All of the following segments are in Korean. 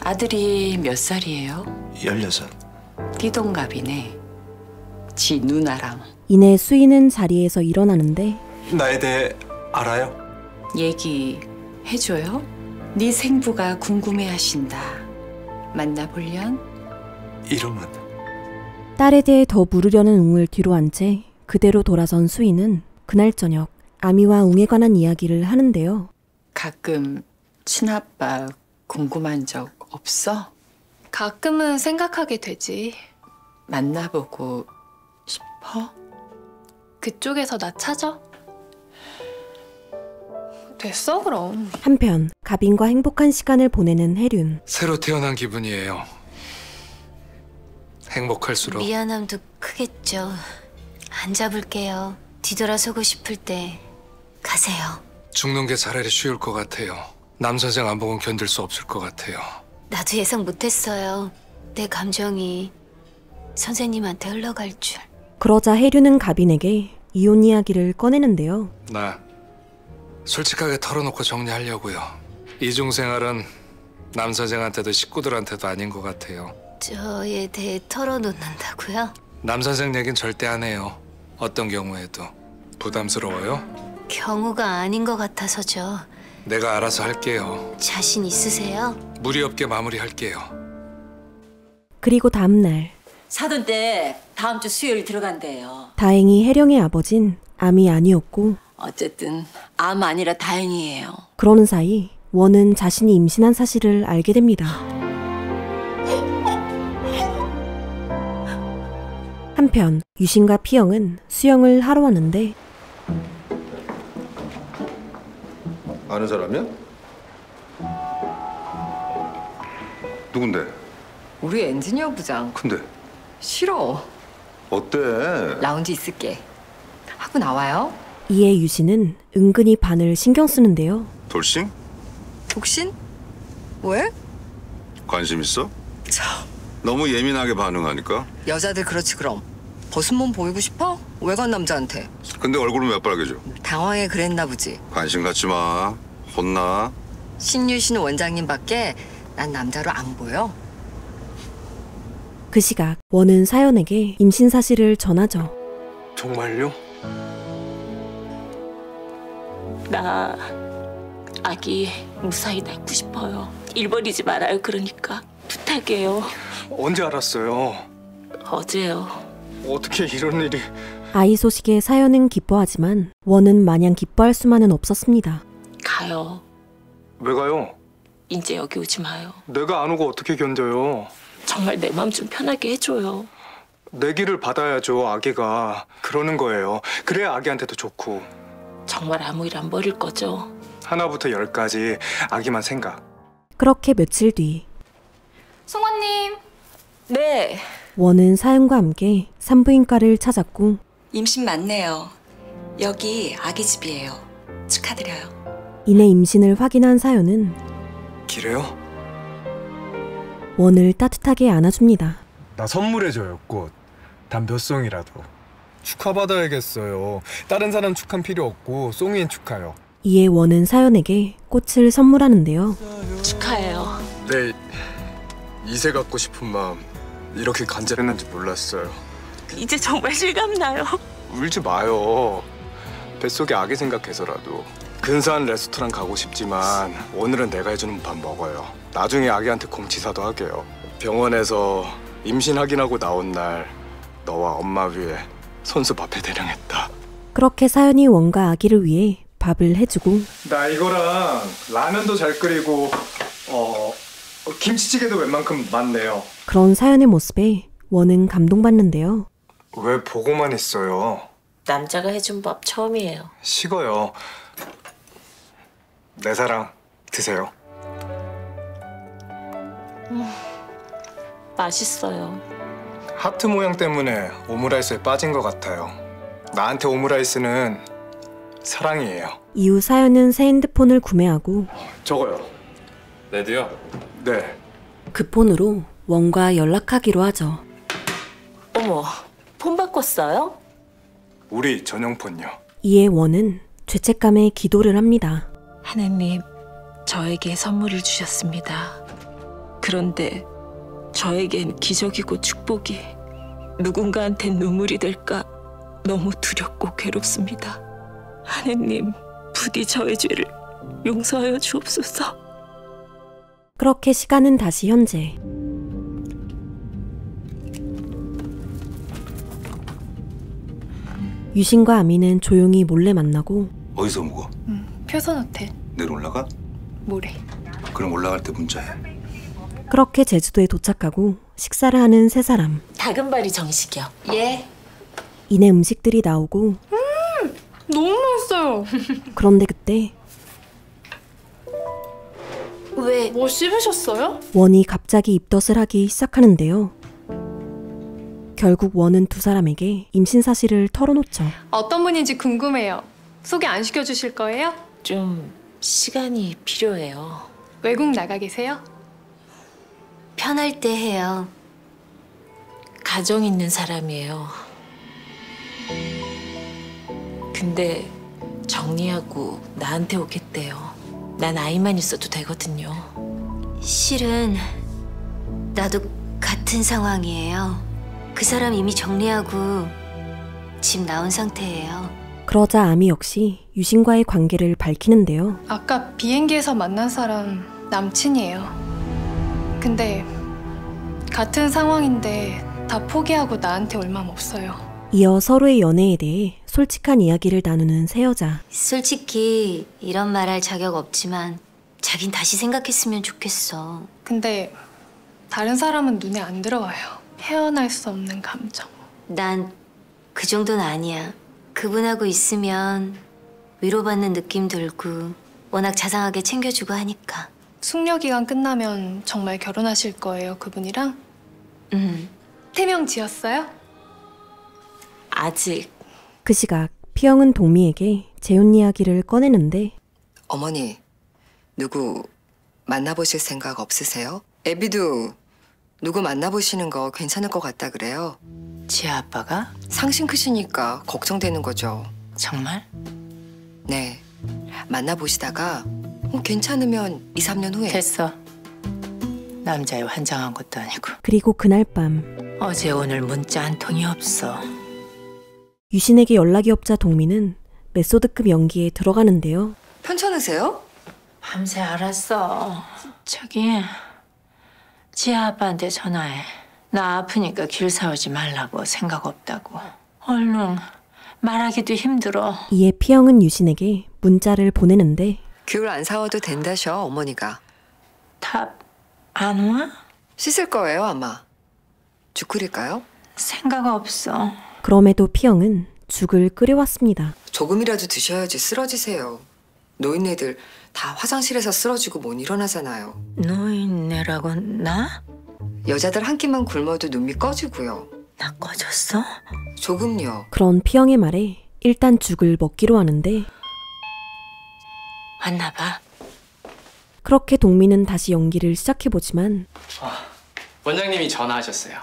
아들이 몇 살이에요? 16. 띠동갑이네. 지 누나랑. 이내 수인은 자리에서 일어나는데 나에 대해 알아요? 얘기해줘요? 네 생부가 궁금해하신다. 만나볼련? 이름은? 딸에 대해 더 물으려는 웅을 뒤로 한 채 그대로 돌아선 수인은 그날 저녁 아미와 웅에 관한 이야기를 하는데요. 가끔 친아빠 궁금한 적 없어? 가끔은 생각하게 되지. 만나보고 싶어? 그쪽에서 나 찾아? 됐어 그럼. 한편 가빈과 행복한 시간을 보내는 혜륜. 새로 태어난 기분이에요. 행복할수록 미안함도 크겠죠. 안 잡을게요. 뒤돌아서고 싶을 때 가세요. 죽는 게 차라리 쉬울 것 같아요. 남 선생 안 보곤 견딜 수 없을 것 같아요. 나도 예상 못했어요. 내 감정이 선생님한테 흘러갈 줄. 그러자 혜륜은 가빈에게 이혼 이야기를 꺼내는데요. 나 솔직하게 털어놓고 정리하려고요. 이중생활은 남 선생한테도 식구들한테도 아닌 것 같아요. 저에 대해 털어놓는다고요? 남 선생 얘긴 절대 안 해요. 어떤 경우에도. 부담스러워요? 경우가 아닌 것 같아서죠. 내가 알아서 할게요. 자신 있으세요? 무리 없게 마무리할게요. 그리고 다음 날 사돈 때 다음 주 수요일 들어간대요. 다행히 혜령의 아버진 암이 아니었고 어쨌든 암 아니라 다행이에요. 그러는 사이 원은 자신이 임신한 사실을 알게 됩니다. 한편 유신과 피영은 수영을 하러 왔는데 아는 사람이야? 누군데? 우리 엔지니어 부장. 근데 싫어. 어때? 라운지 있을게. 하고 나와요. 이에 유신은 은근히 반을 신경 쓰는데요. 돌싱? 독신? 왜? 관심 있어? 참. 너무 예민하게 반응하니까. 여자들 그렇지 그럼. 벗은 몸 보이고 싶어? 외관 남자한테. 근데 얼굴은 왜 빨개져? 당황해 그랬나 보지. 관심 갖지 마. 혼나. 신유신 원장님밖에 난 남자로 안 보여. 그 시각 원은 사연에게 임신 사실을 전하죠. 정말요? 나 아기 무사히 낳고 싶어요. 일 버리지 말아요. 그러니까 부탁해요. 언제 알았어요? 어제요. 어떻게 이런 일이... 아이 소식에 사연은 기뻐하지만 원은 마냥 기뻐할 수만은 없었습니다. 가요. 왜 가요? 이제 여기 오지 마요. 내가 안 오고 어떻게 견뎌요? 정말 내 마음 좀 편하게 해줘요. 내기를 받아야죠, 아기가. 그러는 거예요. 그래야 아기한테도 좋고. 정말 아무 일 안 버릴 거죠? 하나부터 10까지 아기만 생각. 그렇게 며칠 뒤 송원님. 네. 원은 사연과 함께 산부인과를 찾았고 임신 맞네요. 여기 아기 집이에요. 축하드려요. 이내 임신을 확인한 사연은 기래요? 원을 따뜻하게 안아줍니다. 나 선물해줘요, 꽃. 단 몇 송이라도. 축하받아야겠어요. 다른 사람 축하는 필요 없고 송이엔 축하요. 이에 원은 사연에게 꽃을 선물하는데요. 축하해요. 내 이세 갖고 싶은 마음 이렇게 간절했는지 몰랐어요. 이제 정말 실감나요. 울지 마요. 뱃속에 아기 생각해서라도. 근사한 레스토랑 가고 싶지만 오늘은 내가 해주는 밥 먹어요. 나중에 아기한테 공치사도 하게요. 병원에서 임신 확인하고 나온 날 너와 엄마 위에 손수 밥해 대령했다. 그렇게 사연이 원과 아기를 위해 밥을 해주고 나 이거랑 라면도 잘 끓이고 김치찌개도 웬만큼 많네요. 그런 사연의 모습에 원은 감동받는데요. 왜 보고만 있어요? 남자가 해준 밥 처음이에요. 식어요. 내 사랑 드세요. 맛있어요. 하트 모양 때문에 오므라이스에 빠진 것 같아요. 나한테 오므라이스는 사랑이에요. 이후 사연은 새 핸드폰을 구매하고 저거요. 레디요? 네. 그 폰으로 원과 연락하기로 하죠. 어머, 폰 바꿨어요? 우리 전용폰요. 이에 원은 죄책감에 기도를 합니다. 하느님, 저에게 선물을 주셨습니다. 그런데 저에겐 기적이고 축복이 누군가한텐 눈물이 될까 너무 두렵고 괴롭습니다. 하느님, 부디 저의 죄를 용서하여 주옵소서. 그렇게 시간은 다시 현재. 유신과 아미는 조용히 몰래 만나고 어디서 묵어? 표선 호텔. 내일 올라가? 모레. 그럼 올라갈 때 문자해. 그렇게 제주도에 도착하고 식사를 하는 세 사람. 다금바리 정식이요. 예. 이내 음식들이 나오고 너무 맛있어요. 그런데 그때 왜? 뭐 씹으셨어요? 원이 갑자기 입덧을 하기 시작하는데요. 결국 원은 두 사람에게 임신 사실을 털어놓죠. 어떤 분인지 궁금해요. 소개 안 시켜주실 거예요? 좀 시간이 필요해요. 외국 나가 계세요? 편할 때 해요. 가정 있는 사람이에요. 근데 정리하고 나한테 오겠대요. 난 아이만 있어도 되거든요. 실은 나도 같은 상황이에요. 그 사람 이미 정리하고 집 나온 상태예요. 그러자 아미 역시 유신과의 관계를 밝히는데요. 아까 비행기에서 만난 사람 남친이에요. 근데 같은 상황인데 다 포기하고 나한테 올 맘 없어요. 이어 서로의 연애에 대해 솔직한 이야기를 나누는 새 여자. 솔직히 이런 말 할 자격 없지만 자긴 다시 생각했으면 좋겠어. 근데 다른 사람은 눈에 안 들어와요. 헤어날 수 없는 감정. 난 그 정도는 아니야. 그분하고 있으면 위로받는 느낌 들고 워낙 자상하게 챙겨주고 하니까. 숙려 기간 끝나면 정말 결혼하실 거예요, 그분이랑? 태명 지었어요? 아직. 그 시각 피영은 동미에게 재혼 이야기를 꺼내는데 어머니, 누구 만나보실 생각 없으세요? 애비도 누구 만나보시는 거 괜찮을 것 같다 그래요. 지 아빠가? 상심 크시니까 걱정되는 거죠. 정말? 네, 만나보시다가 괜찮으면 2, 3년 후에. 됐어. 남자에 환장한 것도 아니고. 그리고 그날 밤 어제 오늘 문자 한 통이 없어. 유신에게 연락이 없자 동미는 메소드급 연기에 들어가는데요. 편찮으세요? 밤새 알았어. 저기 지 아빠한테 전화해. 나 아프니까 길 세우지 말라고. 생각 없다고. 얼른. 말하기도 힘들어. 이에 피영은 유신에게 문자를 보내는데 귤 안 사와도 된다셔, 어머니가. 답 안 와? 씻을 거예요, 아마. 죽 끓일까요? 생각 없어. 그럼에도 피영은 죽을 끓여왔습니다. 조금이라도 드셔야지 쓰러지세요. 노인네들 다 화장실에서 쓰러지고 못 일어나잖아요. 노인네라고 나? 여자들 한 끼만 굶어도 눈밑 꺼지고요. 나 꺼졌어? 조금요. 그런 피영의 말에 일단 죽을 먹기로 하는데 왔나 봐. 그렇게 동미는 다시 연기를 시작해보지만 원장님이 전화하셨어요.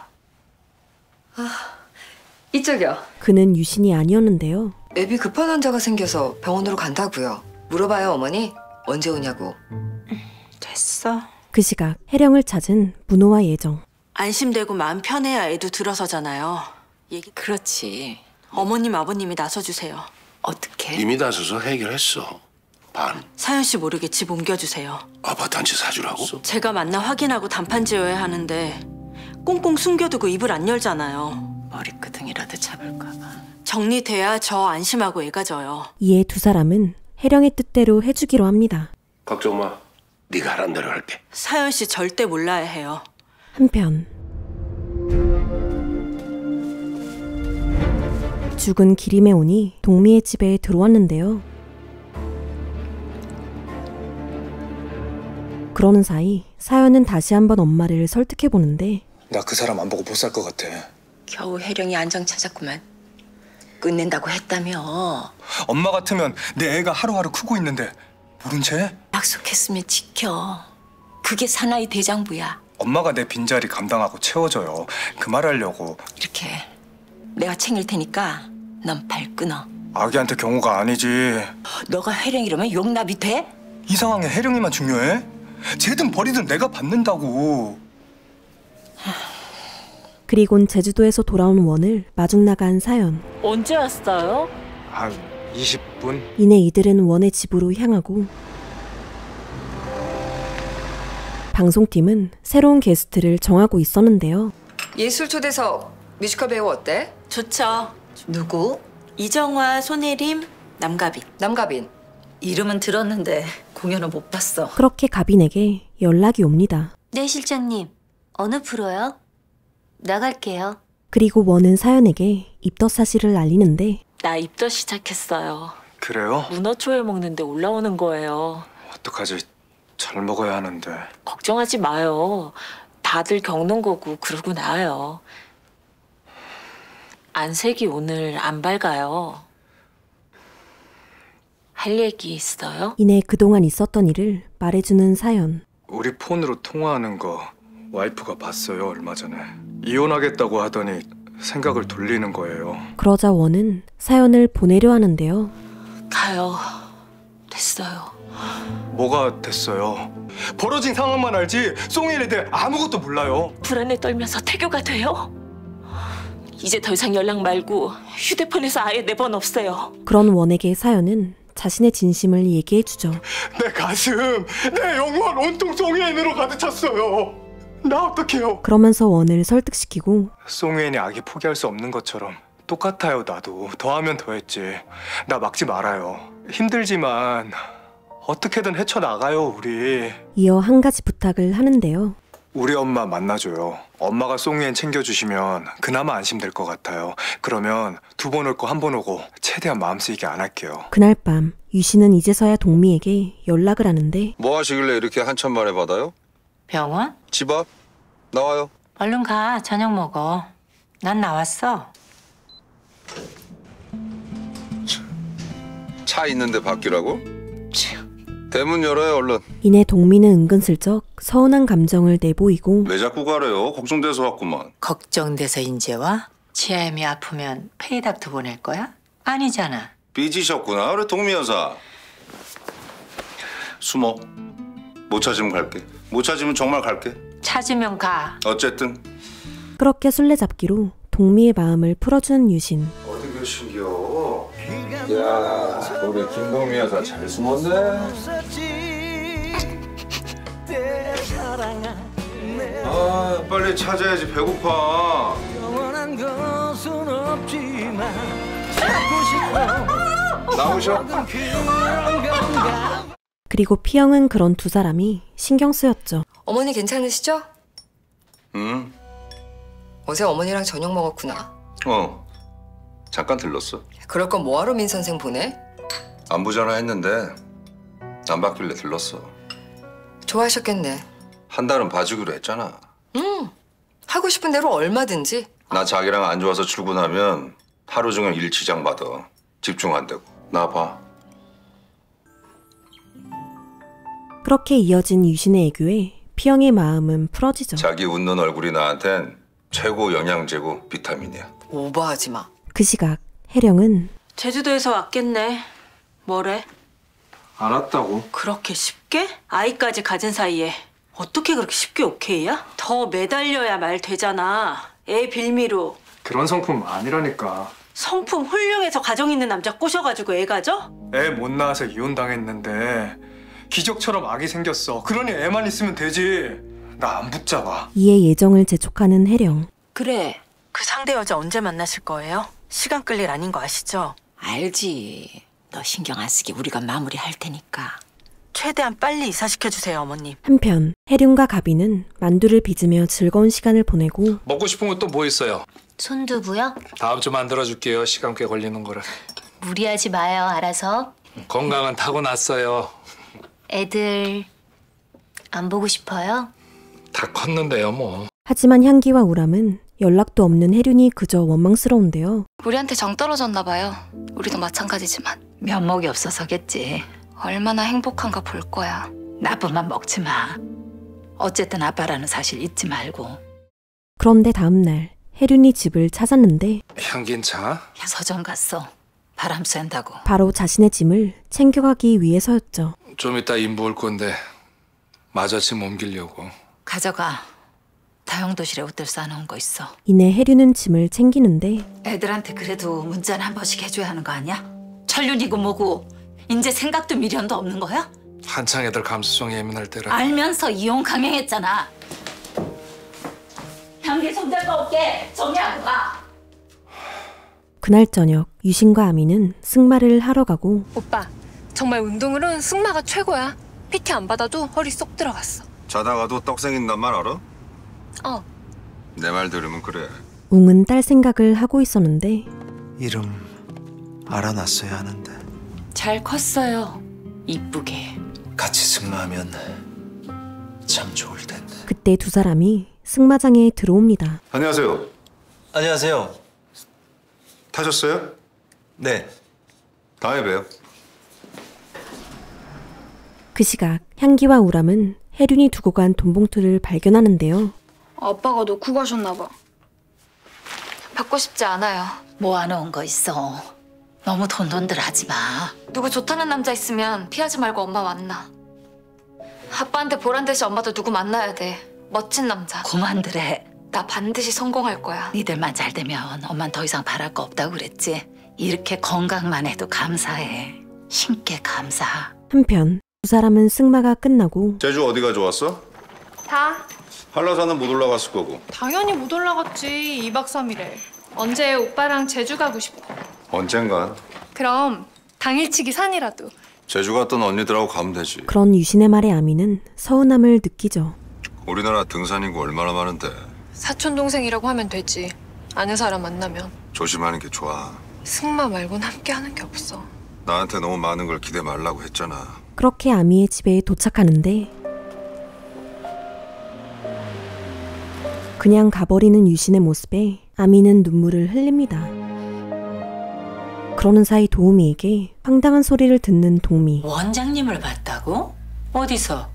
이쪽이요. 그는 유신이 아니었는데요. 애비 급한 환자가 생겨서 병원으로 간다고요. 물어봐요, 어머니. 언제 오냐고. 됐어. 그 시각 혜령을 찾은 문호와 예정. 안심되고 마음 편해야 애도 들어서잖아요. 그렇지. 어머님, 아버님이 나서주세요. 어떻게? 이미 나서서 해결했어. 반. 사연 씨 모르게 집 옮겨주세요. 아파트 한 채 사주라고? 제가 만나 확인하고 단판 지어야 하는데 꽁꽁 숨겨두고 입을 안 열잖아요. 머리끄댕이라도 잡을까 봐. 정리돼야 저 안심하고 애가 져요. 이에 두 사람은 혜령의 뜻대로 해주기로 합니다. 걱정 마. 네가 하란 대로 할게. 사연 씨 절대 몰라야 해요. 한편 죽은 기림의 온이 동미의 집에 들어왔는데요. 그러는 사이 사연은 다시 한번 엄마를 설득해보는데 나 그 사람 안 보고 못 살 것 같아. 겨우 혜령이 안정 찾았구만. 끝낸다고 했다며. 엄마 같으면 내 애가 하루하루 크고 있는데 모른 채? 약속했으면 지켜. 그게 사나이 대장부야. 엄마가 내 빈자리 감당하고 채워줘요. 그 말 하려고. 이렇게 내가 챙길 테니까 넌 발 끊어. 아기한테 경우가 아니지. 너가 혜령이라면 용납이 돼? 이 상황에 혜령이만 중요해? 쟤든 버리든 내가 받는다고. 그리곤 제주도에서 돌아온 원을 마중 나간 사연. 언제 왔어요? 한 20분? 이내 이들은 원의 집으로 향하고 방송팀은 새로운 게스트를 정하고 있었는데요. 예술 초대석 뮤지컬 배우 어때? 좋죠. 누구? 이정화, 손혜림, 남가빈. 남가빈. 이름은 들었는데 공연은 못 봤어. 그렇게 가빈에게 연락이 옵니다. 네, 실장님. 어느 프로요? 나갈게요. 그리고 원은 사연에게 입덧 사실을 알리는데 나 입덧 시작했어요. 그래요? 문어초에 먹는데 올라오는 거예요. 어떡하지? 잘 먹어야 하는데. 걱정하지 마요. 다들 겪는 거고 그러고 나아요. 안색이 오늘 안 밝아요. 할 얘기 있어요? 이내 그동안 있었던 일을 말해주는 사연. 우리 폰으로 통화하는 거 와이프가 봤어요, 얼마 전에. 이혼하겠다고 하더니 생각을 돌리는 거예요. 그러자 원은 사연을 보내려 하는데요. 가요. 됐어요. 뭐가 됐어요? 벌어진 상황만 알지 송이에 대해 아무것도 몰라요. 불안에 떨면서 태교가 돼요? 이제 더 이상 연락 말고 휴대폰에서 아예 내 번 없애요. 그런 원에게 사연은 자신의 진심을 얘기해주죠. 내 가슴, 내 영혼 온통 송이엔으로 가득 찼어요. 나 어떡해요? 그러면서 원을 설득시키고 송이엔이 아기 포기할 수 없는 것처럼 똑같아요. 나도 더하면 더했지. 나 막지 말아요. 힘들지만 어떻게든 헤쳐나가요. 우리. 이어 한 가지 부탁을 하는데요. 우리 엄마 만나줘요. 엄마가 송이엔 챙겨주시면 그나마 안심될 것 같아요. 그러면 2번 올 거 1번 오고 최대한 마음 쓰이게 안 할게요. 그날 밤 유신은 이제서야 동미에게 연락을 하는데 뭐 하시길래 이렇게 한참 만에 받아요? 병원? 집 앞? 나와요. 얼른 가. 저녁 먹어. 난 나왔어. 차 있는데 바뀌라고? 대문 열어요, 얼른. 이내 동미는 은근슬쩍 서운한 감정을 내보이고 왜 자꾸 가래요? 걱정돼서 왔구만. 걱정돼서 인제 와? 치아엠이 아프면 페이닥터 보낼 거야? 아니잖아. 삐지셨구나, 우리 동미 여사. 숨어. 못 찾으면 갈게. 못 찾으면 정말 갈게. 찾으면 가. 어쨌든. 그렇게 술래잡기로 동미의 마음을 풀어주는 유신. 어디 계신겨? 야, 우리 김동미 여사 잘 숨었네. 아, 빨리 찾아야지. 배고파. 나오셔. 그리고 피영은 그런 두 사람이 신경 쓰였죠. 어머니 괜찮으시죠? 응. 어제 어머니랑 저녁 먹었구나. 잠깐 들렀어. 그럴 건 뭐하러 민 선생 보내? 안부 전화했는데 안 받길래 들렀어. 좋아하셨겠네. 한 달은 봐주기로 했잖아. 하고 싶은 대로 얼마든지. 나 자기랑 안 좋아서 출근하면 하루 종일 일 지장 받아. 집중 안 되고. 나 봐. 그렇게 이어진 유신의 애교에 피영의 마음은 풀어지죠. 자기 웃는 얼굴이 나한텐 최고 영양제고 비타민이야. 오버하지 마. 그 시각 혜령은 제주도에서 왔겠네. 뭐래? 알았다고. 그렇게 쉽게? 아이까지 가진 사이에 어떻게 그렇게 쉽게 오케이야? 더 매달려야 말 되잖아. 애 빌미로. 그런 성품 아니라니까. 성품 훌륭해서 가정 있는 남자 꼬셔가지고 애 가져? 애 못 낳아서 이혼당했는데 기적처럼 아기 생겼어. 그러니 애만 있으면 되지. 나 안 붙잡아. 이에 예정을 재촉하는 혜령. 그래. 그 상대 여자 언제 만나실 거예요? 시간 끌 일 아닌 거 아시죠? 알지. 너 신경 안 쓰게 우리가 마무리할 테니까. 최대한 빨리 이사시켜주세요, 어머님. 한편 혜륜과 가비는 만두를 빚으며 즐거운 시간을 보내고 먹고 싶은 거 또 뭐 있어요? 손두부요? 다음 주 만들어줄게요. 시간 꽤 걸리는 거라. 무리하지 마요. 알아서. 건강은 타고났어요. 애들 안 보고 싶어요? 다 컸는데요, 뭐. 하지만 향기와 우람은 연락도 없는 혜륜이 그저 원망스러운데요. 우리한테 정 떨어졌나 봐요. 우리도 마찬가지지만. 면목이 없어서겠지. 얼마나 행복한가 볼 거야. 나쁜만 먹지 마. 어쨌든 아빠라는 사실 잊지 말고. 그런데 다음 날 혜륜이 집을 찾았는데 향긴 차? 서점 갔어. 바람 쐰다고. 바로 자신의 짐을 챙겨가기 위해서였죠. 좀 이따 인부 올 건데 마저침 옮기려고. 가져가. 다용도실에 옷들 싸놓은 거 있어. 이내 혜류는 짐을 챙기는데 애들한테 그래도 문자는 한 번씩 해줘야 하는 거 아니야? 천륜이고 뭐고 이제 생각도 미련도 없는 거야? 한창 애들 감수성 예민할 때라. 알면서 이용 강행했잖아. 향기 손댈 거 없게 정리하고 가. 그날 저녁 유신과 아미는 승마를 하러 가고 오빠, 정말 운동으로는 승마가 최고야. PT 안 받아도 허리 쏙 들어갔어. 자다가도 떡 생긴단 말 알아? 내 말 들으면 그래. 웅은 딸 생각을 하고 있었는데 이름 알아놨어야 하는데. 잘 컸어요. 이쁘게. 같이 승마하면 참 좋을 텐데. 그때 두 사람이 승마장에 들어옵니다. 안녕하세요. 안녕하세요. 타셨어요? 네. 다음에 봬요. 그 시각 향기와 우람은 혜륜이 두고 간 돈봉투를 발견하는데요. 아빠가 놓고 가셨나 봐. 받고 싶지 않아요. 모아놓은 거 있어. 너무 돈돈들 하지 마. 누구 좋다는 남자 있으면 피하지 말고 엄마 만나. 아빠한테 보란 듯이 엄마도 누구 만나야 돼. 멋진 남자. 그만들래. 나 반드시 성공할 거야. 니들만 잘 되면 엄만 더 이상 바랄 거 없다고 그랬지. 이렇게 건강만 해도 감사해. 신께 감사. 한편 두 사람은 승마가 끝나고 제주 어디가 좋았어? 다? 한라산은 못 올라갔을 거고. 당연히 못 올라갔지. 2박 3일에. 언제 오빠랑 제주 가고 싶어. 언젠간. 그럼 당일치기 산이라도. 제주 갔던 언니들하고 가면 되지. 그런 유신의 말에 아미는 서운함을 느끼죠. 우리나라 등산인구 얼마나 많은데. 사촌 동생이라고 하면 되지. 아는 사람 만나면. 조심하는 게 좋아. 승마 말고는 함께 하는 게 없어. 나한테 너무 많은 걸 기대 말라고 했잖아. 그렇게 아미의 집에 도착하는데 그냥 가버리는 유신의 모습에 아미는 눈물을 흘립니다. 그러는 사이 도우미에게 황당한 소리를 듣는 동미. 원장님을 봤다고? 어디서?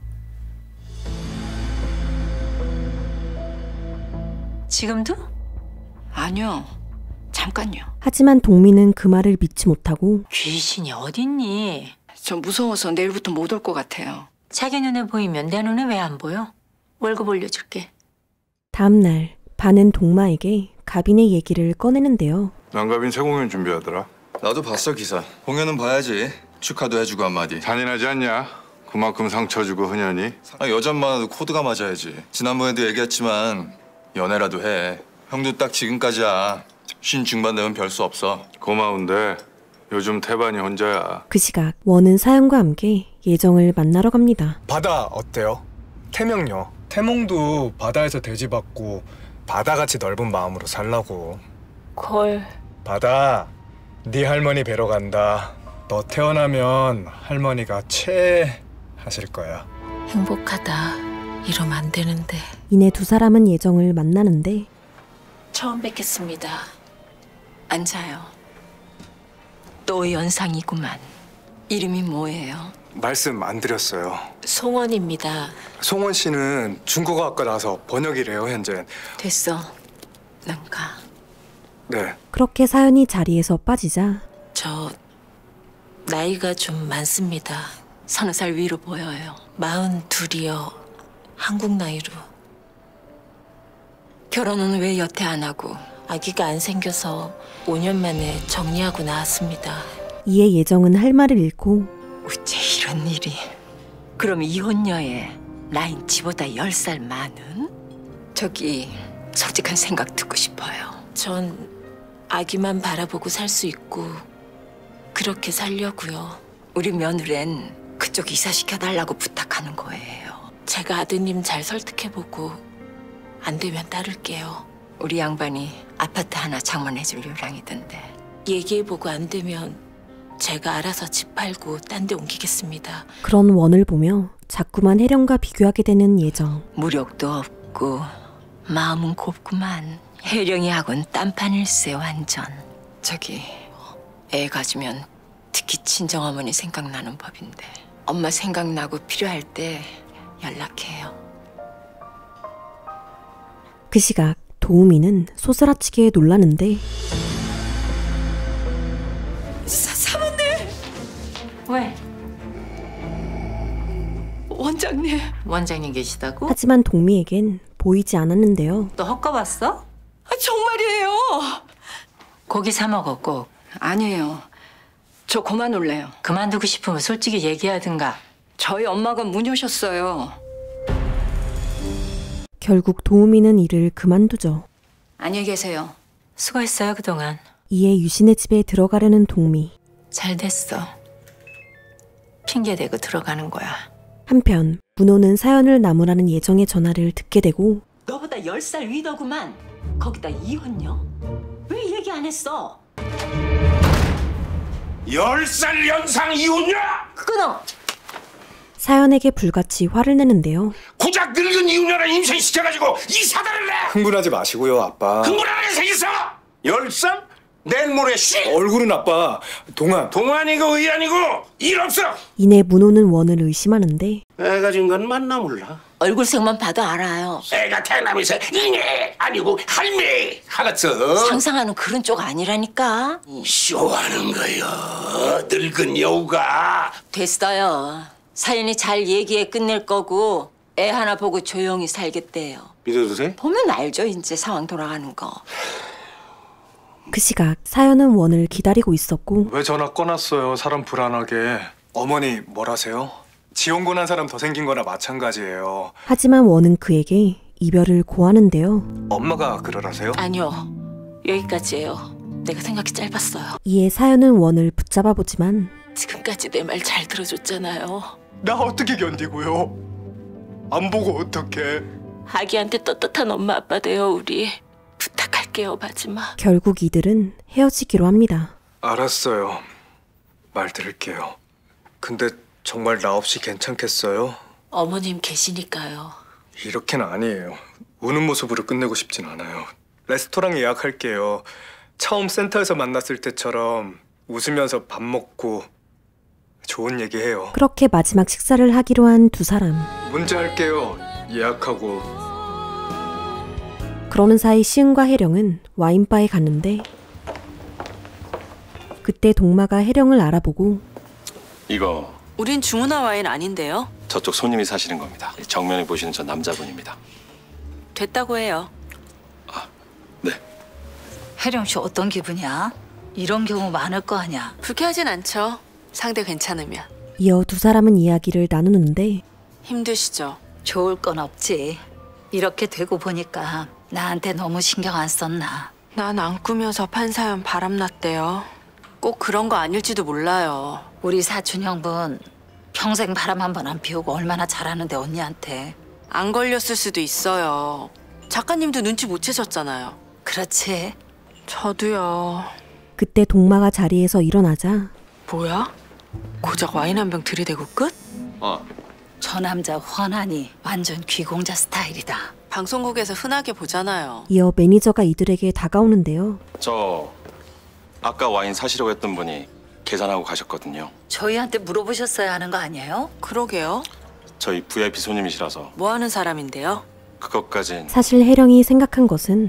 지금도? 아니요. 잠깐요. 하지만 동미는 그 말을 믿지 못하고 귀신이 어딨니? 저 무서워서 내일부터 못 올 것 같아요. 자기 눈에 보이면 내 눈에 왜 안 보여? 월급 올려줄게. 다음 날 반은 동마에게 가빈의 얘기를 꺼내는데요. 남가빈 새 공연 준비하더라. 나도 봤어 기사. 공연은 봐야지. 축하도 해주고 한마디. 잔인하지 않냐? 그만큼 상처 주고 흔연히. 여잔만 해도 코드가 맞아야지. 지난번에도 얘기했지만 연애라도 해. 형도 딱 지금까지야. 50 중반 되면 별 수 없어. 고마운데 요즘 태반이 혼자야. 그 시각 원은 사연과 함께 예정을 만나러 갑니다. 바다 어때요? 태명요. 태몽도 바다에서 대지받고 바다같이 넓은 마음으로 살라고. 걸. 바다, 네 할머니 뵈러 간다. 너 태어나면 할머니가 하실 거야. 행복하다. 이러면 안 되는데. 이내 두 사람은 예정을 만나는데 처음 뵙겠습니다. 앉아요. 또 연상이구만. 이름이 뭐예요? 말씀 안 드렸어요. 송원입니다. 송원 씨는 중국어학과 나와서 번역이래요, 현재. 됐어. 난 가. 네. 그렇게 사연이 자리에서 빠지자 저 나이가 좀 많습니다. 30살 위로 보여요. 42이요. 한국 나이로. 결혼은 왜 여태 안 하고? 아기가 안 생겨서 5년 만에 정리하고 나왔습니다. 이에 예정은 할 말을 잃고 어째 이런 일이. 그럼 이혼녀에 나인 지보다 10살 많은? 저기 솔직한 생각 듣고 싶어요. 전 아기만 바라보고 살 수 있고 그렇게 살려고요. 우리 며느리는 그쪽 이사시켜달라고 부탁하는 거예요. 제가 아드님 잘 설득해보고 안 되면 따를게요. 우리 양반이 아파트 하나 장만해줄 요량이던데. 얘기해보고 안 되면 제가 알아서 집 팔고 딴 데 옮기겠습니다. 그런 원을 보며 자꾸만 혜령과 비교하게 되는 예정. 무력도 없고 마음은 곱구만. 혜령이하고는 딴판일세 완전. 저기 애 가지면 특히 친정어머니 생각나는 법인데 엄마 생각나고 필요할 때 연락해요. 그 시각 도우미는 소스라치게 놀라는데 사모님! 왜? 원장님 원장님. 원장님 계시다고? 하지만 동미에겐 보이지 않았는데요. 너 헛가봤어? 정말이에요. 고기 사 먹어 꼭. 아니에요. 저 그만 올래요. 그만두고 싶으면 솔직히 얘기하든가. 저희 엄마가 문여셨어요. 결국 도우미는 일을 그만두죠. 안녕히 계세요. 수고했어요 그동안. 이에 유신의 집에 들어가려는 동미. 잘 됐어. 핑계대고 들어가는 거야. 한편 문호는 사연을 나무라는 예정의 전화를 듣게 되고 너보다 10살 위더구만. 거기다 이혼녀? 왜 얘기 안 했어? 10살 연상 이혼녀! 끊어! 사연에게 불같이 화를 내는데요. 고작 늙은 이혼녀를 임신시켜가지고 이 사단을 내! 흥분하지 마시고요, 아빠. 흥분하는 게 생겼어! 10살? 내일 모레 얼굴은 아빠 동안. 동안이고 의안이고 일 없어! 이내 문호는 원을 의심하는데 애가 진 건 맞나 몰라. 얼굴색만 봐도 알아요. 애가 태어나면서 이네 아니고 할매 알았어? 상상하는 그런 쪽 아니라니까. 쇼하는 거요. 늙은 여우가. 됐어요. 사연이 잘 얘기해 끝낼 거고 애 하나 보고 조용히 살겠대요. 믿어도 돼? 보면 알죠, 이제 상황 돌아가는 거. 그 시각 사연은 원을 기다리고 있었고 왜 전화 꺼놨어요? 사람 불안하게. 어머니 뭘 하세요? 지원군한 사람 더 생긴 거나 마찬가지예요. 하지만 원은 그에게 이별을 고하는데요. 엄마가 그러라세요? 아니요. 여기까지예요. 내가 생각이 짧았어요. 이에 사연은 원을 붙잡아 보지만 지금까지 내 말 잘 들어줬잖아요. 나 어떻게 견디고요? 안 보고 어떡해? 아기한테 떳떳한 엄마 아빠 돼요, 우리. 부탁할게요, 마지막. 결국 이들은 헤어지기로 합니다. 알았어요. 말 들을게요. 근데 정말 나 없이 괜찮겠어요? 어머님 계시니까요. 이렇게는 아니에요. 우는 모습으로 끝내고 싶진 않아요. 레스토랑 예약할게요. 처음 센터에서 만났을 때처럼 웃으면서 밥 먹고 좋은 얘기해요. 그렇게 마지막 식사를 하기로 한 두 사람. 문자할게요. 예약하고. 그러는 사이 시은과 혜령은 와인바에 갔는데 그때 동마가 혜령을 알아보고 이거 우린 주문한 와인 아닌데요? 저쪽 손님이 사시는 겁니다. 정면에 보시는 저 남자분입니다. 됐다고 해요. 혜령 씨 어떤 기분이야? 이런 경우 많을 거 아니야. 불쾌하진 않죠. 상대 괜찮으면. 이어 두 사람은 이야기를 나누는데 힘드시죠? 좋을 건 없지. 이렇게 되고 보니까 나한테 너무 신경 안 썼나. 난 안 꾸며서 판사연 바람났대요. 꼭 그런 거 아닐지도 몰라요. 우리 사촌 형분 평생 바람 한 번 안 피우고 얼마나 잘하는데 언니한테. 안 걸렸을 수도 있어요. 작가님도 눈치 못 채셨잖아요. 그렇지. 저도요. 그때 동마가 자리에서 일어나자 뭐야? 고작 와인 한 병 들이대고 끝? 저 남자 훤하니 완전 귀공자 스타일이다. 방송국에서 흔하게 보잖아요. 이어 매니저가 이들에게 다가오는데요. 저 아까 와인 사시려고 했던 분이 계산하고 가셨거든요. 저희한테 물어보셨어야 하는 거 아니에요? 그러게요. 저희 VIP 손님이시라서 뭐 하는 사람인데요? 그것까진. 사실 혜령이 생각한 것은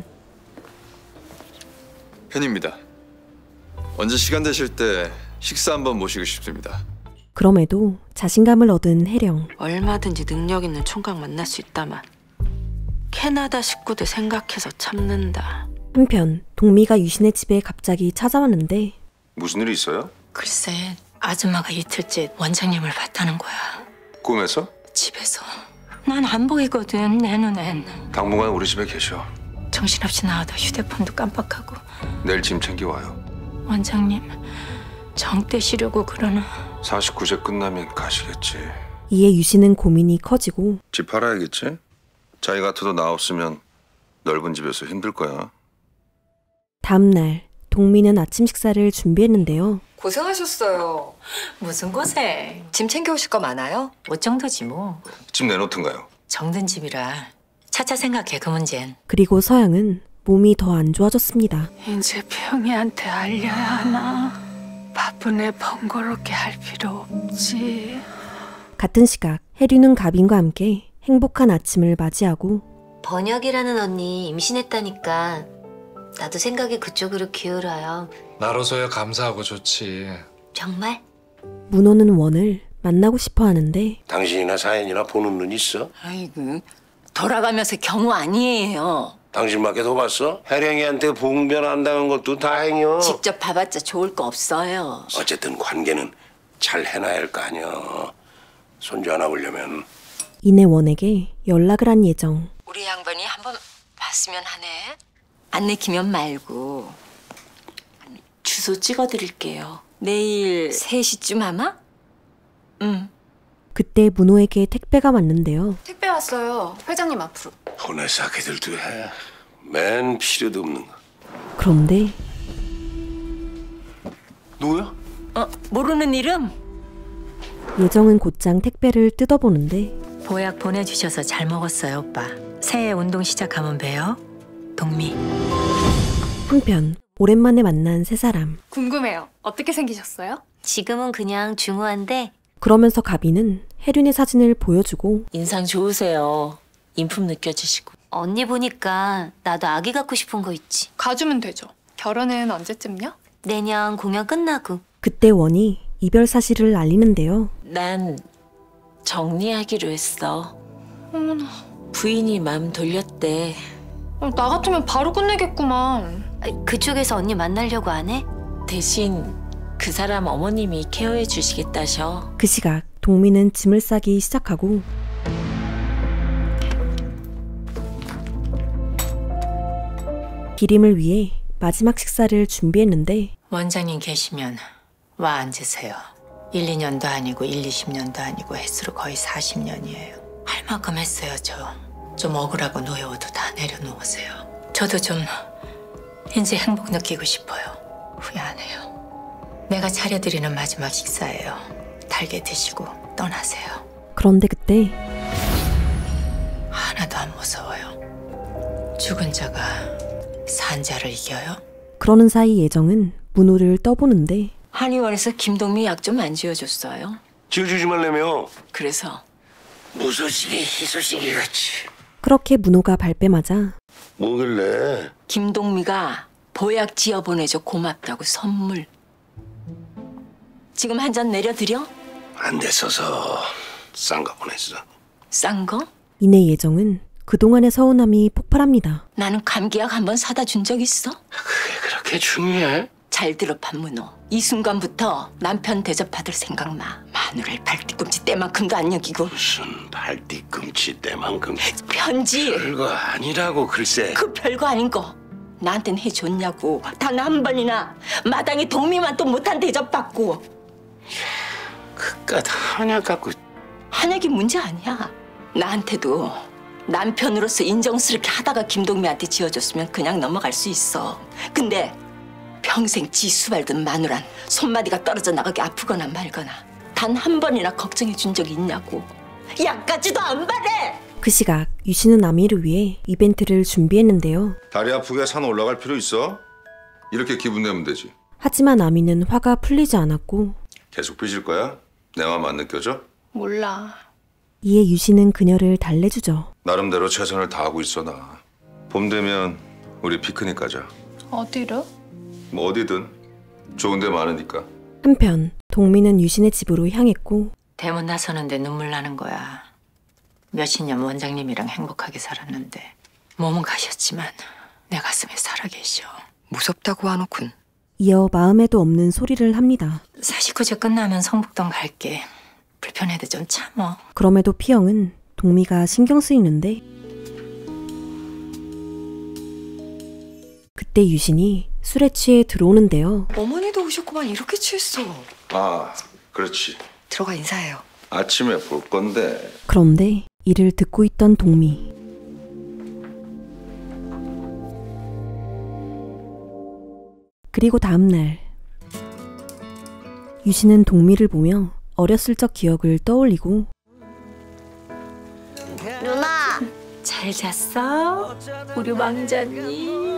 팬입니다. 언제 시간 되실 때 식사 한번 모시고 싶습니다. 그럼에도 자신감을 얻은 혜령. 얼마든지 능력 있는 총각 만날 수 있다만 캐나다 식구들 생각해서 참는다. 한편 동미가 유신의 집에 갑자기 찾아왔는데 무슨 일이 있어요? 글쎄, 아줌마가 이틀째 원장님을 봤다는 거야. 꿈에서? 집에서. 난 안 보이거든, 내 눈엔. 당분간 우리 집에 계셔. 정신없이 나와도 휴대폰도 깜빡하고. 내일 짐 챙겨와요. 원장님, 정 떼시려고 그러나. 49세 끝나면 가시겠지. 이에 유신은 고민이 커지고 집 팔아야겠지? 자기 같아도 나 없으면 넓은 집에서 힘들 거야. 다음 날 동미는 아침 식사를 준비했는데요. 고생하셨어요. 무슨 고생? 짐 챙겨오실 거 많아요? 뭐 정도지 뭐. 집 내놓던가요? 정든 집이라 차차 생각해 그 문제는. 그리고 서양은 몸이 더 안 좋아졌습니다. 이제 평이한테 알려야 하나? 바쁜 애 번거롭게 할 필요 없지. 같은 시각 혜류는 가빈과 함께 행복한 아침을 맞이하고 번역이라는 언니 임신했다니까 나도 생각이 그쪽으로 기울어요. 나로서야 감사하고 좋지. 정말? 문호는 원을 만나고 싶어 하는데 당신이나 사연이나 보는 눈 있어? 아이고, 돌아가면서 경우 아니에요. 당신 밖에 더 봤어? 혜령이한테 봉변 안 당한 것도 다행이여. 직접 봐봤자 좋을 거 없어요. 어쨌든 관계는 잘 해놔야 할 거 아니여. 손주 하나 보려면. 이내 원에게 연락을 한 예정. 우리 양반이 한번 봤으면 하네. 안 내키면 말고. 주소 찍어드릴게요. 내일 3시쯤 아마? 응. 그때 문호에게 택배가 왔는데요. 택배 왔어요. 회장님 앞으로. 혼의 사기들도 해. 맨 필요도 없는 거. 그런데 누구야? 모르는 이름? 예정은 곧장 택배를 뜯어보는데 보약 보내주셔서 잘 먹었어요, 오빠. 새해 운동 시작하면 봬요. 동미. 한편 오랜만에 만난 세 사람. 궁금해요. 어떻게 생기셨어요? 지금은 그냥 중후한데 그러면서 가비는 혜륜의 사진을 보여주고 인상 좋으세요. 인품 느껴지시고. 언니 보니까 나도 아기 갖고 싶은 거 있지. 가주면 되죠. 결혼은 언제쯤요? 내년 공연 끝나고. 그때 원이 이별 사실을 알리는데요. 난 정리하기로 했어. 어머나. 부인이 마음 돌렸대. 나 같으면 바로 끝내겠구만. 그쪽에서 언니 만나려고 안 해? 대신 그 사람 어머님이 케어해 주시겠다셔. 그 시각 동미는 짐을 싸기 시작하고 기림을 위해 마지막 식사를 준비했는데 원장님 계시면 와 앉으세요. 1, 2년도 아니고 1, 20년도 아니고 횟수로 거의 40년이에요. 할 만큼 했어요, 저. 좀 억울하고 노여워도 다 내려놓으세요. 저도 좀 이제 행복 느끼고 싶어요. 후회 안 해요. 내가 차려드리는 마지막 식사예요. 달게 드시고 떠나세요. 그런데 그때 하나도 안 무서워요. 죽은 자가 산 자를 이겨요? 그러는 사이 예정은 문호를 떠보는데 한의원에서 김동미 약 좀 안 지어줬어요. 지어주지 말라며. 그래서 무소식이 희소식이 같이. 그렇게 문호가 발뺌하자 뭐길래? 김동미가 보약 지어 보내줘 고맙다고 선물. 지금 한 잔 내려드려? 안 됐어서 싼 거 보냈어. 싼 거? 이내 예정은 그동안의 서운함이 폭발합니다. 나는 감기약 한 번 사다 준 적 있어? 그게 그렇게 중요해? 잘 들어 판문호. 이 순간부터 남편 대접받을 생각 마. 마누라의 발뒤꿈치 때만큼도 안 여기고. 무슨 발뒤꿈치 때만큼. 편지. 별거 아니라고 글쎄. 그 별거 아닌 거. 나한텐 해줬냐고. 단 한 번이나 마당에 동미만 또 못한 대접받고. 그깟 한약 갖고. 한약이 문제 아니야. 나한테도 남편으로서 인정스럽게 하다가 김동미한테 지어줬으면 그냥 넘어갈 수 있어. 근데 평생 지수 밟던 마누란 손마디가 떨어져 나가게 아프거나 말거나 단 한 번이나 걱정해 준 적이 있냐고. 약까지도 안 바래. 그 시각 유신은 아미를 위해 이벤트를 준비했는데요. 다리 아프게 산 올라갈 필요 있어? 이렇게 기분 내면 되지. 하지만 아미는 화가 풀리지 않았고 계속 삐질 거야? 내 맘 안 느껴져? 몰라. 이에 유신은 그녀를 달래주죠. 나름대로 최선을 다하고 있어 나. 봄 되면 우리 피크닉 가자. 어디로? 뭐 어디든 좋은 데 많으니까. 한편 동미는 유신의 집으로 향했고 대문 나서는데 눈물 나는 거야. 몇십 년 원장님이랑 행복하게 살았는데 몸은 가셨지만 내 가슴에 살아계셔. 무섭다고 하놓군. 이어 마음에도 없는 소리를 합니다. 사식구제 끝나면 성북동 갈게. 불편해도 좀 참어. 그럼에도 피영은 동미가 신경 쓰이는데 그때 유신이 술에 취해 들어오는데요. 어머니도 오셨구만. 이렇게 취했어. 아, 그렇지. 들어가 인사해요. 아침에 볼 건데. 그런데 이를 듣고 있던 동미. 그리고 다음 날 유신은 동미를 보며 어렸을 적 기억을 떠올리고 누나 잘 잤어? 우리 왕자님.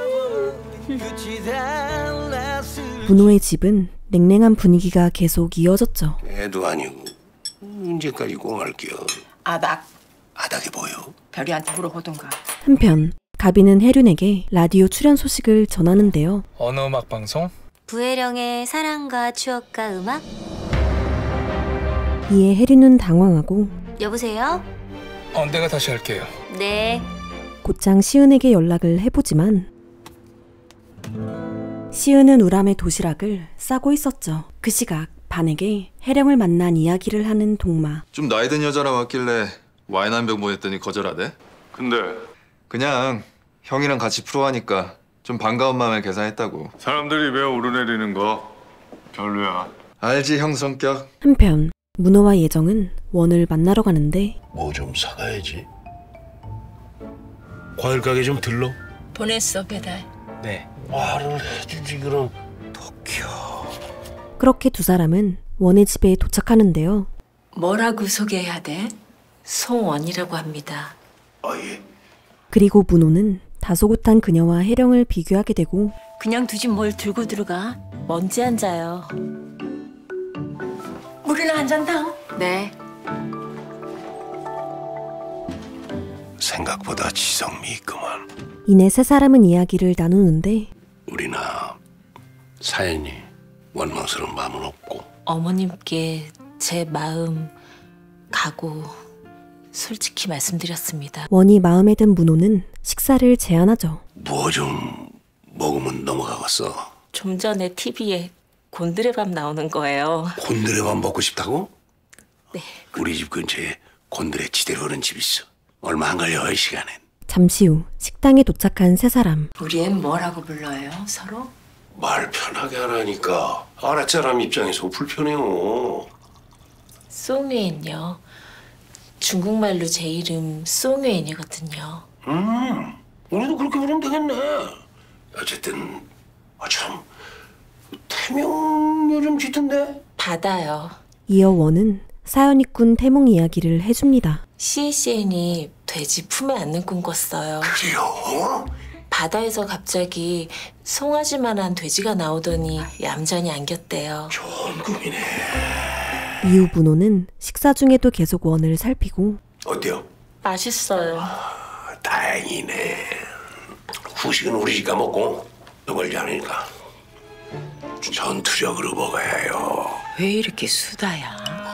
문호의 집은 냉랭한 분위기가 계속 이어졌죠. 애도 아니고 언제까지 꽁할게요. 아닥. 아닥이 뭐요? 별이한테 물어보던가. 한편 가비는 혜륜에게 라디오 출연 소식을 전하는데요. 어느 음악 방송? 부혜령의 사랑과 추억과 음악? 이에 혜류는 당황하고 여보세요? 내가 다시 할게요. 네. 곧장 시은에게 연락을 해보지만 시은은 우람의 도시락을 싸고 있었죠. 그 시각 반에게 혜령을 만난 이야기를 하는 동마. 좀 나이 든 여자라 왔길래 와인 한 병 보냈더니 거절하대? 근데 그냥 형이랑 같이 프로하니까 좀 반가운 마음에 계산했다고. 사람들이 왜 오르내리는 거 별로야. 알지 형 성격. 한편 문호와 예정은 원을 만나러 가는데 뭐 좀 사가야지. 과일 가게 좀 들러? 보냈어 배달. 네. 말을 해주지 그럼. 그렇게 두 사람은 원의 집에 도착하는데요. 뭐라고 소개해야 돼? 송원이라고 합니다. 그리고 문호는 다소곳한 그녀와 혜령을 비교하게 되고 그냥 두지 뭘 들고 들어가. 먼지 앉아요. 물이나 한 잔 더. 네. 생각보다 지성미 있구만. 이내 세 사람은 이야기를 나누는데 우리나 사연이 원망스러운 마음은 없고. 어머님께 제 마음 각오 솔직히 말씀드렸습니다. 원이 마음에 든 문호는 식사를 제안하죠. 뭐 좀 먹으면 넘어가겠어. 좀 전에 TV에 곤드레밥 나오는 거예요. 곤드레밥 먹고 싶다고? 네. 우리 집 근처에 곤드레 지대로 오는 집 있어. 얼마 안 걸려 이 시간엔. 잠시 후 식당에 도착한 세 사람. 우리 애 뭐라고 불러요? 서로? 말 편하게 하라니까. 아랫사람 입장에서 불편해요. 송유엔요. 중국말로 제 이름 송유엔이거든요. 우리도 그렇게 부르면 되겠네. 어쨌든 참 태명 요즘 짙은데? 받아요. 이어 원은 사연이꾼 태몽 이야기를 해줍니다. CSN이 돼지 품에 안는 꿈 꿨어요. 그래요? 바다에서 갑자기 송아지만한 돼지가 나오더니 얌전히 안겼대요. 좋은 꿈이네. 이후 문호는 식사 중에도 계속 원을 살피고 어때요? 맛있어요. 다행이네. 후식은 우리 집 가먹고 너걸지 않으니까 전투력으로 먹어야 해요. 왜 이렇게 수다야?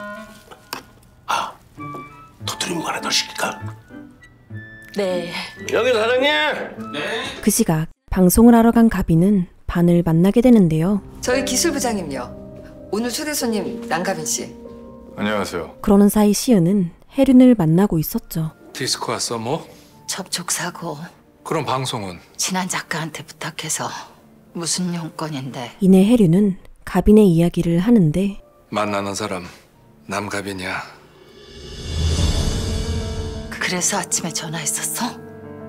터뜨리면 하나 더 시킬까? 네. 여기 사장님! 그 시각 방송을 하러 간 가빈은 반을 만나게 되는데요. 저희 기술부장님요. 오늘 초대 손님 남가빈 씨. 안녕하세요. 그러는 사이 시은은 혜륜을 만나고 있었죠. 디스코 왔어 뭐? 접촉 사고. 그럼 방송은? 친한 작가한테 부탁해서 무슨 용건인데. 이내 혜륜은 가빈의 이야기를 하는데 만나는 사람 남가빈이야. 그래서 아침에 전화했었어?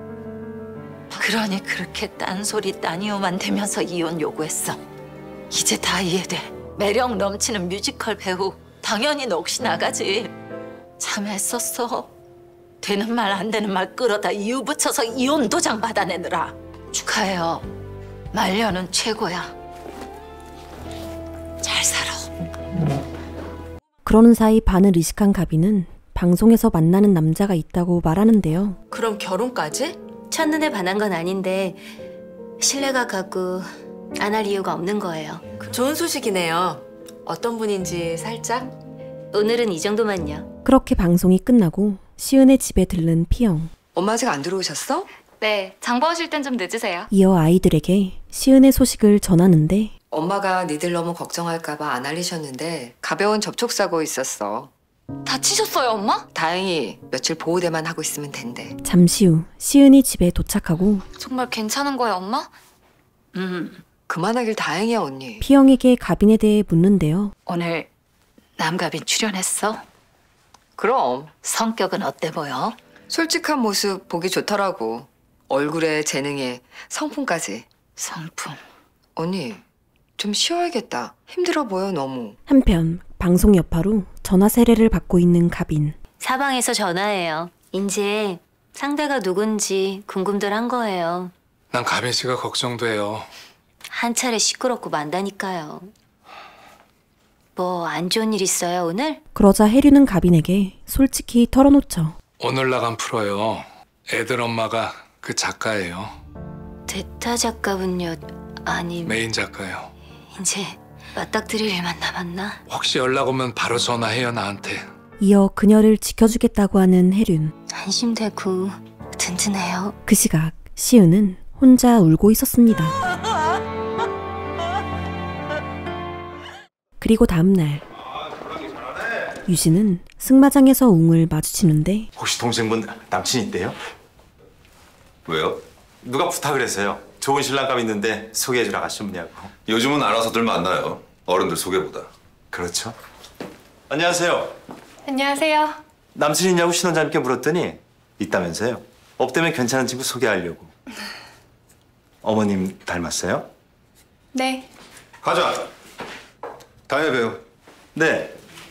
그러니 그렇게 딴소리 딴이유만 대면서 이혼 요구했어. 이제 다 이해돼. 매력 넘치는 뮤지컬 배우 당연히 넋이 나가지. 참했었어. 되는 말 안 되는 말 끌어다 이유 붙여서 이혼 도장 받아내느라. 축하해요. 말년은 최고야. 잘 살아. 그러는 사이 반을 의식한 가빈은 방송에서 만나는 남자가 있다고 말하는데요. 그럼 결혼까지? 첫눈에 반한 건 아닌데 신뢰가 가고 안 할 이유가 없는 거예요. 좋은 소식이네요. 어떤 분인지 살짝? 오늘은 이 정도만요. 그렇게 방송이 끝나고 시은의 집에 들른 피영. 엄마 아직 안 들어오셨어? 네, 장보 오실 땐 좀 늦으세요. 이어 아이들에게 시은의 소식을 전하는데 엄마가 니들 너무 걱정할까 봐 안 알리셨는데 가벼운 접촉사고 있었어. 다치셨어요, 엄마? 다행히 며칠 보호대만 하고 있으면 된대. 잠시 후 시은이 집에 도착하고 정말 괜찮은 거예요, 엄마? 그만하길 다행이야, 언니. 피영에게 가빈에 대해 묻는데요. 오늘 남가빈 출연했어? 그럼. 성격은 어때 보여? 솔직한 모습 보기 좋더라고. 얼굴에 재능에 성품까지. 성품. 언니, 좀 쉬어야겠다. 힘들어 보여, 너무. 한편 방송 여파로 전화 세례를 받고 있는 가빈. 사방에서 전화해요. 이제 상대가 누군지 궁금들 한 거예요. 난 가빈 씨가 걱정돼요. 한 차례 시끄럽고 만다니까요. 뭐 안 좋은 일 있어요, 오늘? 그러자 혜륜은 가빈에게 솔직히 털어놓죠. 오늘 나간 프로요. 애들 엄마가 그 작가예요. 대타 작가분요? 아니 메인 작가요. 이제 맞닥뜨릴 일만 남았나? 혹시 연락 오면 바로 전화해요 나한테. 이어 그녀를 지켜주겠다고 하는 혜륜. 안심되고 든든해요. 그 시각 시은은 혼자 울고 있었습니다. 그리고 다음날 유진은 승마장에서 웅을 마주치는데 혹시 동생분 남친 있대요? 왜요? 누가 부탁을 해서요. 좋은 신랑감 있는데 소개해주라 하시냐고. 요즘은 알아서들 만나요. 어른들 소개보다. 그렇죠. 안녕하세요. 안녕하세요. 남친 있냐고 신혼자님께 물었더니 있다면서요. 없다면 괜찮은 친구 소개하려고. 어머님 닮았어요? 네. 가자. 다음에 봬요. 네.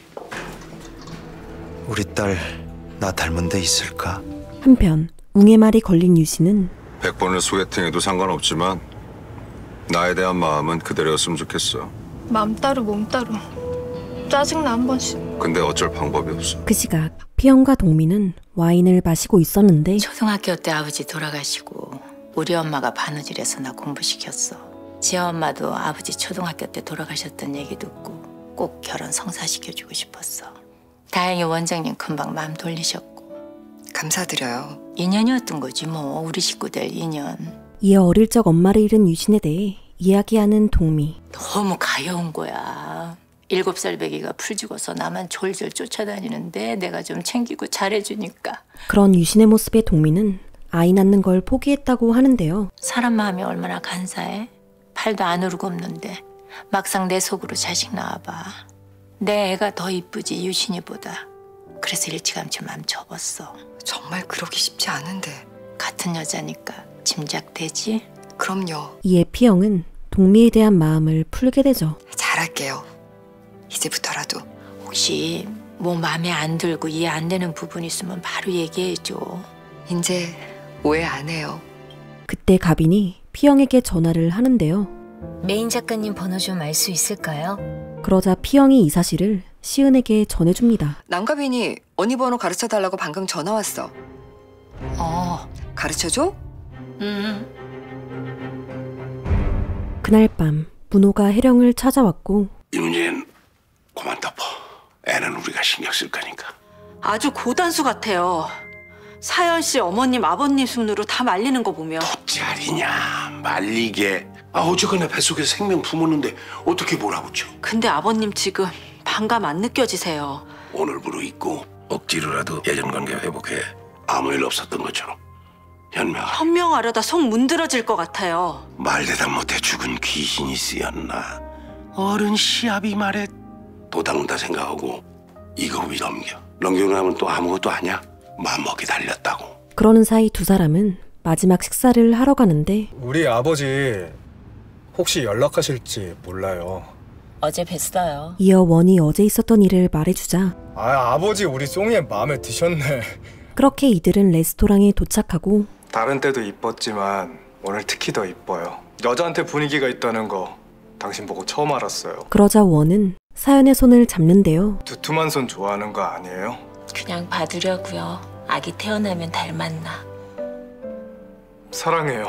우리 딸 나 닮은 데 있을까? 한편 웅의 말이 걸린 유진은 100번을 소개팅해도 상관없지만 나에 대한 마음은 그대로였으면 좋겠어. 맘 따로 몸 따로. 짜증나 한 번씩. 근데 어쩔 방법이 없어. 그 시각 피영과 동민은 와인을 마시고 있었는데 초등학교 때 아버지 돌아가시고 우리 엄마가 바느질해서 나 공부시켰어. 지아 엄마도 아버지 초등학교 때 돌아가셨던 얘기 듣고 꼭 결혼 성사시켜주고 싶었어. 다행히 원장님 금방 마음 돌리셨고. 감사드려요. 인연이었던 거지 뭐. 우리 식구들 인연. 이어 어릴 적 엄마를 잃은 유진에 대해 이야기하는 동미. 너무 가여운 거야. 7살 배기가 풀 죽어서 나만 졸졸 쫓아다니는데 내가 좀 챙기고 잘해주니까. 그런 유진의 모습에 동미는 아이 낳는 걸 포기했다고 하는데요. 사람 마음이 얼마나 간사해. 팔도 안 오르고없는데 막상 내 속으로 자식 낳아봐. 내 애가 더 이쁘지 유신이보다. 그래서 일찌감치 마음 접었어. 정말 그러기 쉽지 않은데. 같은 여자니까 짐작되지? 그럼요. 이에 피영은 동미에 대한 마음을 풀게 되죠. 잘할게요. 이제부터라도. 혹시 뭐 마음에 안 들고 이해 안 되는 부분 있으면 바로 얘기해줘. 이제 오해 안 해요. 그때 가빈이 피영에게 전화를 하는데요. 메인 작가님 번호 좀 알 수 있을까요? 그러자 피영이 이 사실을 시은에게 전해줍니다. 남가빈이 언니 번호 가르쳐달라고 방금 전화 왔어. 가르쳐줘? 그날 밤 문호가 혜령을 찾아왔고 이문진 그만 덮어. 애는 우리가 신경 쓸 거니까. 아주 고단수 같아요. 사연 씨 어머님 아버님 순으로 다 말리는 거 보면. 돗자리냐 말리게. 어쨌거나 뱃속에 생명 품었는데 어떻게 몰아붙여. 근데 아버님 지금 반감 안 느껴지세요? 오늘부로 잊고 억지로라도 예전 관계 회복해. 아무 일 없었던 것처럼. 현명하려다 속 문드러질 것 같아요. 말대답 못해 죽은 귀신이 쓰였나. 어른 시합이 말에 도당다 생각하고 이거비 넘기고 나면 또 아무것도 아니야. 맘먹기 달렸다고. 그러는 사이 두 사람은 마지막 식사를 하러 가는데 우리 아버지 혹시 연락하실지 몰라요. 어제 뵀어요. 이어 원이 어제 있었던 일을 말해주자 아버지 우리 송이의 마음에 드셨네. 그렇게 이들은 레스토랑에 도착하고 다른 때도 이뻤지만 오늘 특히 더 이뻐요. 여자한테 분위기가 있다는 거 당신 보고 처음 알았어요. 그러자 원은 사연의 손을 잡는데요. 두툼한 손 좋아하는 거 아니에요? 그냥 봐두려고요. 아기 태어나면 닮았나. 사랑해요.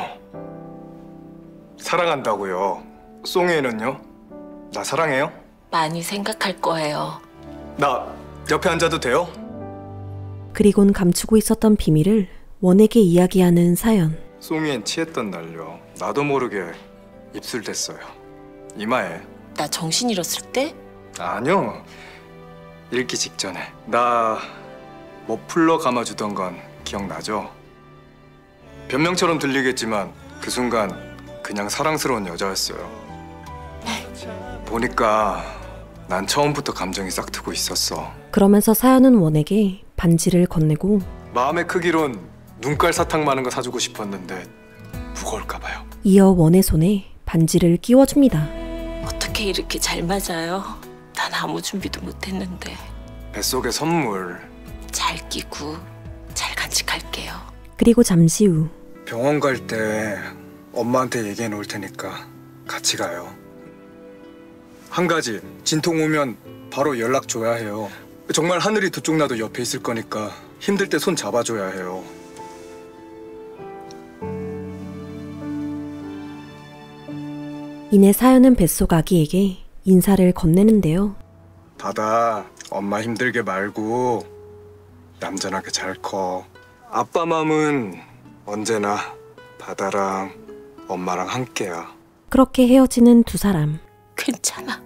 사랑한다고요. 송이는요? 나 사랑해요? 많이 생각할 거예요. 나 옆에 앉아도 돼요? 그리곤 감추고 있었던 비밀을 원에게 이야기하는 사연. 송이엔 취했던 날요. 나도 모르게 입술댔어요. 이마에. 나 정신 잃었을 때? 아니요. 읽기 직전에. 나 머플러 감아주던 건 기억나죠? 변명처럼 들리겠지만 그 순간 그냥 사랑스러운 여자였어요. 보니까 난 처음부터 감정이 싹트고 있었어. 그러면서 사연은 원에게 반지를 건네고 마음의 크기론 눈깔 사탕 많은 거 사주고 싶었는데 무거울까 봐요. 이어 원의 손에 반지를 끼워줍니다. 어떻게 이렇게 잘 맞아요? 난 아무 준비도 못했는데. 뱃속의 선물. 잘 끼고 잘 간직할게요. 그리고 잠시 후 병원 갈 때 엄마한테 얘기해 놓을 테니까 같이 가요. 한 가지, 진통 오면 바로 연락 줘야 해요. 정말 하늘이 두 쪽 나도 옆에 있을 거니까 힘들 때 손 잡아줘야 해요. 이내 사연은 뱃속 아기에게 인사를 건네는데요. 바다, 엄마 힘들게 말고 얌전하게 잘 커. 아빠 마음은 언제나 바다랑 엄마랑 함께야. 그렇게 헤어지는 두 사람. 괜찮아.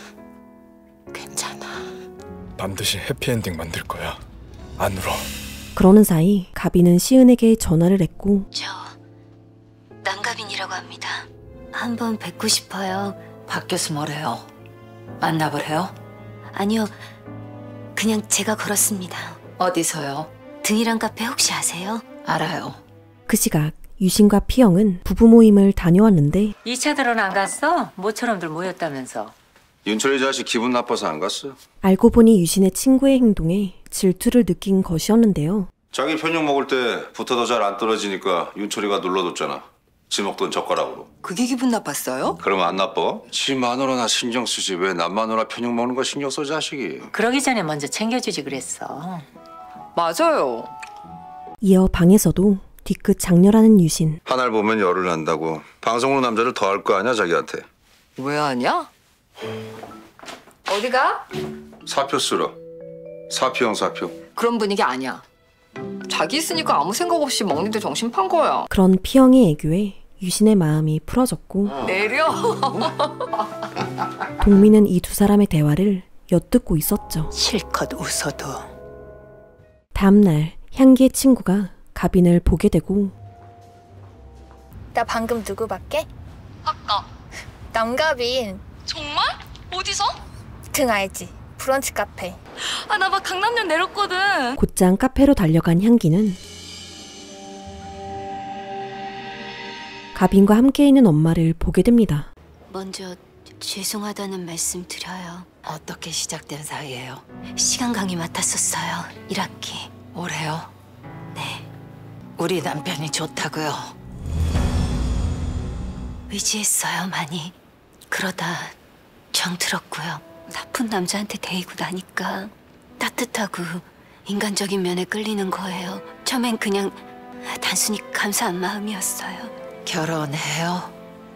괜찮아. 반드시 해피엔딩 만들 거야. 안 울어. 그러는 사이 가빈은 시은에게 전화를 했고 저 남가빈이라고 합니다. 한번 뵙고 싶어요. 밖에서 뭐래요? 만나보래요? 아니요. 그냥 제가 걸었습니다. 어디서요? 등이란 카페 혹시 아세요? 알아요. 그 시각 유신과 피영은 부부 모임을 다녀왔는데 2차 들어는 안 갔어? 모처럼들 모였다면서. 윤철이 자식 기분 나빠서 안 갔어. 알고 보니 유신의 친구의 행동에 질투를 느낀 것이었는데요. 자기 편육 먹을 때 부터도 잘 안 떨어지니까 윤철이가 눌러뒀잖아. 지 먹던 젓가락으로. 그게 기분 나빴어요? 그러면 안 나빠? 지 마누라나 신경 쓰지 왜 남 마누라 편육 먹는 거 신경 써 자식이. 그러기 전에 먼저 챙겨주지 그랬어. 맞아요. 이어 방에서도 뒤끝 장렬하는 유신. 하나를 보면 열을 난다고. 방송으로 남자를 더 할 거 아니야 자기한테. 왜 하냐? 어디가? 사표 쓰러. 사표형 사표. 그런 분위기 아니야. 자기 있으니까 아무 생각 없이 먹는데 정신 판 거야. 그런 피영의 애교에 유신의 마음이 풀어졌고 내려. 동민은 이 두 사람의 대화를 엿듣고 있었죠. 실컷 웃어도. 다음날 향기의 친구가 가빈을 보게 되고 나 방금 누구 봤게? 아까 남가빈. 정말? 어디서? 등 알지? 브런치 카페. 아, 나 막 강남역 내렸거든. 곧장 카페로 달려간 향기는 가빈과 함께 있는 엄마를 보게 됩니다. 먼저 죄송하다는 말씀 드려요. 어떻게 시작된 사이예요? 시간 강의 맡았었어요. 1학기. 올해요? 네. 우리 남편이 좋다고요. 의지했어요, 많이. 그러다 정 들었고요. 나쁜 남자한테 데이고 나니까 따뜻하고 인간적인 면에 끌리는 거예요. 처음엔 그냥 단순히 감사한 마음이었어요. 결혼해요?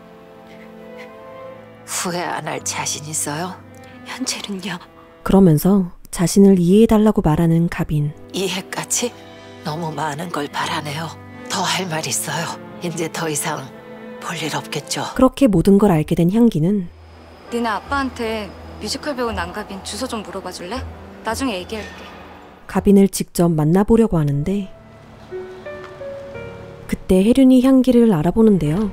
후회 안 할 자신 있어요? 현재는요. 그러면서 자신을 이해해달라고 말하는 가빈. 이해까지? 너무 많은 걸 바라네요. 더 할 말 있어요. 이제 더 이상 볼 일 없겠죠. 그렇게 모든 걸 알게 된 향기는 니네 아빠한테 뮤지컬 배우 남가빈 주소 좀 물어봐 줄래? 나중에 얘기할게. 가빈을 직접 만나보려고 하는데 그때 혜륜이 향기를 알아보는데요.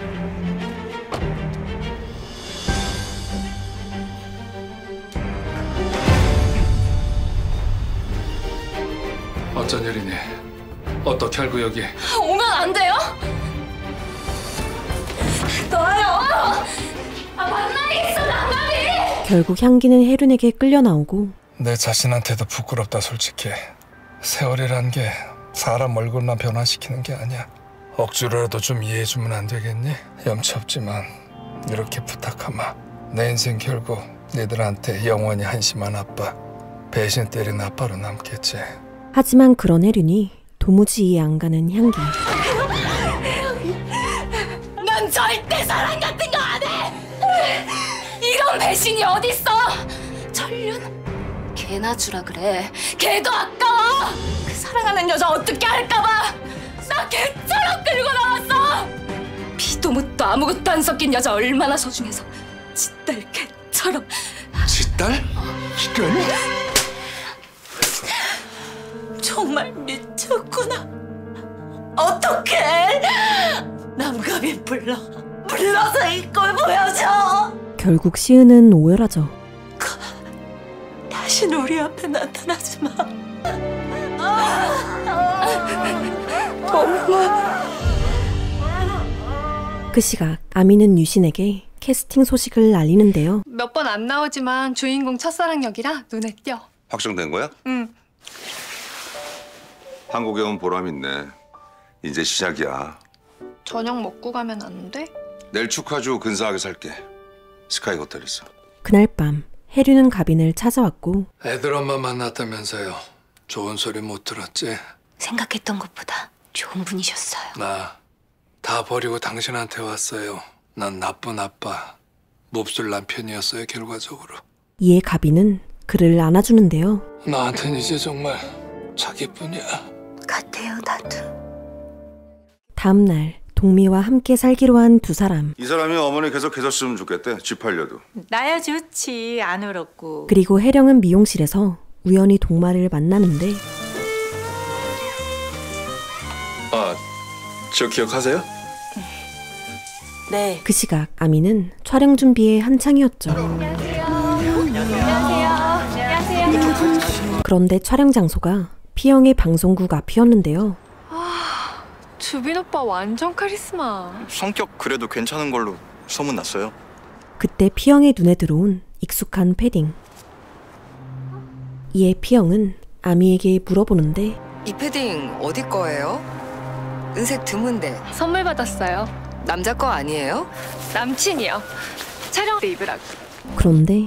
어쩐 일이니? 어떻게 알고 여기? 오면 안 돼요? 너요! 아, 만나겠어, 남가빈! 결국 향기는 혜륜에게 끌려 나오고 내 자신한테도 부끄럽다 솔직히. 세월이란 게 사람 얼굴만 변화시키는 게 아니야. 억지로라도 좀 이해해주면 안 되겠니? 염치 없지만 이렇게 부탁하마. 내 인생 결국 니들한테 영원히 한심한 아빠, 배신 때린 아빠로 남겠지. 하지만 그런 혜륜이 도무지 이해 안 가는 향기. 난 절대 사랑 같은 거 안 해! 이런 배신이 어딨어! 전륜? 걔나 주라 그래. 걔도 아까워! 그 사랑하는 여자 어떻게 할까봐! 나 걔처럼 끌고 나왔어! 피도 묻도 아무것도 안 섞인 여자 얼마나 소중해서 짓딸 걔처럼. 짓딸? 이런? 정말 미쳤구나. 어떡해? 남가빈 불러서 이걸 보여줘. 결국 시은은 오열하죠. 다시는 우리 앞에 나타나지 마. 엄마. 그 시각 아미는 유신에게 캐스팅 소식을 알리는데요. 몇 번 안 나오지만 주인공 첫사랑 역이라 눈에 띄어. 확정된 거야? 응. 한국에 온 보람 있네. 이제 시작이야. 저녁 먹고 가면 안 돼? 내일 축하주 근사하게 살게. 스카이 호텔에서. 그날 밤 혜륜은 가빈을 찾아왔고 애들 엄마 만났다면서요. 좋은 소리 못 들었지? 생각했던 것보다 좋은 분이셨어요. 나 다 버리고 당신한테 왔어요. 난 나쁜 아빠, 몹쓸 남편이었어요, 결과적으로. 이에 가비는 그를 안아주는데요. 나한텐 이제 정말 자기뿐이야. 같아요, 나도. 다음 날 동미와 함께 살기로 한 두 사람. 이 사람이 어머니 계속 계셨으면 좋겠대. 집 팔려도. 나야 좋지. 안 울었고. 그리고 혜령은 미용실에서 우연히 동마를 만나는데 아, 저 기억하세요? 네. 그 시각 아미는 촬영 준비에 한창이었죠. 그런데 촬영 장소가 피영의 방송국 앞이었는데요. 주빈 오빠 완전 카리스마. 성격 그래도 괜찮은 걸로 소문났어요. 그때 피영의 눈에 들어온 익숙한 패딩. 이에 피영은 아미에게 물어보는데 이 패딩 어디 거예요? 은색 드문데. 선물 받았어요. 남자 거 아니에요? 남친이요. 촬영 때 입으라고. 그런데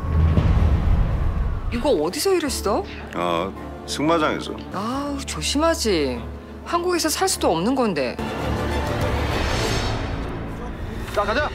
이거 어디서 일했어? 승마장에서. 아우, 조심하지. 한국에서 살 수도 없는 건데. 자, 가자.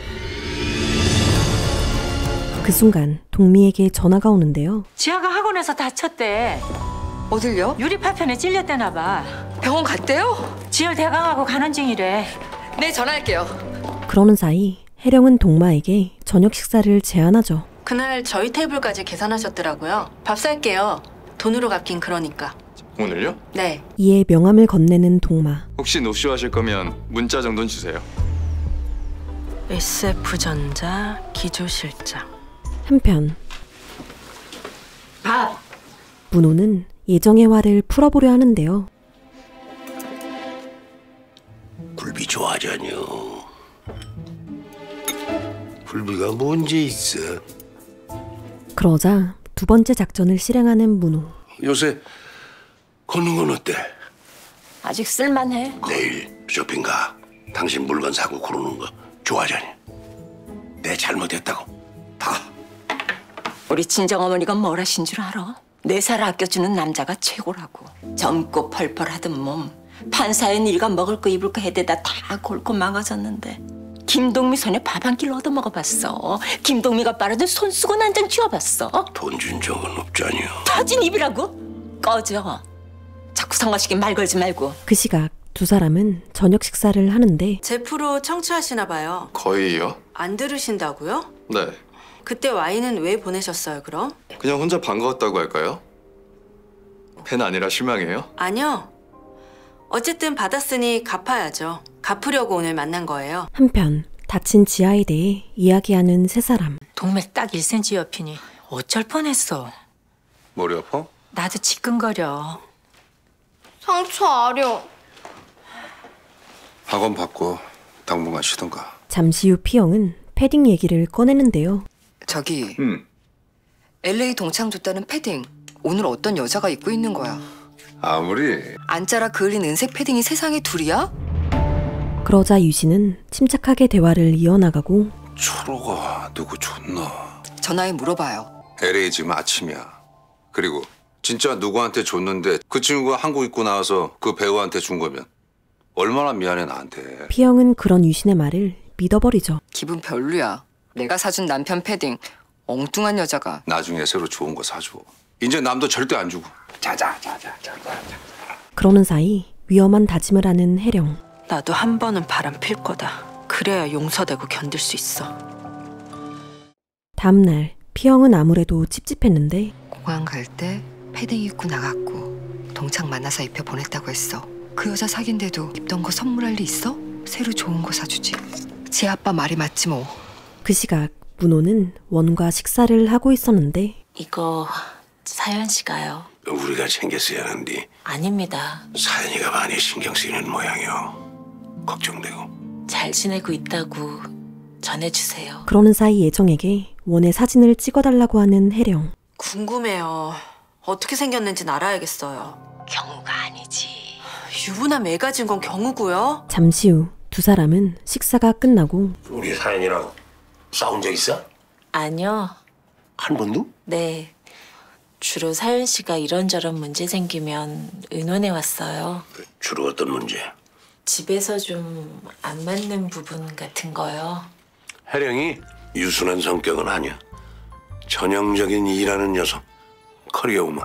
그 순간 동미에게 전화가 오는데요. 지아가 학원에서 다쳤대. 어딜요? 유리 파편에 찔렸대나 봐. 병원 갔대요? 지혈 대강하고 가는 중이래. 네, 전화할게요. 그러는 사이 혜령은 동마에게 저녁 식사를 제안하죠. 그날 저희 테이블까지 계산하셨더라고요. 밥 살게요. 돈으로 갚긴 그러니까. 오늘요? 네. 이에 명함을 건네는 동마. 혹시 노쇼 하실 거면 문자 정도는 주세요. SF전자 기조실장. 한편 밥. 문호는 예정의 화를 풀어보려 하는데요. 굴비 좋아하잖요. 굴비가 문제 있어. 그러자 두 번째 작전을 실행하는 문호. 요새 걷는 건 어때? 아직 쓸만해. 내일 쇼핑 가. 당신 물건 사고 그러는 거 좋아하잖니. 내 잘못했다고. 다. 우리 친정어머니가 뭘 하신 줄 알아? 내 살 아껴주는 남자가 최고라고. 젊고 펄펄하던 몸. 판사의 일과 먹을 거 입을 거 해대다 다 골고 망가졌는데 김동미 손에 밥 한 끼를 얻어먹어봤어. 김동미가 빠르든 손 쓰고 난장 쥐어봤어. 돈 준 적은 없잖요. 터진 입이라고? 꺼져. 자꾸 성가시게 말 걸지 말고. 그 시각 두 사람은 저녁 식사를 하는데 제 프로 청취하시나 봐요. 거의요? 안 들으신다고요? 네. 그때 와인은 왜 보내셨어요, 그럼? 그냥 혼자 반가웠다고 할까요? 팬 아니라 실망해요? 아니요. 어쨌든 받았으니 갚아야죠. 갚으려고 오늘 만난 거예요. 한편 다친 지아에 대해 이야기하는 세 사람. 동맥 딱 1cm 옆이니 어쩔 뻔했어. 머리 아파? 나도 지끈거려. 상처 아려. 학원 받고 당분간 쉬던가. 잠시 후 피영은 패딩 얘기를 꺼내는데요. 저기 LA 동창 줬다는 패딩 오늘 어떤 여자가 입고 있는 거야. 아무리 안짜라 그을린 은색 패딩이 세상에 둘이야? 그러자 유신은 침착하게 대화를 이어나가고 초로가 누구 줬나? 전화해 물어봐요. LA 지금 아침이야. 그리고 진짜 누구한테 줬는데 그 친구가 한국 입고 나와서 그 배우한테 준 거면 얼마나 미안해 나한테. 피영은 그런 유신의 말을 믿어버리죠. 기분 별로야. 내가 사준 남편 패딩 엉뚱한 여자가. 나중에 새로 좋은 거 사줘. 이제 남도 절대 안 주고. 자자. 그러는 사이 위험한 다짐을 하는 혜령. 나도 한 번은 바람 필 거다. 그래야 용서되고 견딜 수 있어. 다음 날 피영은 아무래도 찝찝했는데 공항 갈 때 패딩 입고 나갔고 동창 만나서 입혀 보냈다고 했어. 그 여자 사귄데도 입던 거 선물할 일 있어? 새로 좋은 거 사주지. 제 아빠 말이 맞지 뭐. 그 시각 문호는 원과 식사를 하고 있었는데 이거 사연 씨가요. 우리가 챙겼어야 하는데 아닙니다. 사연이가 많이 신경 쓰이는 모양이요. 걱정되고. 잘 지내고 있다고 전해주세요. 그러는 사이 예정에게 원의 사진을 찍어달라고 하는 혜령. 궁금해요. 어떻게 생겼는지는 알아야겠어요. 경우가 아니지. 유부남 애 가진 건 경우고요. 잠시 후 두 사람은 식사가 끝나고 우리 사연이랑 싸운 적 있어? 아니요. 한 번도? 네. 주로 사연 씨가 이런저런 문제 생기면 의논해 왔어요. 주로 어떤 문제? 집에서 좀 안 맞는 부분 같은 거요. 혜령이 유순한 성격은 아니야. 전형적인 일하는 여성. 커리어우먼.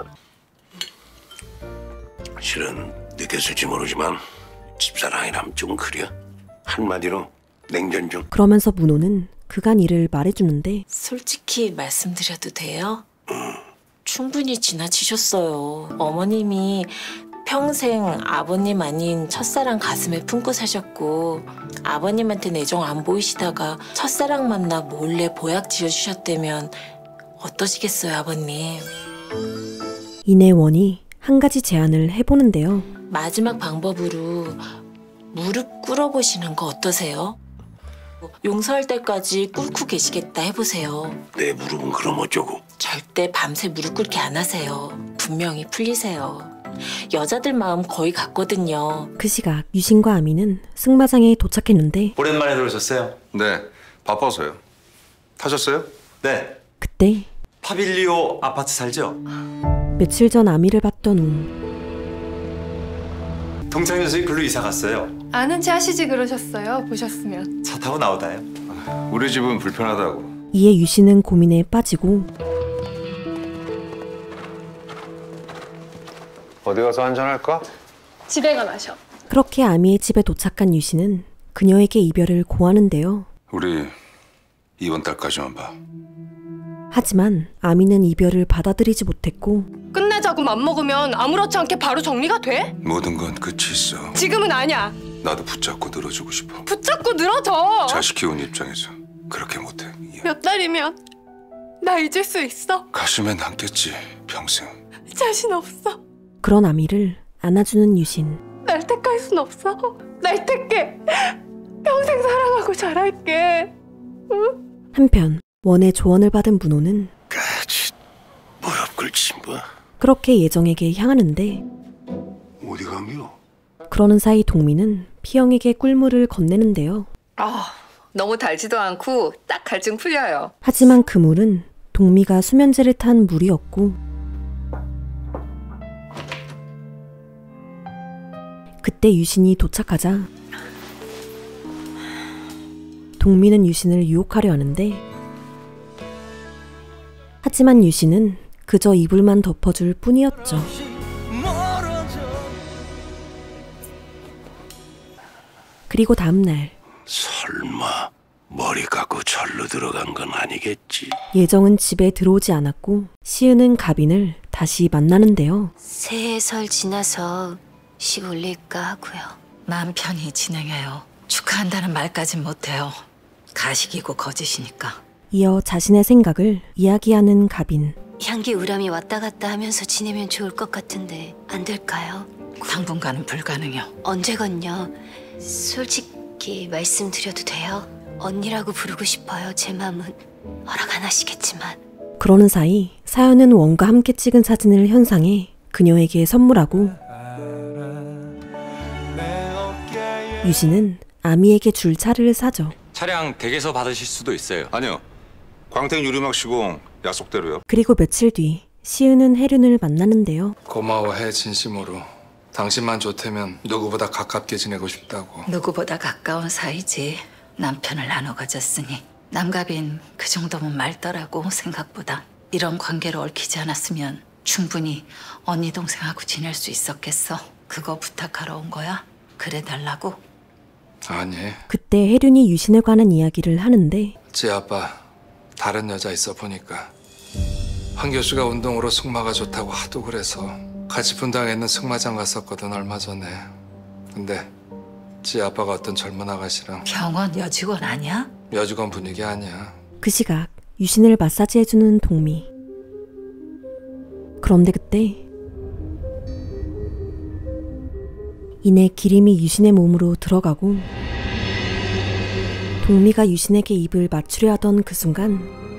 실은 느꼈을지 모르지만 집사랑이라면 좀 그려. 한마디로 냉전 중. 그러면서 문호는 그간 일을 말해주는데 솔직히 말씀드려도 돼요? 충분히 지나치셨어요. 어머님이 평생 아버님 아닌 첫사랑 가슴에 품고 사셨고 아버님한테 애정 안 보이시다가 첫사랑 만나 몰래 보약 지어주셨다면 어떠시겠어요, 아버님? 이내 원이 한 가지 제안을 해보는데요. 마지막 방법으로 무릎 꿇어보시는 거 어떠세요? 용서할 때까지 꿇고 계시겠다 해보세요. 내 무릎은 그럼 어쩌고? 절대 밤새 무릎 꿇게 안 하세요. 분명히 풀리세요. 여자들 마음 거의 같거든요. 그 시각 유신과 아미는 승마장에 도착했는데 오랜만에 들어오셨어요? 네, 바빠서요. 타셨어요? 네. 그때 파빌리오 아파트 살죠? 며칠 전 아미를 봤던 동창 녀석이 글로 이사 갔어요. 아는 체 하시지 그러셨어요. 보셨으면. 차 타고 나오다요. 우리 집은 불편하다고. 이에 유신은 고민에 빠지고 어디 가서 한잔할까? 집에 가 마셔. 그렇게 아미의 집에 도착한 유신은 그녀에게 이별을 고하는데요. 우리 이번 달까지만 봐. 하지만 아미는 이별을 받아들이지 못했고 끝내자고 맘먹으면 아무렇지 않게 바로 정리가 돼? 모든 건 끝이 있어. 지금은 아니야. 나도 붙잡고 늘어주고 싶어. 붙잡고 늘어져. 자식 키운 입장에서 그렇게 못해. 몇 달이면 나 잊을 수 있어? 가슴에 남겠지, 평생. 자신 없어. 그런 아미를 안아주는 유신. 날 택할 순 없어. 날 택해. 평생 사랑하고 잘할게. 응? 한편 원의 조언을 받은 문호는 무릎 꿇지 뭐. 그렇게 예정에게 향하는데 어디 가며? 그러는 사이 동민은 피영에게 꿀물을 건네는데요. 너무 달지도 않고 딱 갈증 풀려요. 하지만 그 물은 동미가 수면제를 탄 물이었고 그때 유신이 도착하자 동미는 유신을 유혹하려 하는데 하지만 유신은 그저 이불만 덮어줄 뿐이었죠. 그리고 다음 날 설마 머리 깎고 절로 들어간 건 아니겠지? 예정은 집에 들어오지 않았고 시은은 가빈을 다시 만나는데요. 새해 설 지나서 식 올릴까 하고요. 마음 편히 진행해요. 축하한다는 말까진 못해요. 가식이고 거짓이니까. 이어 자신의 생각을 이야기하는 가빈. 향기 우람이 왔다 갔다 하면서 지내면 좋을 것 같은데 안 될까요? 당분간은 불가능해요. 언제건요. 솔직히 말씀드려도 돼요? 언니라고 부르고 싶어요. 제 마음은 허락 안 하시겠지만. 그러는 사이 사연은 원과 함께 찍은 사진을 현상해 그녀에게 선물하고 유신은 아미에게 줄 차를 사죠. 차량 댁에서 받으실 수도 있어요. 아니요. 광택 유리막 시공 약속대로요. 그리고 며칠 뒤 시은은 혜륜을 만나는데요. 고마워해 진심으로. 당신만 좋다면 누구보다 가깝게 지내고 싶다고. 누구보다 가까운 사이지. 남편을 나눠 가졌으니. 남가빈 그 정도면 말더라고 생각보다. 이런 관계로 얽히지 않았으면 충분히 언니 동생하고 지낼 수 있었겠어. 그거 부탁하러 온 거야? 그래 달라고? 아니. 그때 혜륜이 유신에 관한 이야기를 하는데 지 아빠 다른 여자 있어 보니까 황 교수가 운동으로 승마가 좋다고 하도 그래서 같이 분당에 있는 승마장 갔었거든 얼마 전에. 근데 지 아빠가 어떤 젊은 아가씨랑 병원 여직원 아니야? 여직원 분위기 아니야. 그 시각 유신을 마사지해주는 동미. 그런데 그때 이내 기림이 유신의 몸으로 들어가고 동미가 유신에게 입을 맞추려 하던 그 순간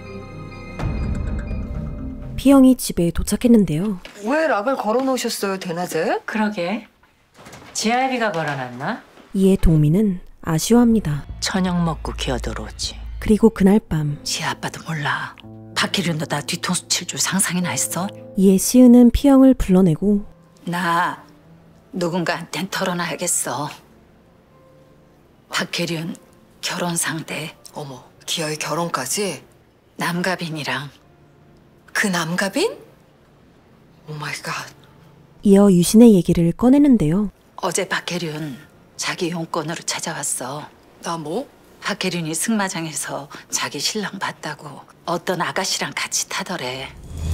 피영이 집에 도착했는데요. 왜 락을 걸어놓으셨어요, 대낮에? 그러게. 지아비가 걸어놨나? 이에 동미는 아쉬워합니다. 저녁 먹고 기어들어오지. 그리고 그날 밤 지 아빠도 몰라. 박혜륜도 나 뒤통수 칠 줄 상상이나 했어? 이에 시은은 피영을 불러내고 나 누군가한텐 털어놔야겠어. 박혜륜 결혼 상대. 어머, 기어이 결혼까지? 남가빈이랑. 그 남가빈? 오 마이 갓. 이어 유신의 얘기를 꺼내는데요. 어제 박혜륜 자기 용건으로 찾아왔어. 나 뭐? 박혜륜이 승마장에서 자기 신랑 봤다고 어떤 아가씨랑 같이 타더래.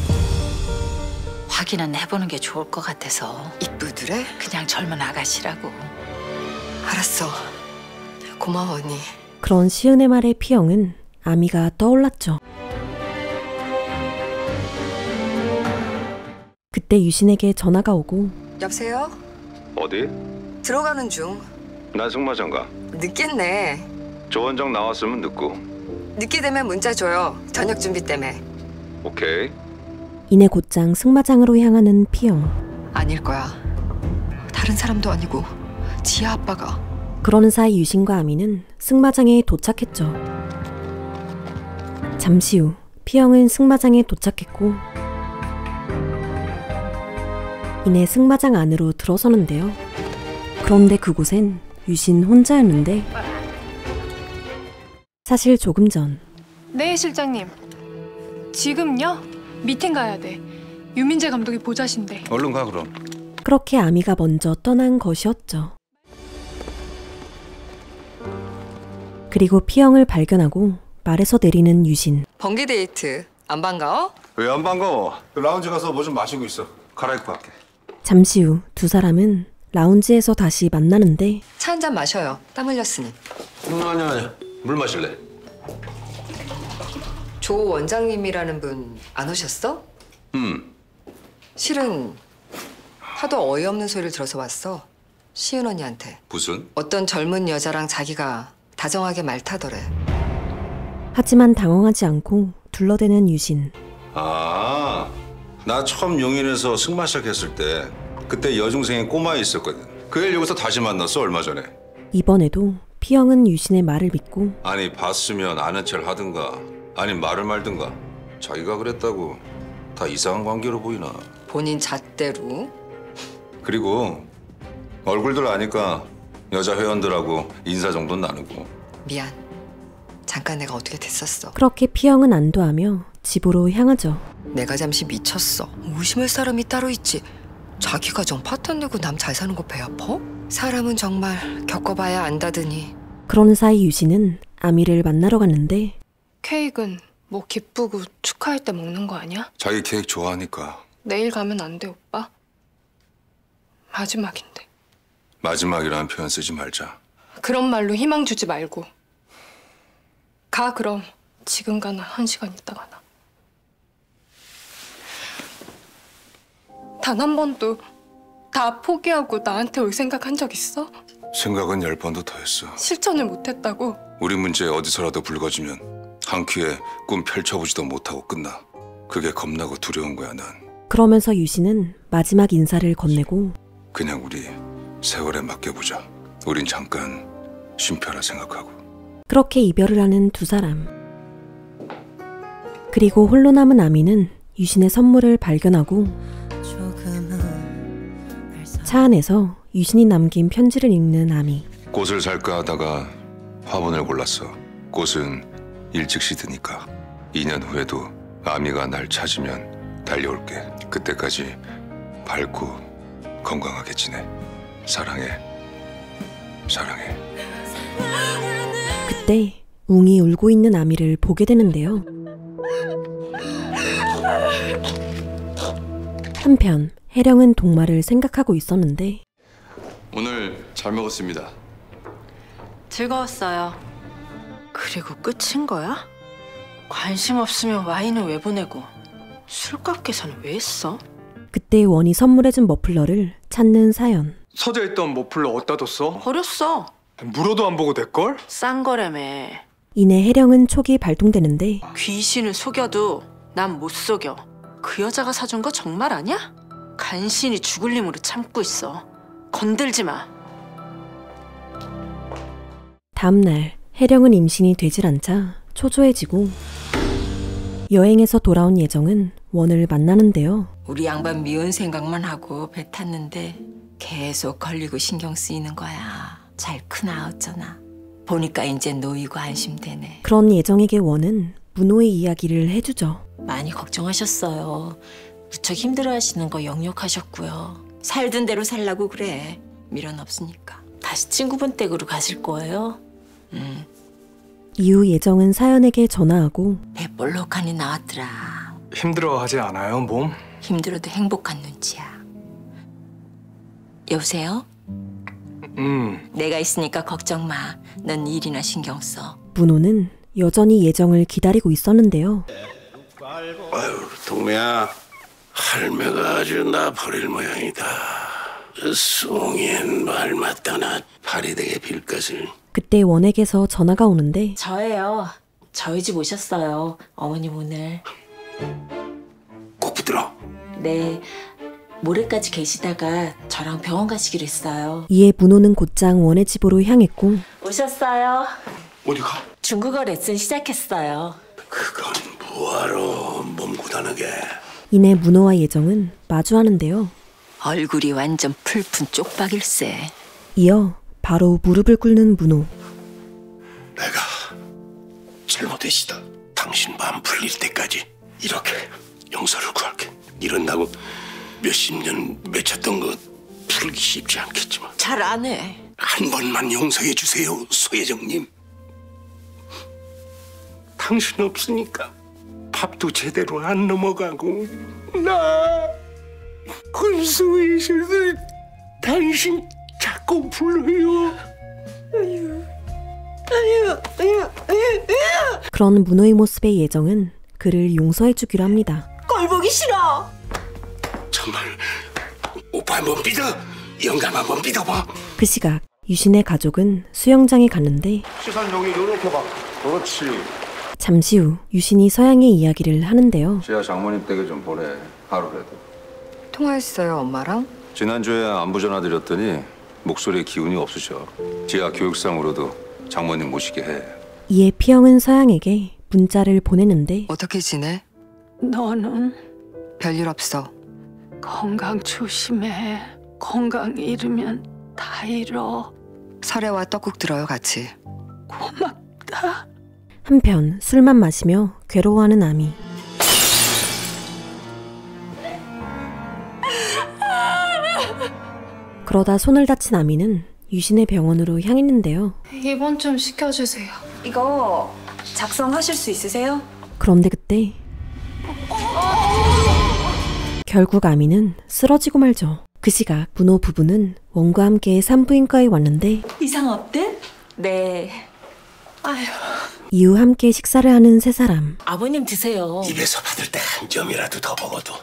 확인은 해보는 게 좋을 것 같아서. 이쁘드래? 그냥 젊은 아가씨라고. 알았어. 고마워 언니. 그런 시은의 말에 피영은 아미가 떠올랐죠. 그때 유신에게 전화가 오고 여보세요? 어디? 들어가는 중. 난 승마장 가. 늦겠네. 조원정 나왔으면 늦고. 늦게 되면 문자 줘요. 저녁 준비 때문에. 오케이. 이내 곧장 승마장으로 향하는 피영. 아닐 거야. 다른 사람도 아니고 지아 아빠가. 그러는 사이 유신과 아미는 승마장에 도착했죠. 잠시 후 피영은 승마장에 도착했고 이내 승마장 안으로 들어서는데요. 그런데 그곳엔 유신 혼자였는데 사실 조금 전 네, 실장님. 지금요? 미팅 가야 돼. 유민재 감독이 보자신데. 얼른 가 그럼. 그렇게 아미가 먼저 떠난 것이었죠. 그리고 피영을 발견하고 말에서 내리는 유신. 번개 데이트 안 반가워? 왜 안 반가워? 라운지 가서 뭐 좀 마시고 있어. 갈아입고 갈게. 잠시 후 두 사람은 라운지에서 다시 만나는데 차 한 잔 마셔요. 땀 흘렸으니. 아니야. 물 마실래? 조 원장님이라는 분 안 오셨어? 실은 하도 어이없는 소리를 들어서 왔어. 시은 언니한테. 무슨? 어떤 젊은 여자랑 자기가 다정하게 말 타더래. 하지만 당황하지 않고 둘러대는 유신. 아, 나 처음 용인에서 승마 시작했을 때 그때 여중생이 꼬마에 있었거든. 그 애 여기서 다시 만났어 얼마 전에. 이번에도 피영은 유신의 말을 믿고 아니 봤으면 아는 체를 하든가 아니 말을 말든가. 자기가 그랬다고 다 이상한 관계로 보이나. 본인 잣대로. 그리고 얼굴들 아니까 여자 회원들하고 인사 정도는 나누고. 미안. 잠깐 내가 어떻게 됐었어. 그렇게 피영은 안도하며 집으로 향하죠. 내가 잠시 미쳤어. 의심할 사람이 따로 있지. 자기 가정 파탄 내고 남 잘 사는 거 배 아파? 사람은 정말 겪어봐야 안다더니. 그러는 사이 유신은 아미를 만나러 갔는데 케이크는 뭐 기쁘고 축하할 때 먹는 거 아니야? 자기 케이크 좋아하니까. 내일 가면 안 돼, 오빠? 마지막인데. 마지막이라는 표현 쓰지 말자. 그런 말로 희망 주지 말고. 가, 그럼. 지금 가나 1시간 있다 가나. 단 한 번도 다 포기하고 나한테 올 생각 한 적 있어? 생각은 10번도 더 했어. 실천을 못했다고? 우리 문제 어디서라도 불거지면 한 큐에 꿈 펼쳐보지도 못하고 끝나. 그게 겁나고 두려운 거야 난. 그러면서 유신은 마지막 인사를 건네고 그냥 우리 세월에 맡겨보자. 우린 잠깐 쉼표라 생각하고. 그렇게 이별을 하는 두 사람. 그리고 홀로 남은 아미는 유신의 선물을 발견하고 차 안에서 유신이 남긴 편지를 읽는 아미. 꽃을 살까 하다가 화분을 골랐어. 꽃은 일찍 시드니까 2년 후에도 아미가 날 찾으면 달려올게. 그때까지 밝고 건강하게 지내. 사랑해. 사랑해. 그때 웅이 울고 있는 아미를 보게 되는데요. 한편 혜령은 동마를 생각하고 있었는데 오늘 잘 먹었습니다. 즐거웠어요. 그리고 끝인 거야? 관심 없으면 와인은 왜 보내고 술값 계산은 왜 했어? 그때 원이 선물해준 머플러를 찾는 사연. 서재 있던 머플러 어디다 뒀어? 버렸어. 물어도 안 보고 냈걸? 싼 거라며. 이내 혜령은 촉이 발동되는데 귀신을 속여도 난 못 속여. 그 여자가 사준 거 정말 아니야? 간신히 죽을 힘으로 참고 있어. 건들지 마. 다음날 혜령은 임신이 되질 않자 초조해지고 여행에서 돌아온 예정은 원을 만나는데요. 우리 양반 미운 생각만 하고 배 탔는데 계속 걸리고 신경 쓰이는 거야. 잘 크나 어쩌나. 보니까 이제 놓이고 안심되네. 그런 예정에게 원은 문호의 이야기를 해주죠. 많이 걱정하셨어요. 무척 힘들어하시는 거 역력하셨고요. 살던 대로 살라고 그래. 미련 없으니까. 다시 친구분 댁으로 가실 거예요? 이후 예정은 사연에게 전화하고 볼록하니 나왔더라. 힘들어하지 않아요, 몸? 힘들어도 행복한 눈치야. 여보세요? 내가 있으니까 걱정 마. 넌 일이나 신경 써. 문호는 여전히 예정을 기다리고 있었는데요. 아유, 동매야. 할매가 아주 나 버릴 모양이다. 송이엔 말 맞다나 발이 되게 빌것을. 그때 원에게서 전화가 오는데 저예요. 저희 집 오셨어요. 어머님 오늘. 꼭 붙들어. 네. 모레까지 계시다가 저랑 병원 가시기로 했어요. 이에 문호는 곧장 원의 집으로 향했고 오셨어요. 어디 가? 중국어 레슨 시작했어요. 그건 뭐하러 몸 고단하게. 이내 문호와 예정은 마주하는데요. 얼굴이 완전 풀푼 쪽박일세. 이어 바로 무릎을 꿇는 문호. 내가 잘못했시다. 당신 마음 풀릴 때까지 이렇게 용서를 구할게. 이런다고 몇십 년 맺혔던 거 풀기 쉽지 않겠지만 잘 안 해. 한 번만 용서해 주세요, 소혜정님. 당신 없으니까 밥도 제대로 안 넘어가고 나 혼수에서도 당신 자꾸 불러요. 그런 문호의 모습에 예정은 그를 용서해주기로 합니다. 꼴 보기 싫어. 정말 오빠 한번 믿어. 영감 한번 믿어봐. 그 시각 유신의 가족은 수영장에 갔는데 시선 여기 이렇게 봐. 그렇지. 잠시 후 유신이 서양의 이야기를 하는데요. 지아 장모님 댁에 좀 보내. 하루라도. 통화했어요, 엄마랑? 지난주에 안부 전화드렸더니 목소리에 기운이 없으셔. 지아 교육상으로도 장모님 모시게 해. 이에 피영은 서양에게 문자를 보내는데 어떻게 지내? 너는? 별일 없어. 건강 조심해. 건강 잃으면 다 잃어. 설애와 떡국 들어요, 같이. 고맙다. 한편 술만 마시며 괴로워하는 아미. 그러다 손을 다친 아미는 유신의 병원으로 향했는데요. 입원 좀 시켜주세요. 이거 작성하실 수 있으세요? 그런데 그때 결국 아미는 쓰러지고 말죠. 그 시각 문호 부부는 원과 함께 산부인과에 왔는데 이상 없대? 네. 아휴. 이후 함께 식사를 하는 세 사람. 아버님 드세요. 입에서 받을 때 한 점이라도 더 먹어도.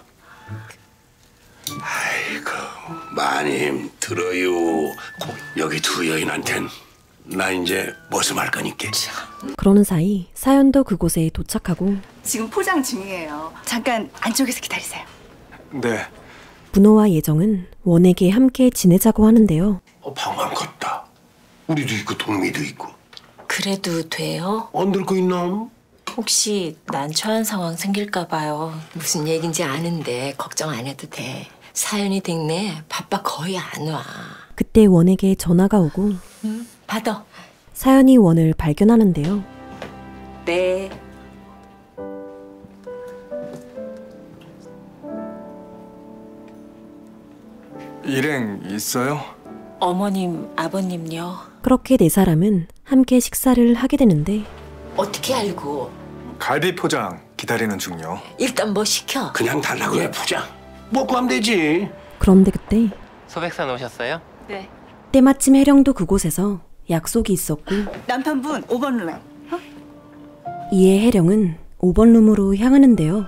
아이고, 마님 들어요. 여기 두 여인한텐 나 이제 머슴할 거니까. 그러는 사이 사연도 그곳에 도착하고 지금 포장 중이에요. 잠깐 안쪽에서 기다리세요. 네. 문호와 예정은 원에게 함께 지내자고 하는데요. 방만 컸다. 우리도 있고 동미도 있고. 그래도 돼요? 안 될 거 있나? 혹시 난처한 상황 생길까 봐요. 무슨 얘긴지 아는데 걱정 안 해도 돼. 사연이 댁내 바빠 거의 안 와. 그때 원에게 전화가 오고 받아. 사연이 원을 발견하는데요. 네. 일행 있어요? 어머님, 아버님요. 그렇게 네 사람은 함께 식사를 하게 되는데 어떻게 알고? 갈비 포장 기다리는 중요. 일단 뭐 시켜? 그냥 달라고 해, 포장. 먹고 하면 되지. 그런데 그때 소백산 오셨어요? 네. 때마침 혜령도 그곳에서 약속이 있었고 남편분 5번 룸에. 이에 혜령은 5번 룸으로 향하는데요.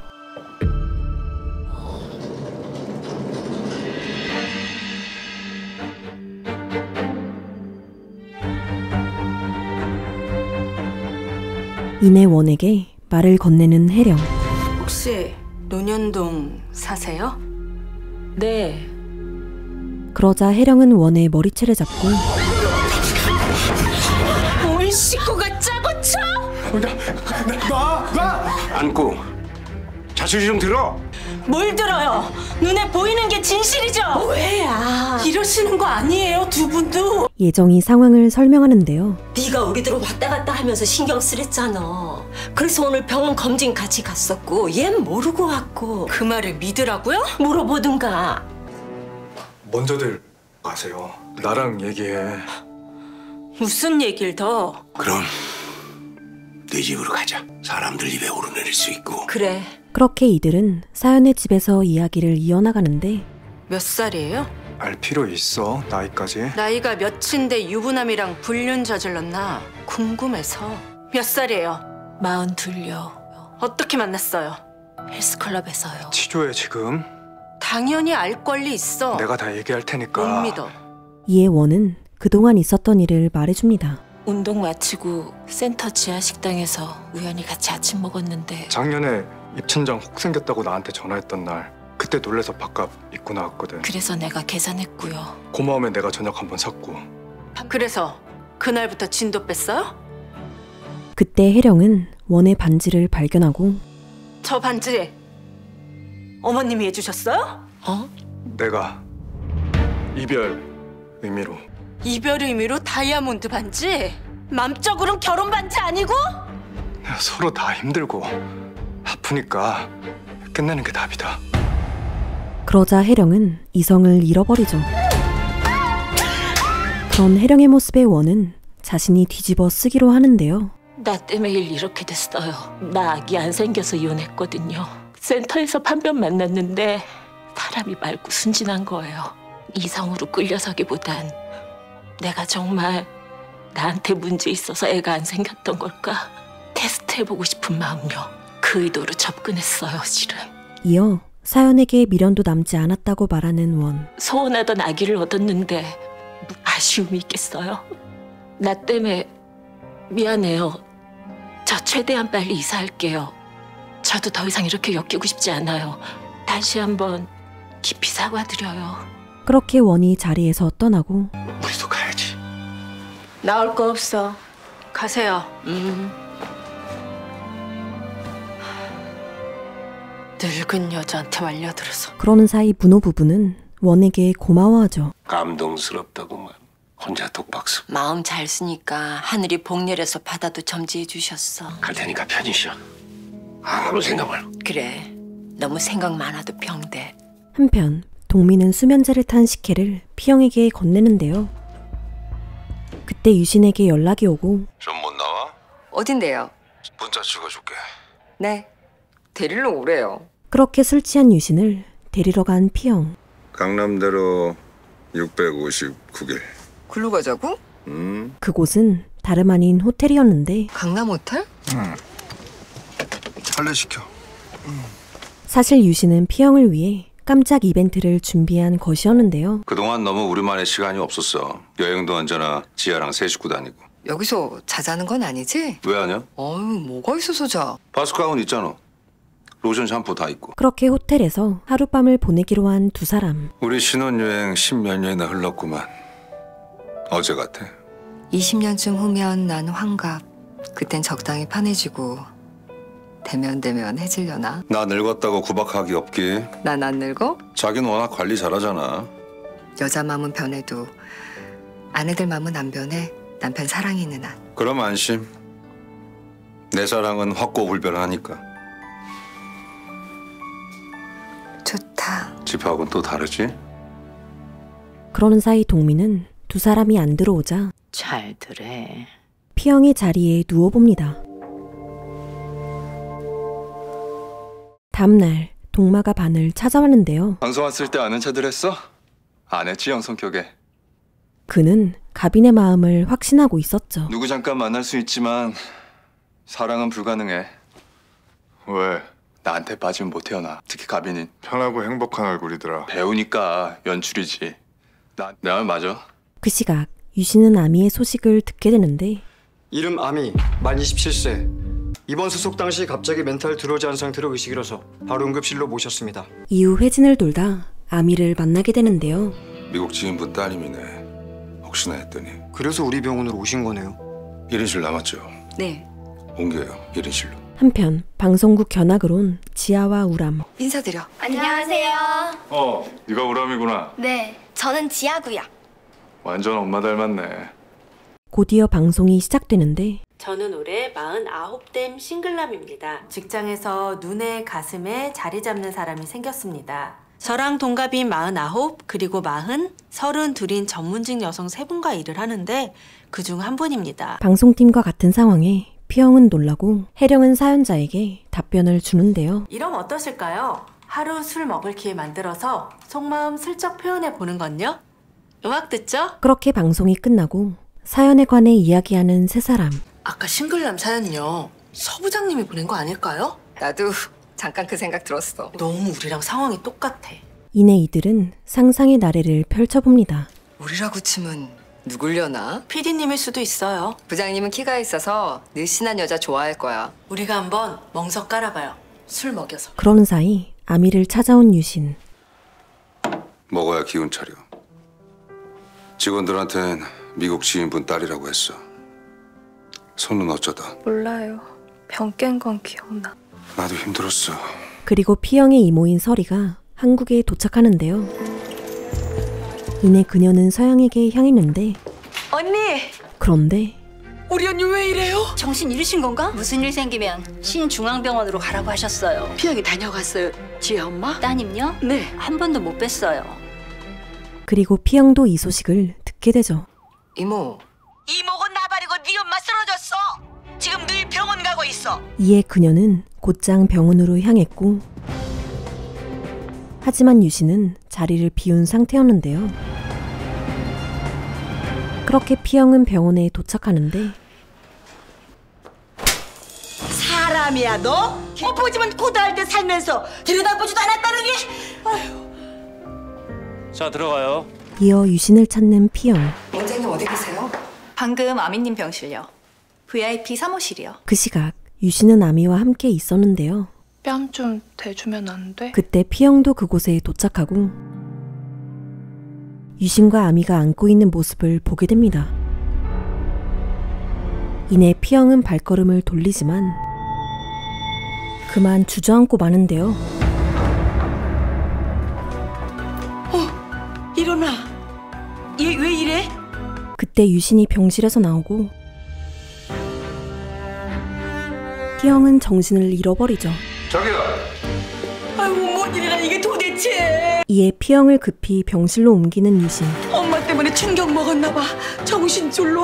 이내 원에게 말을 건네는 혜령. 혹시 논현동 사세요? 네. 그러자 혜령은 원의 머리채를 잡고 뭘 식구가 짜고 쳐? 안고 자초지 좀 들어. 뭘 들어요? 눈에 보이는 게 진실이죠? 뭐해야? 이러시는 거 아니에요, 두 분도? 예정이 상황을 설명하는데요. 네가 우리들 왔다 갔다 하면서 신경 쓰랬잖아. 그래서 오늘 병원 검진 같이 갔었고 얜 모르고 왔고. 그 말을 믿으라고요? 물어보든가. 먼저들 가세요. 나랑 얘기해. 무슨 얘길 더? 그럼 네 집으로 가자. 사람들 입에 오르내릴 수 있고. 그래. 그렇게 이들은 사연의 집에서 이야기를 이어나가는데 몇 살이에요? 알 필요 있어? 나이까지? 나이가 몇인데 유부남이랑 불륜 저질렀나 궁금해서. 몇 살이에요? 42요. 어떻게 만났어요? 헬스클럽에서요. 치료해 지금. 당연히 알 권리 있어. 내가 다 얘기할 테니까. 못 믿어. 이에 원은 그동안 있었던 일을 말해줍니다. 운동 마치고 센터 지하 식당에서 우연히 같이 아침 먹었는데 작년에 입천장 혹 생겼다고 나한테 전화했던 날 그때 놀래서 밥값 입고 나왔거든. 그래서 내가 계산했고요. 고마우면 내가 저녁 한번 샀고. 그래서 그날부터 진도 뺐어요? 그때 혜령은 원의 반지를 발견하고 저 반지 어머님이 해주셨어요? 내가 이별 의미로. 이별 의미로 다이아몬드 반지? 맘적으로는 결혼 반지 아니고? 서로 다 힘들고 아프니까 끝내는 게 답이다. 그러자 혜령은 이성을 잃어버리죠. 그런 혜령의 모습에 원은 자신이 뒤집어 쓰기로 하는데요. 나 때문에 일 이렇게 됐어요. 나 아기 안 생겨서 이혼했거든요. 센터에서 판변 만났는데 사람이 맑고 순진한 거예요. 이성으로 끌려서기보단 내가 정말 나한테 문제 있어서 애가 안 생겼던 걸까? 테스트해보고 싶은 마음요. 그 의도로 접근했어요, 실은. 이어 사연에게 미련도 남지 않았다고 말하는 원. 소원하던 아기를 얻었는데 아쉬움이 있겠어요? 나 때문에 미안해요. 저 최대한 빨리 이사할게요. 저도 더 이상 이렇게 엮이고 싶지 않아요. 다시 한번 깊이 사과드려요. 그렇게 원이 자리에서 떠나고 우리도 가야지. 나올 거 없어. 가세요. 늙은 여자한테 말려들어서. 그러는 사이 문호 부부는 원에게 고마워하죠. 감동스럽다고만. 혼자 독박수. 마음 잘 쓰니까 하늘이 복 내려서 바다도 점지해 주셨어. 갈 테니까 편히 쉬어. 아무 생각 말고. 그래. 너무 생각 많아도 병돼. 한편 동민은 수면제를 탄 식혜를 피영에게 건네는데요. 그때 유신에게 연락이 오고 좀 못 나와? 어딘데요? 문자 찍어줄게. 네. 데리러 오래요. 그렇게 술 취한 유신을 데리러 간 피영. 강남대로 659길. 글로 가자고? 그곳은 다름 아닌 호텔이었는데 강남 호텔? 응. 할례시켜. 사실 유신은 피영을 위해 깜짝 이벤트를 준비한 것이었는데요. 그동안 너무 우리만의 시간이 없었어. 여행도 언제나 지아랑 세 식구 다니고. 여기서 자자는 건 아니지? 왜 하냐? 어휴, 뭐가 있어서 자. 바스카운 있잖아. 로션 샴푸 다 있고. 그렇게 호텔에서 하룻밤을 보내기로 한 두 사람. 우리 신혼여행 10몇 년이나 흘렀구만. 어제 같아. 20년쯤 후면 난 환갑. 그땐 적당히 판해지고 대면 해지려나? 나 늙었다고 구박하기 없기. 난 안 늙어? 자기는 워낙 관리 잘하잖아. 여자 마음은 변해도 아내들 마음은 안 변해. 남편 사랑이 있는 한. 그럼 안심. 내 사랑은 확고불변하니까. 좋다. 집하고는 또 다르지? 그러는 사이 동민은 두 사람이 안 들어오자 잘들해. 피영이 자리에 누워봅니다. 다음날 동마가 반을 찾아왔는데요. 방송 왔을 때 아는 체들 했어? 안 했지, 형 성격에. 그는 가빈의 마음을 확신하고 있었죠. 누구 잠깐 만날 수 있지만 사랑은 불가능해. 왜? 나한테 빠지면 못 태어나. 특히 가빈인. 편하고 행복한 얼굴이더라. 배우니까 연출이지. 내 말 맞아? 그 시각 유신은 아미의 소식을 듣게 되는데 이름 아미, 만 27세. 이번 수속 당시 갑자기 멘탈 드러지한 상태로 의식이라서 바로 응급실로 모셨습니다. 이후 회진을 돌다 아미를 만나게 되는데요. 미국 지인분 따님이네. 혹시나 했더니. 그래서 우리 병원으로 오신 거네요. 1인실 남았죠? 네. 옮겨요, 1인실로. 한편 방송국 견학을 온 지아와 우람. 인사드려. 안녕하세요. 네가 우람이구나. 네, 저는 지아고요. 완전 엄마 닮았네. 곧이어 방송이 시작되는데 저는 올해 49댐 싱글남입니다. 직장에서 눈에 가슴에 자리 잡는 사람이 생겼습니다. 저랑 동갑인 49 그리고 40, 32인 전문직 여성 3분과 일을 하는데 그중 한 분입니다. 방송팀과 같은 상황에 피영은 놀라고 혜령은 사연자에게 답변을 주는데요. 이러면 어떠실까요? 하루 술 먹을 기회 만들어서 속마음 슬쩍 표현해 보는 건요? 음악 듣죠? 그렇게 방송이 끝나고 사연에 관해 이야기하는 세 사람. 아까 싱글남 사연요. 서 부장님이 보낸 거 아닐까요? 나도 잠깐 그 생각 들었어. 너무 우리랑 상황이 똑같아. 이내 이들은 상상의 나래를 펼쳐봅니다. 우리라고 치면 누굴려나? PD님일 수도 있어요. 부장님은 키가 있어서 늘씬한 여자 좋아할 거야. 우리가 한번 멍석 깔아봐요. 술 먹여서. 그러는 사이 아미를 찾아온 유신. 먹어야 기운 차려. 직원들한텐 미국 지인분 딸이라고 했어. 손은 어쩌다? 몰라요. 병 깬 건 기억나. 나도 힘들었어. 그리고 피영의 이모인 설이가 한국에 도착하는데요. 이내 그녀는 서영에게 향했는데 언니! 그런데 우리 언니 왜 이래요? 정신 잃으신 건가? 무슨 일 생기면 신중앙병원으로 가라고 하셨어요. 피영이 다녀갔어요. 지혜 엄마? 따님요? 네. 한 번도 못 뵀어요. 그리고 피영도 이 소식을 듣게 되죠. 이모. 이모가 나발이고 네 엄마 쓰러졌어. 지금 늘 병원 가고 있어. 이에 그녀는 곧장 병원으로 향했고 하지만 유신은 자리를 비운 상태였는데요. 그렇게 피영은 병원에 도착하는데 사람이야 너? 보지만 고다할 때 살면서 들여다보지도 않았다는 게. 자, 들어가요. 이어 유신을 찾는 피영. 원장님 어디 계세요? 방금 아미님 병실요. VIP 사무실이요. 그 시각 유신은 아미와 함께 있었는데요. 뺨 좀 대주면 안 돼? 그때 피영도 그곳에 도착하고 유신과 아미가 안고 있는 모습을 보게 됩니다. 이내 피영은 발걸음을 돌리지만 그만 주저앉고 마는데요. 일어나. 얘 왜 이래? 그때 유신이 병실에서 나오고 피영은 정신을 잃어버리죠. 자기야. 아이고 뭔 일이라 이게 도대체. 이에 피영을 급히 병실로 옮기는 유신. 엄마 때문에 충격 먹었나 봐. 정신 졸로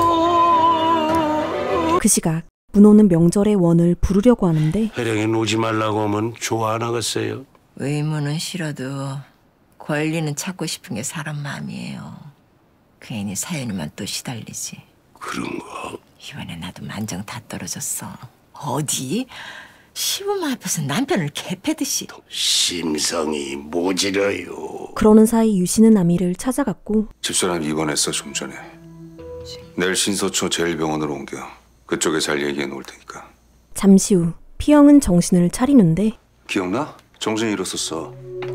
왔어. 그 시각 문호는 명절에 원을 부르려고 하는데 혜령이 오지 말라고 하면 좋아하나겠어요. 의무는 싫어도 권리는 찾고 싶은 게 사람 마음이에요. 괜히 사연이만 또 시달리지. 그런가? 이번에 나도 만정 다 떨어졌어. 어디? 시부모 앞에서 남편을 개패듯이. 심성이 모질어요. 그러는 사이 유신은 아미를 찾아갔고 집사람 입원했어 좀 전에. 내일 신서초 제1병원으로 옮겨. 그쪽에 잘 얘기해 놓을 테니까. 잠시 후 피영은 정신을 차리는데 기억나? 정신 잃었었어.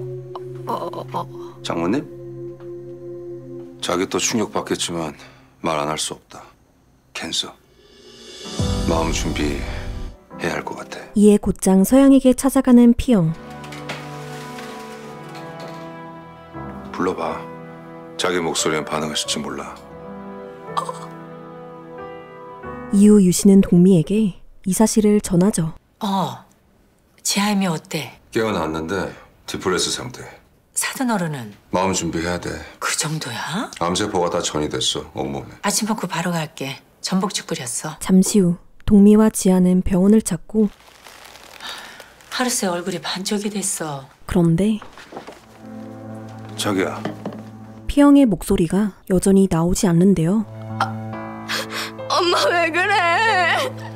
장모님? 자기 또 충격받겠지만 말 안 할 수 없다. 캔서. 마음 준비해야 할 것 같아. 이에 곧장 서영에게 찾아가는 피영. 불러봐. 자기 목소리엔 반응하실지 몰라. 이후 유신은 동미에게 이 사실을 전하죠. 지아임이 어때? 깨어났는데 디플레스 상태. 사돈 어른은? 마음 준비해야 돼. 그 정도야? 암세포가 다 전이됐어 온몸에. 아침 먹고 바로 갈게. 전복죽 끓였어. 잠시 후 동미와 지아는 병원을 찾고 하루 새 얼굴이 반쪽이 됐어. 그런데 자기야. 피영의 목소리가 여전히 나오지 않는데요. 엄마 왜 그래?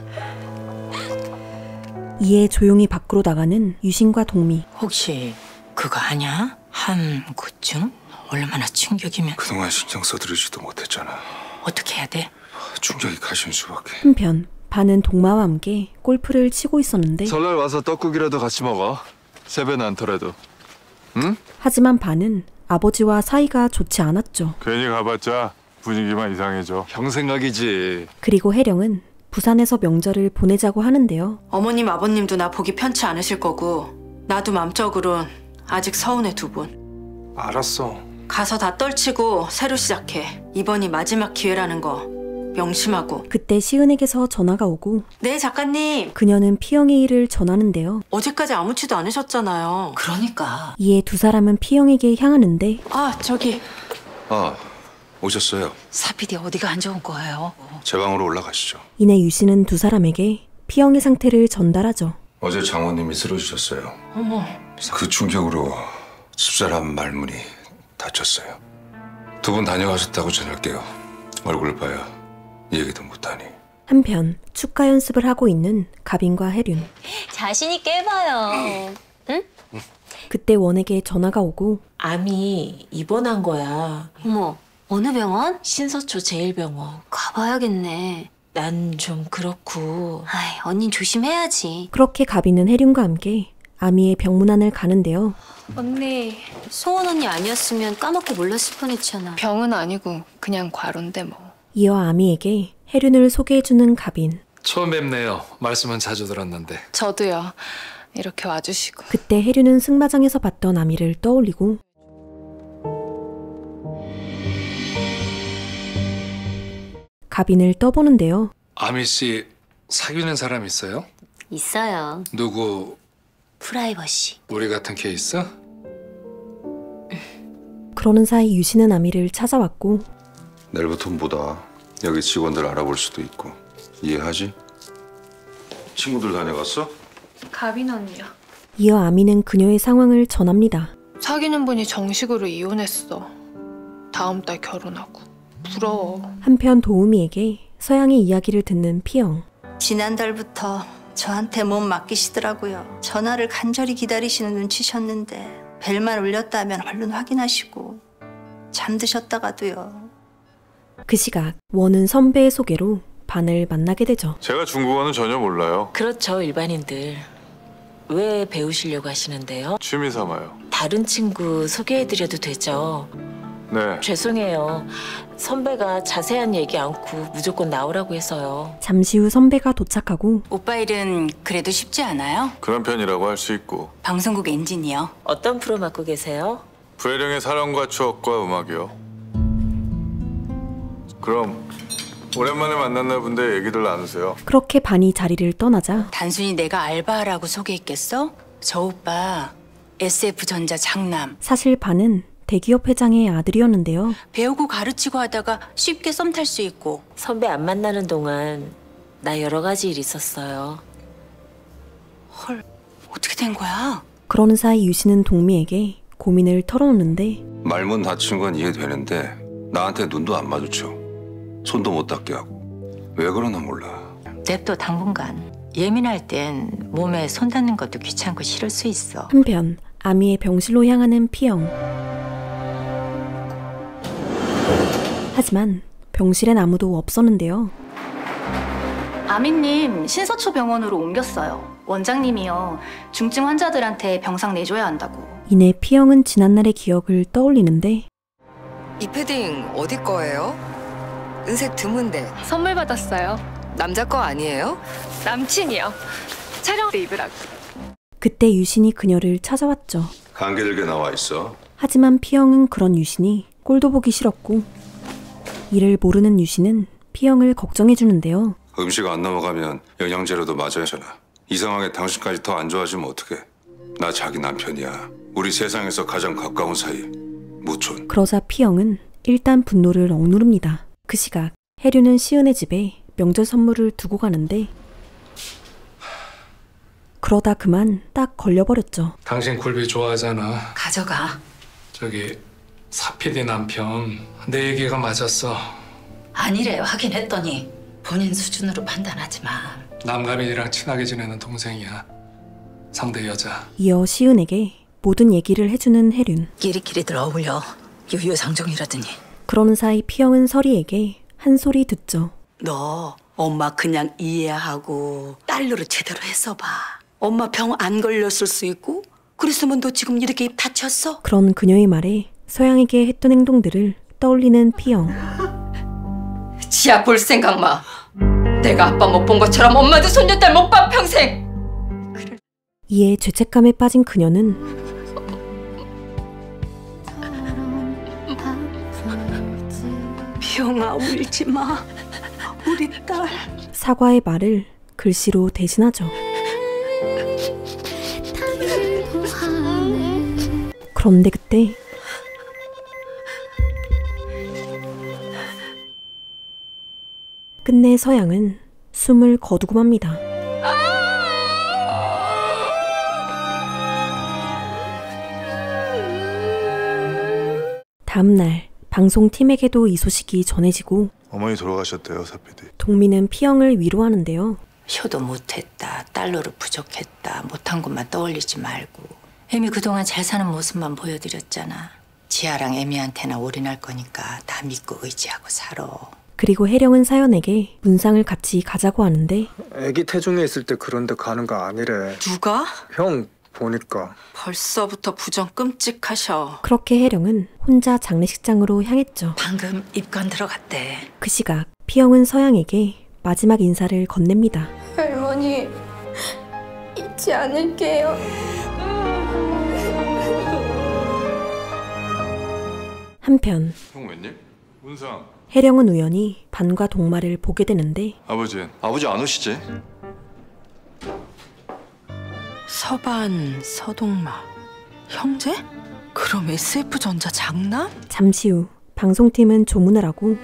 이에 조용히 밖으로 나가는 유신과 동미. 혹시 그거 아냐? 함구증? 얼마나 충격이면. 그동안 신경 써드리지도 못했잖아. 어떻게 해야 돼? 충격이 가신 수밖에. 한편 반은 동마와 함께 골프를 치고 있었는데 설날 와서 떡국이라도 같이 먹어. 세배는 않더라도. 응? 하지만 반은 아버지와 사이가 좋지 않았죠. 괜히 가봤자 분위기만 이상해져. 형 생각이지. 그리고 혜령은 부산에서 명절을 보내자고 하는데요. 어머님 아버님도 나 보기 편치 않으실 거고 나도 맘적으론 아직 서운해 두 분. 알았어. 가서 다 떨치고 새로 시작해. 이번이 마지막 기회라는 거 명심하고. 그때 시은에게서 전화가 오고 네 작가님. 그녀는 피영의 일을 전하는데요. 어제까지 아무렇지도 않으셨잖아요. 그러니까. 이에 두 사람은 피영에게 향하는데 아 저기. 아, 오셨어요. 사피디 어디가 안 좋은 거예요? 제 방으로 올라가시죠. 이내 유씨는 두 사람에게 피영의 상태를 전달하죠. 어제 장모님이 쓰러지셨어요. 어머. 그 충격으로 집사람 말문이 다쳤어요. 두 분 다녀가셨다고 전할게요. 얼굴을 봐야 이 얘기도 못하니. 한편 축가 연습을 하고 있는 가빈과 혜륜. 자신 있게 해봐요. 응? 그때 원에게 전화가 오고 암이 입원한 거야. 어머, 어느 병원? 신서초 제일병원. 가봐야겠네. 난 좀 그렇고. 아이, 언닌 조심해야지. 그렇게 가빈은 혜륜과 함께 아미의 병문안을 가는데요. 언니. 소원 언니 아니었으면 까먹고 몰랐을 뻔했잖아. 병은 아니고 그냥 과로인데 뭐. 이어 아미에게 혜륜을 소개해주는 가빈. 처음 뵙네요. 말씀은 자주 들었는데. 저도요. 이렇게 와주시고. 그때 혜륜은 승마장에서 봤던 아미를 떠올리고 가빈을 떠보는데요. 아미 씨 사귀는 사람 있어요? 있어요. 누구? 프라이버시. 우리 같은 케이스? 그러는 사이 유씨는 아미를 찾아왔고 내일부터 못 와. 여기 직원들 알아볼 수도 있고. 이해하지? 친구들 다녀갔어? 가빈 언니요. 이어 아미는 그녀의 상황을 전합니다. 사귀는 분이 정식으로 이혼했어. 다음 달 결혼하고. 부러워. 한편 도우미에게 서양의 이야기를 듣는 피영. 지난달부터 저한테 몸 맡기시더라고요. 전화를 간절히 기다리시는 눈치셨는데 벨만 울렸다면 얼른 확인하시고 잠드셨다가도요. 그 시각 원은 선배의 소개로 반을 만나게 되죠. 제가 중국어는 전혀 몰라요. 그렇죠, 일반인들. 왜 배우시려고 하시는데요? 취미 삼아요. 다른 친구 소개해드려도 되죠? 네. 죄송해요. 선배가 자세한 얘기 않고 무조건 나오라고 해서요. 잠시 후 선배가 도착하고 오빠 일은 그래도 쉽지 않아요? 그런 편이라고 할 수 있고. 방송국 엔지니어. 어떤 프로 맡고 계세요? 부혜령의 사랑과 추억과 음악이요. 그럼 오랜만에 만났나 본데 얘기들 나누세요. 그렇게 반이 자리를 떠나자 단순히 내가 알바하라고 소개했겠어? 저 오빠 SF전자 장남. 사실 반은 대기업 회장의 아들이었는데요. 배우고 가르치고 하다가 쉽게 썸 탈 수 있고. 선배 안 만나는 동안 나 여러 가지 일 있었어요. 헐, 어떻게 된 거야? 그러는 사이 유씨는 동미에게 고민을 털어놓는데 말문 다친 건 이해되는데 나한테 눈도 안 마주쳐. 손도 못 닿게 하고. 왜 그러나 몰라. 냅둬 당분간. 예민할 땐 몸에 손 닿는 것도 귀찮고 싫을 수 있어. 한편 아미의 병실로 향하는 피영. 하지만 병실엔 아무도 없었는데요. 아미님 신서초 병원으로 옮겼어요. 원장님이요. 중증 환자들한테 병상 내줘야 한다고. 이내 피영은 지난날의 기억을 떠올리는데 이 패딩 어디 거예요? 은색 드문데. 선물 받았어요. 남자 거 아니에요? 남친이요. 촬영 때 입으라고. 그때 유신이 그녀를 찾아왔죠. 감기 들게 나와 있어. 하지만 피영은 그런 유신이 꼴도 보기 싫었고 이를 모르는 유신은 피영을 걱정해주는데요. 음식 안 넘어가면 영양제로도 맞아야 하잖아. 이 상황에 당신까지 더 안 좋아지면 어떡해. 나 자기 남편이야. 우리 세상에서 가장 가까운 사이. 무촌. 그러자 피영은 일단 분노를 억누릅니다. 그 시각 혜륜은 시은의 집에 명절 선물을 두고 가는데 그러다 그만 딱 걸려버렸죠. 당신 굴비 좋아하잖아. 가져가. 저기 사피디 남편 내 얘기가 맞았어. 아니래요. 확인했더니 본인 수준으로 판단하지 마. 남가민이랑 친하게 지내는 동생이야. 상대 여자. 이어 시은에게 모든 얘기를 해주는 혜륜. 끼리끼리들 어울려. 유유상종이라더니. 그러는 사이 피영은 서리에게 한 소리 듣죠. 너 엄마 그냥 이해하고 딸 노릇 제대로 해서 봐. 엄마 병 안 걸렸을 수 있고 그랬으면 너 지금 이렇게 입 다쳤어? 그런 그녀의 말에 서양에게 했던 행동들을 떠올리는 피영. 지아 볼 생각 마. 내가 아빠 못 본 것처럼 엄마도 손녀딸 못 봐 평생. 이에 죄책감에 빠진 그녀는 병아 울지 마. 우리 딸. 사과의 말을 글씨로 대신하죠. 그런데 그때 끝내 서양은 숨을 거두고 맙니다. 다음날 방송팀에게도 이 소식이 전해지고 어머니 돌아가셨대요, 사피디. 동민은 피영을 위로하는데요. 효도 못했다, 딸로로 부족했다, 못한 것만 떠올리지 말고 애미 그동안 잘 사는 모습만 보여드렸잖아. 지아랑 애미한테나 올인할 거니까 다 믿고 의지하고 살아. 그리고 혜령은 사연에게 문상을 같이 가자고 하는데 애기 태중에 있을 때 그런 데 가는 거 아니래. 누가? 형 보니까. 벌써부터 부정 끔찍하셔. 그렇게 혜령은 혼자 장례식장으로 향했죠. 방금 입관 들어갔대. 그 시각 피영은 서양에게 마지막 인사를 건넵니다. 할머니, 잊지 않을게요. 한편 형 웬일? 문상. 혜령은 우연히 반과 동마를 보게 되는데 아버지 안 오시지? 서반, 서동마, 형제? 그럼 SF전자 장남? 잠시 후 방송팀은 조문을 하고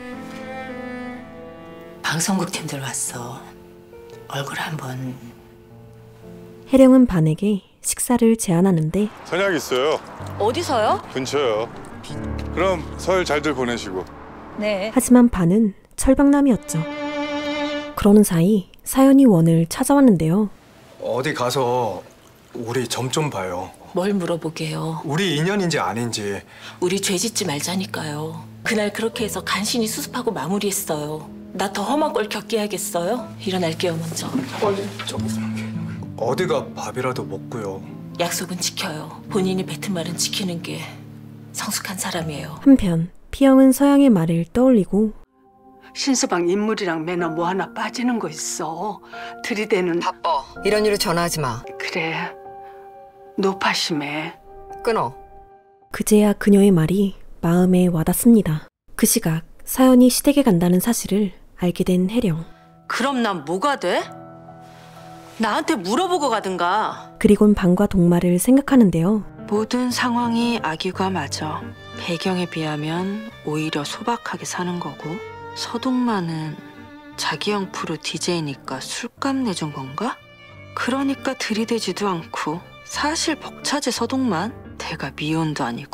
방송국 팀들 왔어. 얼굴 한번. 혜령은 반에게 식사를 제안하는데 선약 있어요. 어디서요? 근처요. 그럼 설 잘들 보내시고. 네. 하지만 반은 철벽남이었죠. 그러는 사이 사연이 원을 찾아왔는데요. 어디 가서 우리 점 좀 봐요. 뭘 물어보게요. 우리 인연인지 아닌지. 우리 죄 짓지 말자니까요. 그날 그렇게 해서 간신히 수습하고 마무리했어요. 나 더 험한 걸 겪게 하겠어요? 일어날게요 먼저. 어디가 밥이라도 먹고요. 약속은 지켜요. 본인이 뱉은 말은 지키는 게 성숙한 사람이에요. 한편 피영은 서양의 말을 떠올리고 신서방 인물이랑 매너 뭐 하나 빠지는 거 있어. 들이대는. 바빠. 이런 일로 전화하지 마. 그래. 노파심해. 끊어. 그제야 그녀의 말이 마음에 와닿습니다. 그 시각 사연이 시댁에 간다는 사실을 알게 된 혜령. 그럼 난 뭐가 돼? 나한테 물어보고 가든가. 그리곤 반과 동마를 생각하는데요. 모든 상황이 악의가 맞아. 배경에 비하면 오히려 소박하게 사는 거고, 서동마는 자기 형 프로 DJ니까 술값 내준 건가? 그러니까 들이대지도 않고 사실 벅차지 서동만. 대가 미혼도 아니고.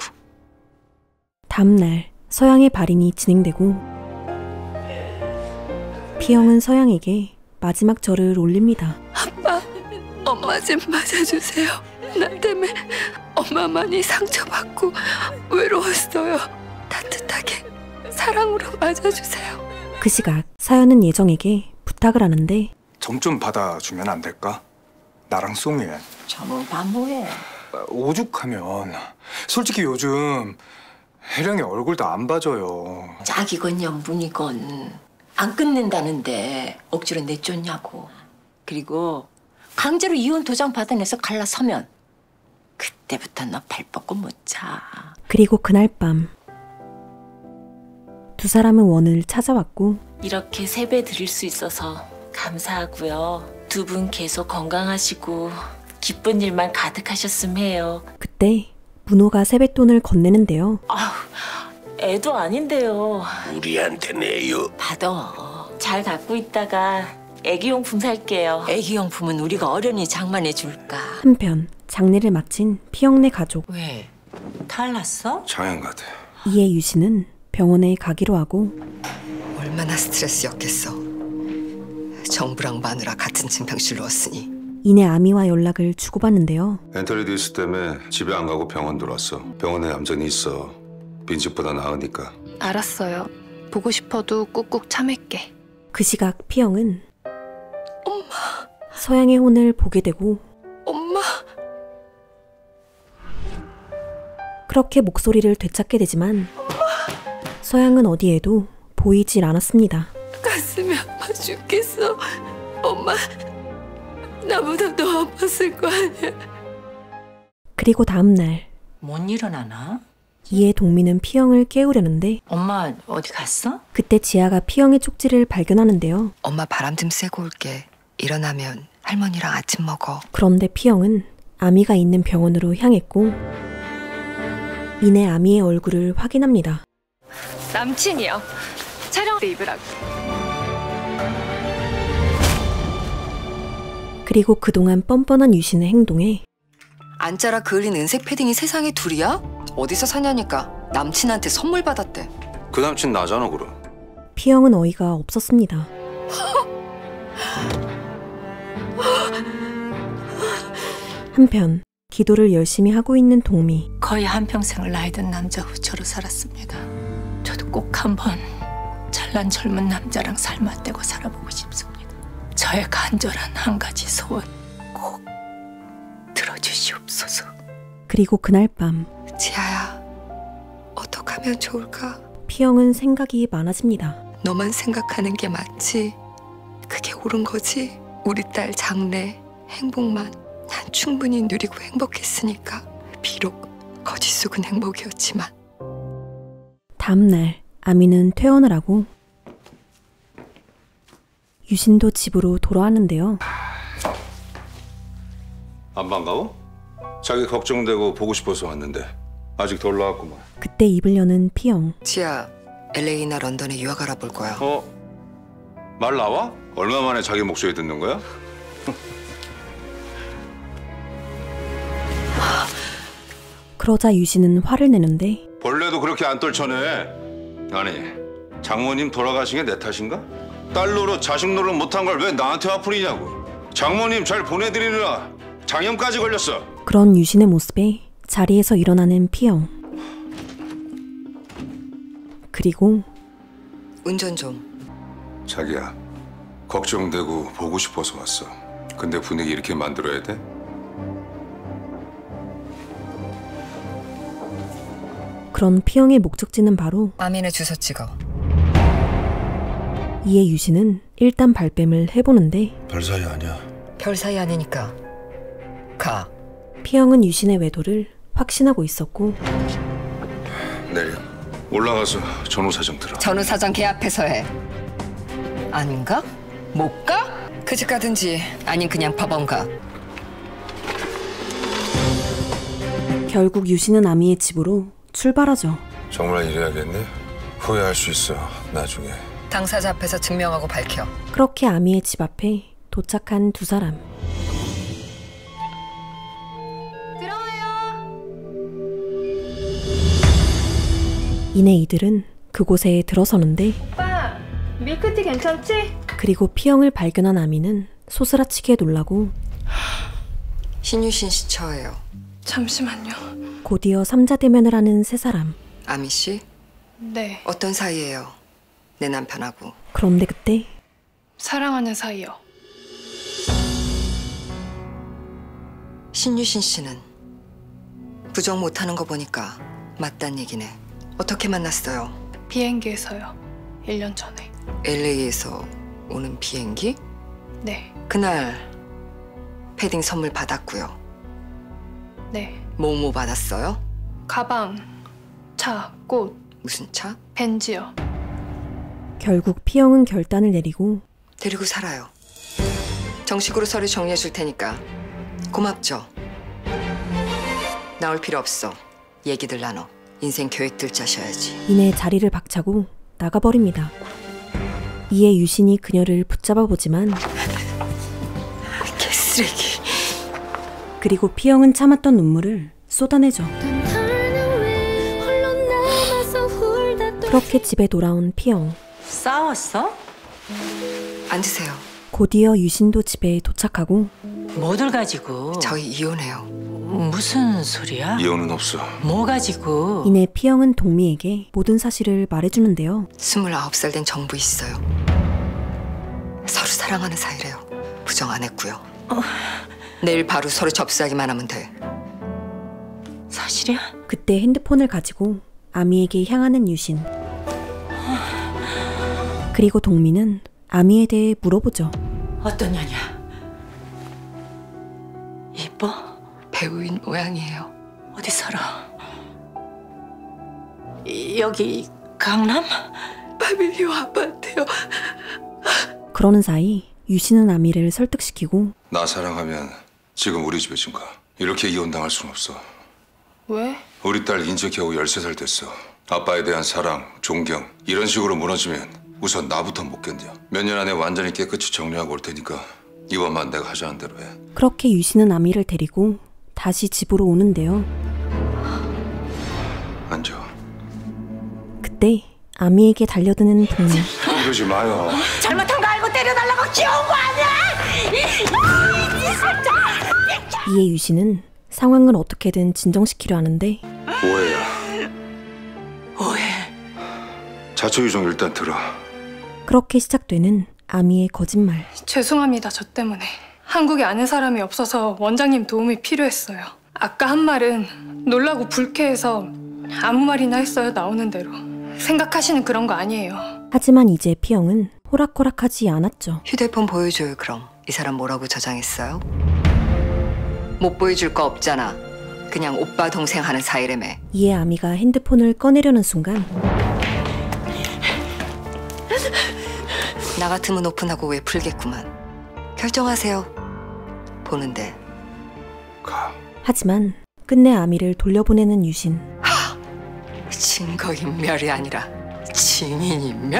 다음날 서양의 발인이 진행되고 피영은 서양에게 마지막 절을 올립니다. 아빠, 엄마 좀 맞아주세요. 나 때문에 엄마 많이 상처받고 외로웠어요. 따뜻하게 사랑으로 맞아주세요. 그 시각 사연은 예정에게 부탁을 하는데 점 좀 받아주면 안 될까? 나랑 송해. 점은 반모해. 오죽하면. 솔직히 요즘 혜령이 얼굴도 안 봐줘요. 짝이건 연분이건 안 끝낸다는데 억지로 내쫓냐고. 그리고 강제로 이혼 도장 받아내서 갈라서면 그때부터 너 발 뻗고 못 차. 그리고 그날 밤 두 사람은 원을 찾아왔고 이렇게 세배 드릴 수 있어서 감사하고요. 두 분 계속 건강하시고 기쁜 일만 가득하셨으면 해요. 그때 문호가 세뱃돈을 건네는데요. 애도 아닌데요. 우리한테 내요. 받아. 잘 갖고 있다가 애기용품 살게요. 애기용품은 우리가 어련히 장만해 줄까. 한편 장례를 마친 피영네 가족. 왜? 탈났어? 장양 같아. 이에 유씨는 병원에 가기로 하고 얼마나 스트레스였겠어. 정부랑 마누라 같은 진탕실로 왔으니. 이내 아미와 연락을 주고받는데요. 엔터리디스 때문에 집에 안 가고 병원 들어왔어. 병원에 얌전히 있어. 빈집보다 나으니까. 알았어요. 보고 싶어도 꾹꾹 참을게. 그 시각 피영은 서양의 혼을 보게 되고 엄마. 그렇게 목소리를 되찾게 되지만 서양은 어디에도 보이질 않았습니다. 가슴이 아파 죽겠어. 엄마, 나보다 더 아팠을 거 아니야. 그리고 다음 날 못 일어나나? 이에 동미는 피영을 깨우려는데 엄마 어디 갔어? 그때 지아가 피영의 쪽지를 발견하는데요. 엄마 바람 좀 쐬고 올게. 일어나면 할머니랑 아침 먹어. 그런데 피영은 아미가 있는 병원으로 향했고 이내 아미의 얼굴을 확인합니다. 남친이요. 촬영 때 입으라고. 그리고 그동안 뻔뻔한 유신의 행동에 안짜라 그을린 은색 패딩이 세상에 둘이야? 어디서 사냐니까. 남친한테 선물 받았대. 그 남친 나잖아 그럼. 피영은 어이가 없었습니다. 한편 기도를 열심히 하고 있는 동미. 거의 한평생을 나이 든 남자 후처로 살았습니다. 저도 꼭 한번 잘난 젊은 남자랑 살 맞대고 살아보고 싶습니다. 저의 간절한 한 가지 소원 꼭 들어주시옵소서. 그리고 그날 밤 지아야, 어떡하면 좋을까? 피영은 생각이 많아집니다. 너만 생각하는 게 맞지? 그게 옳은 거지? 우리 딸 장래, 행복만 난 충분히 누리고 행복했으니까. 비록 거짓 속은 행복이었지만. 다음 날 아미는 퇴원을 하고 유신도 집으로 돌아왔는데요. 안 반가워? 자기 걱정되고 보고 싶어서 왔는데 아직 덜 나왔구만. 그때 입을 여는 피영. 지아, LA나 런던에 유학 알아볼 거야. 말 나와? 얼마 만에 자기 목소리 듣는 거야? 그러자 유신은 화를 내는데 벌레도 그렇게 안 떨쳐내. 아니, 장모님 돌아가신 게 내 탓인가? 딸 노릇, 자식 노릇 못한 걸 왜 나한테 화풀이냐고. 장모님 잘 보내드리느라 장염까지 걸렸어. 그런 유신의 모습에 자리에서 일어나는 피영. 그리고 운전 좀. 자기야, 걱정되고 보고 싶어서 왔어. 근데 분위기 이렇게 만들어야 돼? 그런 피영의 목적지는 바로 아미네 주소 찍어. 이에 유신은 일단 발뺌을 해보는데 별 사이 아니야. 별 사이 아니니까 가. 피영은 유신의 외도를 확신하고 있었고 내려. 올라가서 전후 사정 들어. 전후 사정 개 앞에서 해. 아닌가? 못 가? 그 집 가든지 아닌 그냥 법원 가. 결국 유신은 아미의 집으로 출발하죠. 정말 이래야겠니? 후회할 수 있어, 나중에. 당사자 앞에서 증명하고 밝혀. 그렇게 아미의 집 앞에 도착한 두 사람. 이내 이들은 그곳에 들어서는데 오빠, 밀크티 괜찮지? 그리고 피영을 발견한 아미는 소스라치게 놀라고 신유신 씨 처예요. 잠시만요. 곧이어 삼자대면을 하는 세 사람. 아미 씨? 네. 어떤 사이예요? 내 남편하고. 그런데 그때 사랑하는 사이요. 신유신 씨는 부정 못하는 거 보니까 맞단 얘기네. 어떻게 만났어요? 비행기에서요. 1년 전에. LA에서 오는 비행기? 네. 그날 패딩 선물 받았고요. 네. 뭐 받았어요? 가방, 차, 꽃. 무슨 차? 벤지요. 결국 피영은 결단을 내리고 데리고 살아요. 정식으로 서류 정리해 줄 테니까. 고맙죠? 나올 필요 없어. 얘기들 나눠. 인생 계획들 짜셔야지. 이내 자리를 박차고 나가버립니다. 이에 유신이 그녀를 붙잡아보지만 개쓰레기. 그리고 피영은 참았던 눈물을 쏟아내죠. 그렇게 집에 돌아온 피영. 싸웠어? 앉으세요. 곧이어 유신도 집에 도착하고 뭐들 가지고? 저희 이혼해요. 무슨 소리야? 이혼은 없어. 뭐 가지고? 이내 피영은 동미에게 모든 사실을 말해주는데요. 29살 된 정부 있어요. 서로 사랑하는 사이래요. 부정 안 했고요. 내일 바로 서로 접수하기만 하면 돼. 사실이야? 그때 핸드폰을 가지고 아미에게 향하는 유신. 그리고 동민은 아미에 대해 물어보죠. 어떤 년이야? 이뻐? 배우인 모양이에요. 어디 살아? 여기 강남? 파밀리오 아파트요. 그러는 사이 유신은 아미를 설득시키고 나 사랑하면 지금 우리 집에 좀 가. 이렇게 이혼당할 순 없어. 왜? 우리 딸 인제 겨우 13살 됐어. 아빠에 대한 사랑, 존경 이런 식으로 무너지면 우선 나부터 못 견뎌. 몇 년 안에 완전히 깨끗이 정리하고 올 테니까 이번만 내가 하자는 대로 해. 그렇게 유신은 아미를 데리고 다시 집으로 오는데요. 앉아. 그때 아미에게 달려드는 동민. 그러지 마요. 잘못한 거 알고 때려달라고 귀여운 거 아니야? 이에 유신은 상황을 어떻게든 진정시키려 하는데 오해야. 오해. 자초유종 일단 들어. 그렇게 시작되는 아미의 거짓말. 죄송합니다. 저 때문에. 한국에 아는 사람이 없어서 원장님 도움이 필요했어요. 아까 한 말은 놀라고 불쾌해서 아무 말이나 했어요. 나오는 대로. 생각하시는 그런 거 아니에요. 하지만 이제 피영은 호락호락하지 않았죠. 휴대폰 보여줘요. 그럼 이 사람 뭐라고 저장했어요? 못 보여줄 거 없잖아. 그냥 오빠 동생 하는 사이라며. 이에 아미가 핸드폰을 꺼내려는 순간 나 같으면 오픈하고 왜 풀겠구만. 결정하세요. 보는데. 하지만 끝내 아미를 돌려보내는 유신. 증거인멸이 아니라 증인인멸?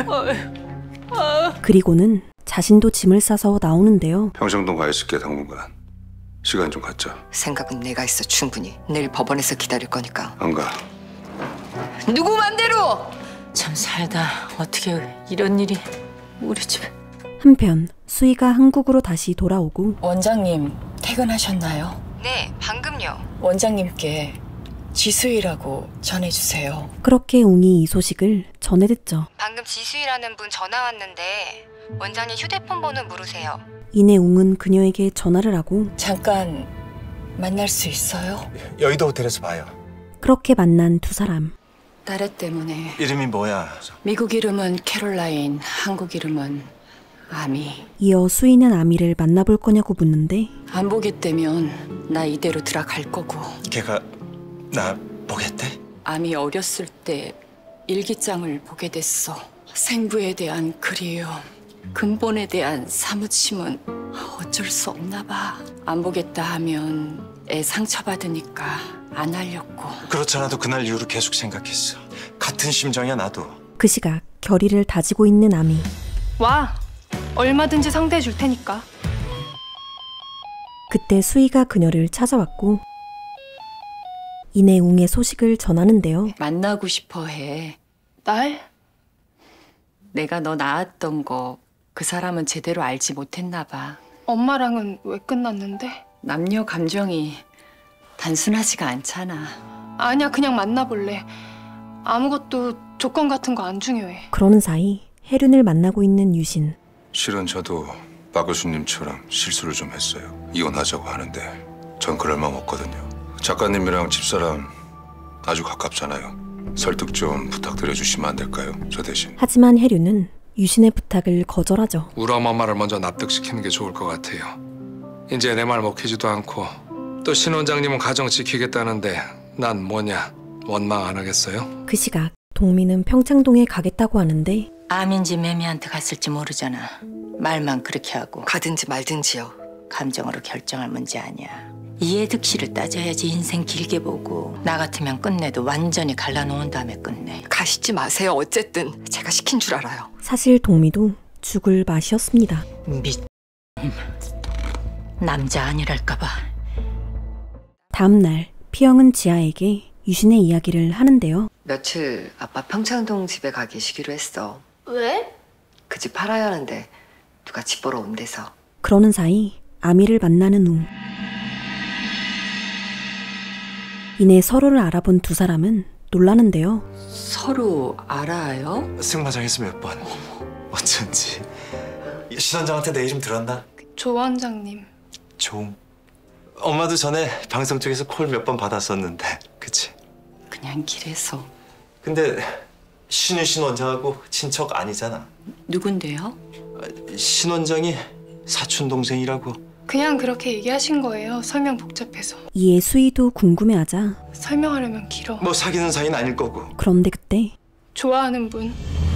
그리고는 자신도 짐을 싸서 나오는데요. 평정동 가 있을게 당분간. 시간 좀 갖자. 생각은 내가 있어 충분히. 내일 법원에서 기다릴 거니까. 안 가. 누구 맘대로! 참 살다 어떻게 이런 일이 우리 집에. 한편 수희가 한국으로 다시 돌아오고 원장님 퇴근하셨나요? 네, 방금요. 원장님께 지수이라고 전해주세요. 그렇게 웅이 이 소식을 전해 듣죠. 방금 지수이라는 분 전화 왔는데 원장님 휴대폰 번호 물으세요. 이내 웅은 그녀에게 전화를 하고 잠깐 만날 수 있어요? 여의도 호텔에서 봐요. 그렇게 만난 두 사람. 딸애 때문에. 이름이 뭐야? 미국 이름은 캐롤라인, 한국 이름은 아미. 이어 수희는 아미를 만나볼 거냐고 묻는데 안 보겠다면 나 이대로 들어갈 거고. 걔가 나 보겠대? 아미 어렸을 때 일기장을 보게 됐어. 생부에 대한 그리움, 근본에 대한 사무침은 어쩔 수 없나 봐. 안 보겠다 하면 애 상처받으니까 안 하려고. 그렇잖아도 그날 이후로 계속 생각했어. 같은 심정이야 나도. 그 시각 결의를 다지고 있는 아미. 와. 얼마든지 상대해 줄 테니까. 그때 수희가 그녀를 찾아왔고 이내 웅의 소식을 전하는데요. 만나고 싶어 해. 날? 내가 너 낳았던 거 그 사람은 제대로 알지 못했나 봐. 엄마랑은 왜 끝났는데? 남녀 감정이 단순하지가 않잖아. 아니야, 그냥 만나볼래. 아무것도 조건 같은 거 안 중요해. 그러는 사이 혜륜을 만나고 있는 유신. 실은 저도 박 교수님처럼 실수를 좀 했어요. 이혼하자고 하는데 전 그럴 마음 없거든요. 작가님이랑 집사람 아주 가깝잖아요. 설득 좀 부탁드려 주시면 안 될까요? 저 대신. 하지만 혜륜은 유신의 부탁을 거절하죠. 우리 엄마를 먼저 납득시키는 게 좋을 것 같아요. 이제 내 말 먹히지도 않고 또 신 원장님은 가정 지키겠다는데 난 뭐냐? 원망 안 하겠어요? 그 시각 동민은 평창동에 가겠다고 하는데 암인지 매미한테 갔을지 모르잖아. 말만 그렇게 하고. 가든지 말든지요. 감정으로 결정할 문제 아니야. 이해득실을 따져야지. 인생 길게 보고. 나 같으면 끝내도 완전히 갈라놓은 다음에 끝내. 가시지 마세요. 어쨌든 제가 시킨 줄 알아요. 사실 동미도 죽을 맛이었습니다. 남자 아니랄까 봐. 다음 날 피영은 지아에게 유신의 이야기를 하는데요. 며칠 아빠 평창동 집에 가 계시기로 했어. 왜? 그 집 팔아야 하는데 누가 집 보러 온대서. 그러는 사이 아미를 만나는 웅. 이내 서로를 알아본 두 사람은 놀라는데요. 서로 알아요? 승마장에서 몇 번. 어쩐지. 신 원장한테 내 이름 들었나? 조 원장님. 종. 엄마도 전에 방송 쪽에서 콜 몇 번 받았었는데, 그치? 그냥 길에서. 근데 신은 신 원장하고 친척 아니잖아. 누군데요? 신 원장이 사촌 동생이라고. 그냥 그렇게 얘기하신 거예요. 설명 복잡해서. 이에 수희도 궁금해하자 설명하려면 길어. 뭐 사귀는 사이는 아닐 거고. 그런데 그때 좋아하는 분.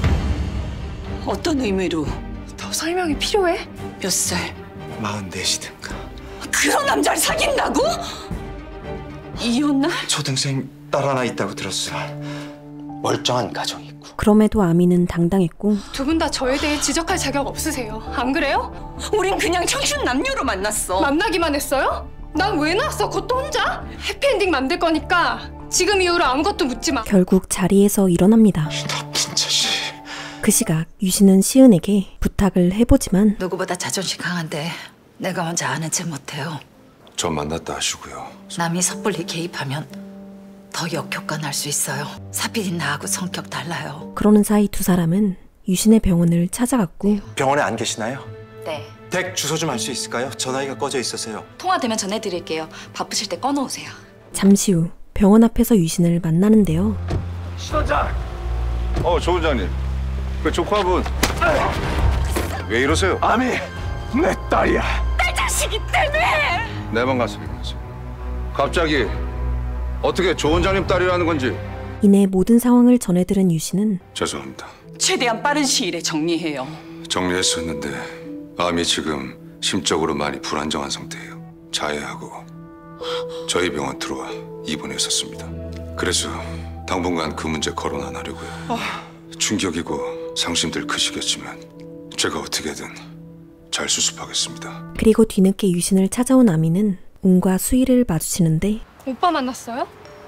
어떤 의미로? 더 설명이 필요해? 몇 살? 44시든가. 그런 남자를 사귄다고? 이혼나? 초등생 딸 하나 있다고 들었어. 멀쩡한 가정이. 그럼에도 아미는 당당했고 두 분 다 저에 대해 지적할 자격 없으세요. 안 그래요? 우린 그냥 청춘 남녀로 만났어. 만나기만 했어요? 난 왜 나왔어? 그것도 혼자? 해피엔딩 만들 거니까 지금 이후로 아무것도 묻지 마. 결국 자리에서 일어납니다. 나쁜 자식. 그 시각 유신은 시은에게 부탁을 해보지만 누구보다 자존심 강한데 내가 먼저 아는 체 못해요. 저 만났다 하시고요. 남이 섣불리 개입하면 더 역효과 날 수 있어요. 사필이 나하고 성격 달라요. 그러는 사이 두 사람은 유신의 병원을 찾아갔고 병원에 안 계시나요? 네. 댁 주소 좀 알 수 있을까요? 전화기가 꺼져 있어서요. 통화되면 전해드릴게요. 바쁘실 때 꺼놓으세요. 잠시 후 병원 앞에서 유신을 만나는데요. 신원장. 조 원장님. 그 조카분. 왜 이러세요? 아미, 내 딸이야. 딸 자식이 때문에! 내 방 가서 이러세요. 갑자기 어떻게 조 원장님 딸이라는 건지. 이내 모든 상황을 전해들은 유신은 죄송합니다. 최대한 빠른 시일에 정리해요. 정리했었는데 암이 지금 심적으로 많이 불안정한 상태예요. 자해하고 저희 병원 들어와 입원했었습니다. 그래서 당분간 그 문제 거론 안 하려고요. 충격이고 상심들 크시겠지만 제가 어떻게든 잘 수습하겠습니다. 그리고 뒤늦게 유신을 찾아온 아미는 웅과 수희를 마주치는데 오빠 만났어요?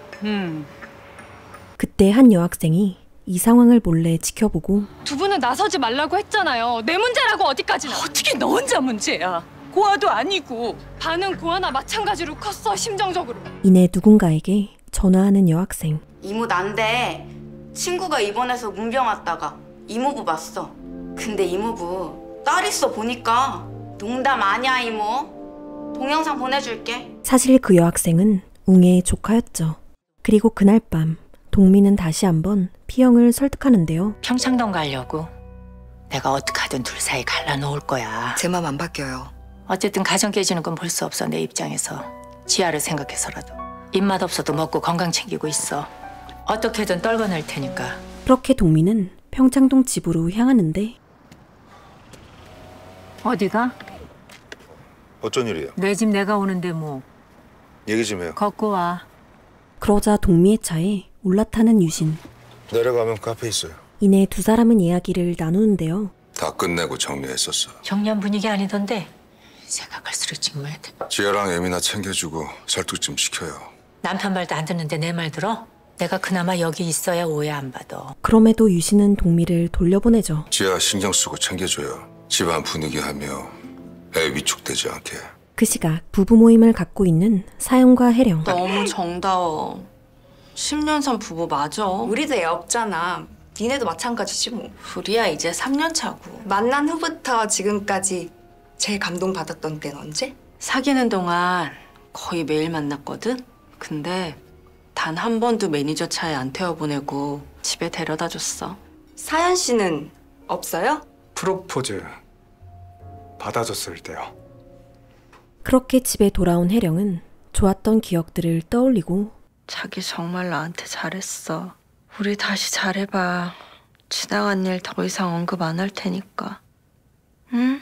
그때 한 여학생이 이 상황을 몰래 지켜보고 두 분은 나서지 말라고 했잖아요. 내 문제라고 어디까지나. 어떻게 너 혼자 문제야? 고아도 아니고. 반은 고아나 마찬가지로 컸어, 심정적으로. 이내 누군가에게 전화하는 여학생. 이모 난데 친구가 입원해서 문병 왔다가 이모부 봤어. 근데 이모부 딸 있어 보니까. 농담 아니야 이모. 동영상 보내줄게. 사실 그 여학생은 웅의 조카였죠. 그리고 그날 밤 동민은 다시 한번 피영을 설득하는데요. 평창동 가려고. 내가 어떻게 하든 둘 사이 갈라놓을 거야. 제 맘 안 바뀌어요. 어쨌든 가정 깨지는 건 볼 수 없어. 내 입장에서. 지아를 생각해서라도. 입맛 없어도 먹고 건강 챙기고 있어. 어떻게든 떨궈낼 테니까. 그렇게 동민은 평창동 집으로 향하는데 어디가? 어쩐 일이야? 내 집 내가 오는데 뭐. 얘기 좀 해요. 걷고 와. 그러자 동미의 차에 올라타는 유신. 내려가면 카페 있어요. 이내 두 사람은 이야기를 나누는데요. 다 끝내고 정리했었어. 정년 분위기 아니던데. 생각할수록 정말. 지아랑 애미나 챙겨주고 설득 좀 시켜요. 남편 말도 안 듣는데 내 말 들어? 내가 그나마 여기 있어야 오해 안 받아. 그럼에도 유신은 동미를 돌려보내죠. 지아 신경 쓰고 챙겨줘요. 집안 분위기 하며 애 위축되지 않게. 그 시각 부부 모임을 갖고 있는 사연과 혜령. 너무 정다워. 10년 산 부부 맞아. 우리도 애 없잖아. 니네도 마찬가지지 뭐. 우리야 이제 3년 차고. 만난 후부터 지금까지 제일 감동받았던 때는 언제? 사귀는 동안 거의 매일 만났거든? 근데 단 한 번도 매니저 차에 안 태워보내고 집에 데려다 줬어. 사연 씨는 없어요? 프로포즈 받아줬을 때요. 그렇게 집에 돌아온 혜령은 좋았던 기억들을 떠올리고 자기 정말 나한테 잘했어. 우리 다시 잘해봐. 지나간 일 더 이상 언급 안 할 테니까. 응?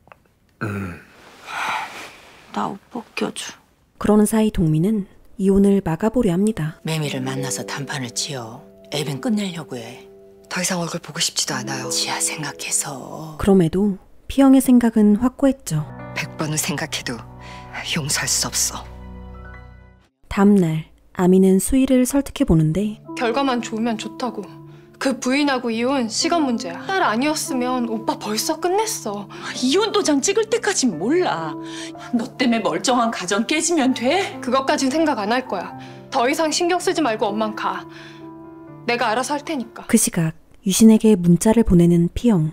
나 옷 벗겨줘. 그러는 사이 동민은 이혼을 막아보려 합니다. 매미를 만나서 단판을 치어. 애빈 끝내려고 해. 더 이상 얼굴 보고 싶지도 않아요. 지아 생각해서. 그럼에도 피영의 생각은 확고했죠. 100번을 생각해도 용서할 수 없어. 다음 날 아미는 수희를 설득해보는데 결과만 좋으면 좋다고. 그 부인하고 이혼 시간 문제야. 딸 아니었으면 오빠 벌써 끝냈어. 이혼 도장 찍을 때까진 몰라. 너 때문에 멀쩡한 가정 깨지면 돼? 그것까진 생각 안 할 거야. 더 이상 신경 쓰지 말고 엄만 가. 내가 알아서 할 테니까. 그 시각 유신에게 문자를 보내는 피영.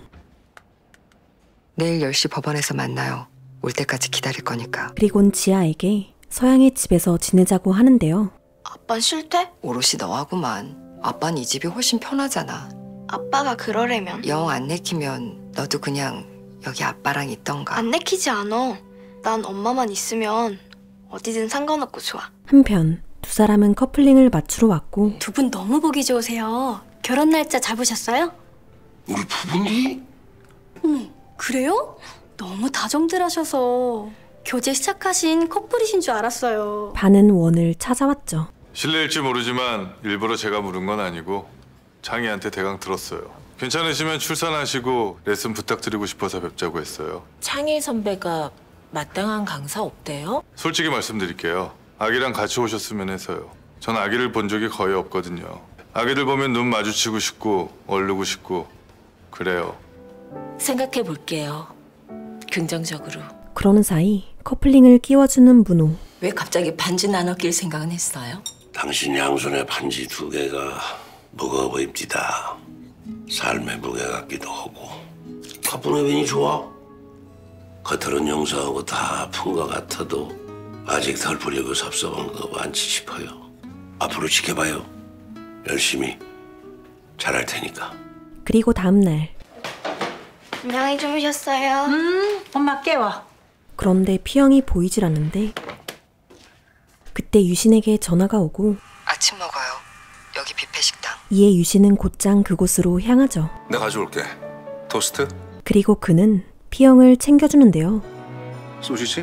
내일 10시 법원에서 만나요. 올 때까지 기다릴 거니까. 그리곤 지아에게 서양의 집에서 지내자고 하는데요. 아빠 싫대? 오롯이 너하고만. 아빠는 이 집이 훨씬 편하잖아. 아빠가 그러려면. 영 안 내키면 너도 그냥 여기 아빠랑 있던가. 안 내키지 않아. 난 엄마만 있으면 어디든 상관없고 좋아. 한편 두 사람은 커플링을 맞추러 왔고 두 분 너무 보기 좋으세요. 결혼 날짜 잡으셨어요? 우리 부부니? 어머, 그래요? 너무 다정들하셔서 교제 시작하신 커플이신 줄 알았어요. 반은 원을 찾아왔죠. 실례일지 모르지만 일부러 제가 물은 건 아니고 창희한테 대강 들었어요. 괜찮으시면 출산하시고 레슨 부탁드리고 싶어서 뵙자고 했어요. 창희 선배가 마땅한 강사 없대요? 솔직히 말씀드릴게요. 아기랑 같이 오셨으면 해서요. 전 아기를 본 적이 거의 없거든요. 아기들 보면 눈 마주치고 싶고 얼르고 싶고 그래요. 생각해 볼게요. 긍정적으로. 그러는 사이 커플링을 끼워주는 문호. 왜 갑자기 반지 나눠 낄 생각은 했어요? 당신 양손에 반지 2개가 무거워 보입니다. 삶의 무게 같기도 하고. 가뿐해 왠이 좋아? 겉으로는 용서하고 다 아픈 것 같아도 아직 덜 부리고 섭섭한 거 많지 싶어요. 앞으로 지켜봐요. 열심히 잘할 테니까. 그리고 다음 날. 분명히 주무셨어요? 엄마 깨워. 그런데 피영이 보이질 않는데 그때 유신에게 전화가 오고 아침 먹어요. 여기 뷔페 식당. 이에 유신은 곧장 그곳으로 향하죠. 내가 가져올게. 토스트? 그리고 그는 피영을 챙겨주는데요. 소시지?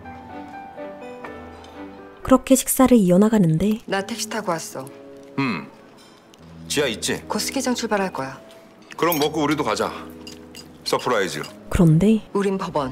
그렇게 식사를 이어나가는데 나 택시 타고 왔어. 지하 있지? 곧 스키장 출발할 거야. 그럼 먹고 우리도 가자. 서프라이즈. 그런데 우린 법원.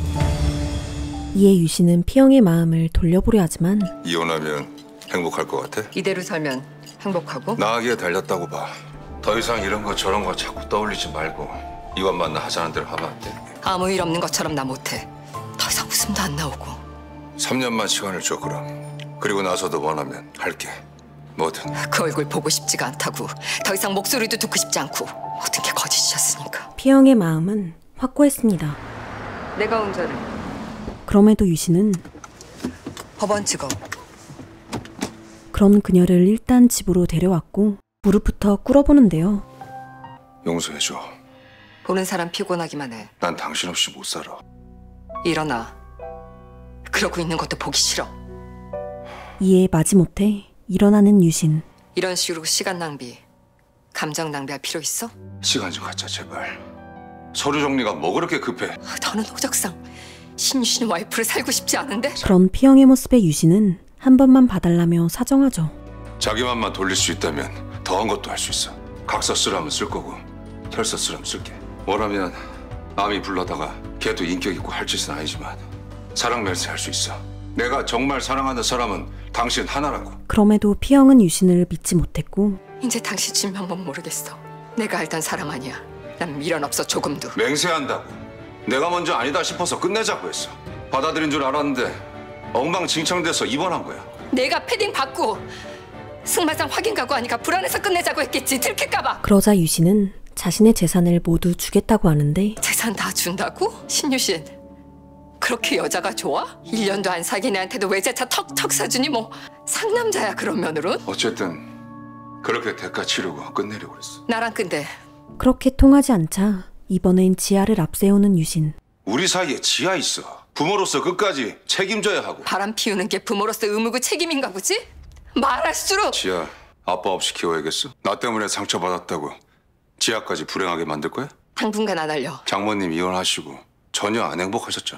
이에 유신은 피영의 마음을 돌려보려 하지만 이혼하면 행복할 것 같아? 이대로 살면 행복하고? 나가기에 달렸다고 봐. 더 이상 이런 거 저런 거 자꾸 떠올리지 말고 이wan 만나 하자는 대로 하면 안 돼? 아무 일 없는 것처럼 나 못해. 더 이상 웃음도 안 나오고. 3년만 시간을 줘 그럼. 그리고 나서도 원하면 할게. 뭐든. 그 얼굴 보고 싶지가 않다고. 더 이상 목소리도 듣고 싶지 않고. 모든 게 거짓이었으니까. 피영의 마음은 확고했습니다. 내가 운전해. 그럼에도 유신은 법원 찍어. 그런 그녀를 일단 집으로 데려왔고 무릎부터 꿇어보는데요. 용서해줘. 보는 사람 피곤하기만 해. 난 당신 없이 못 살아. 일어나. 그러고 있는 것도 보기 싫어. 이에 마지못해 일어나는 유신. 이런 식으로 시간 낭비, 감정 낭비할 필요 있어? 시간 좀 갖자 제발. 서류 정리가 뭐 그렇게 급해? 너는 호적상 신유신 와이프를 살고 싶지 않은데? 그런 피영의 모습에 유신은 한 번만 봐달라며 사정하죠. 자기 맘만 돌릴 수 있다면 더한 것도 할 수 있어. 각서 쓰라면 쓸 거고 혈서 쓰라면 쓸게. 뭐라면 남이 불러다가 걔도 인격 있고 할 짓은 아니지만 사랑 멜세 할 수 있어. 내가 정말 사랑하는 사람은 당신 하나라고. 그럼에도 피영은 유신을 믿지 못했고 이제 당신 진면목 모르겠어. 내가 알던 사람 아니야. 난 미련 없어 조금도. 맹세한다고. 내가 먼저 아니다 싶어서 끝내자고 했어. 받아들인 줄 알았는데 엉망진창돼서 입원한 거야. 내가 패딩 받고 승마장 확인 가고 하니까 불안해서 끝내자고 했겠지. 들킬까봐. 그러자 유신은 자신의 재산을 모두 주겠다고 하는데 재산 다 준다고? 신유신 그렇게 여자가 좋아? 1년도 안 사귄 애한테도 외제차 턱턱 사주니 뭐 상남자야 그런 면으론? 어쨌든 그렇게 대가 치르고 끝내려고 그랬어. 나랑 근데 그렇게 통하지 않자 이번엔 지아를 앞세우는 유신. 우리 사이에 지하 있어. 부모로서 끝까지 책임져야 하고. 바람 피우는 게 부모로서 의무고 책임인가 보지? 말할수록 지하 아빠 없이 키워야겠어? 나 때문에 상처받았다고 지하까지 불행하게 만들 거야? 당분간 안 알려. 장모님 이혼하시고 전혀 안 행복하셨잖아.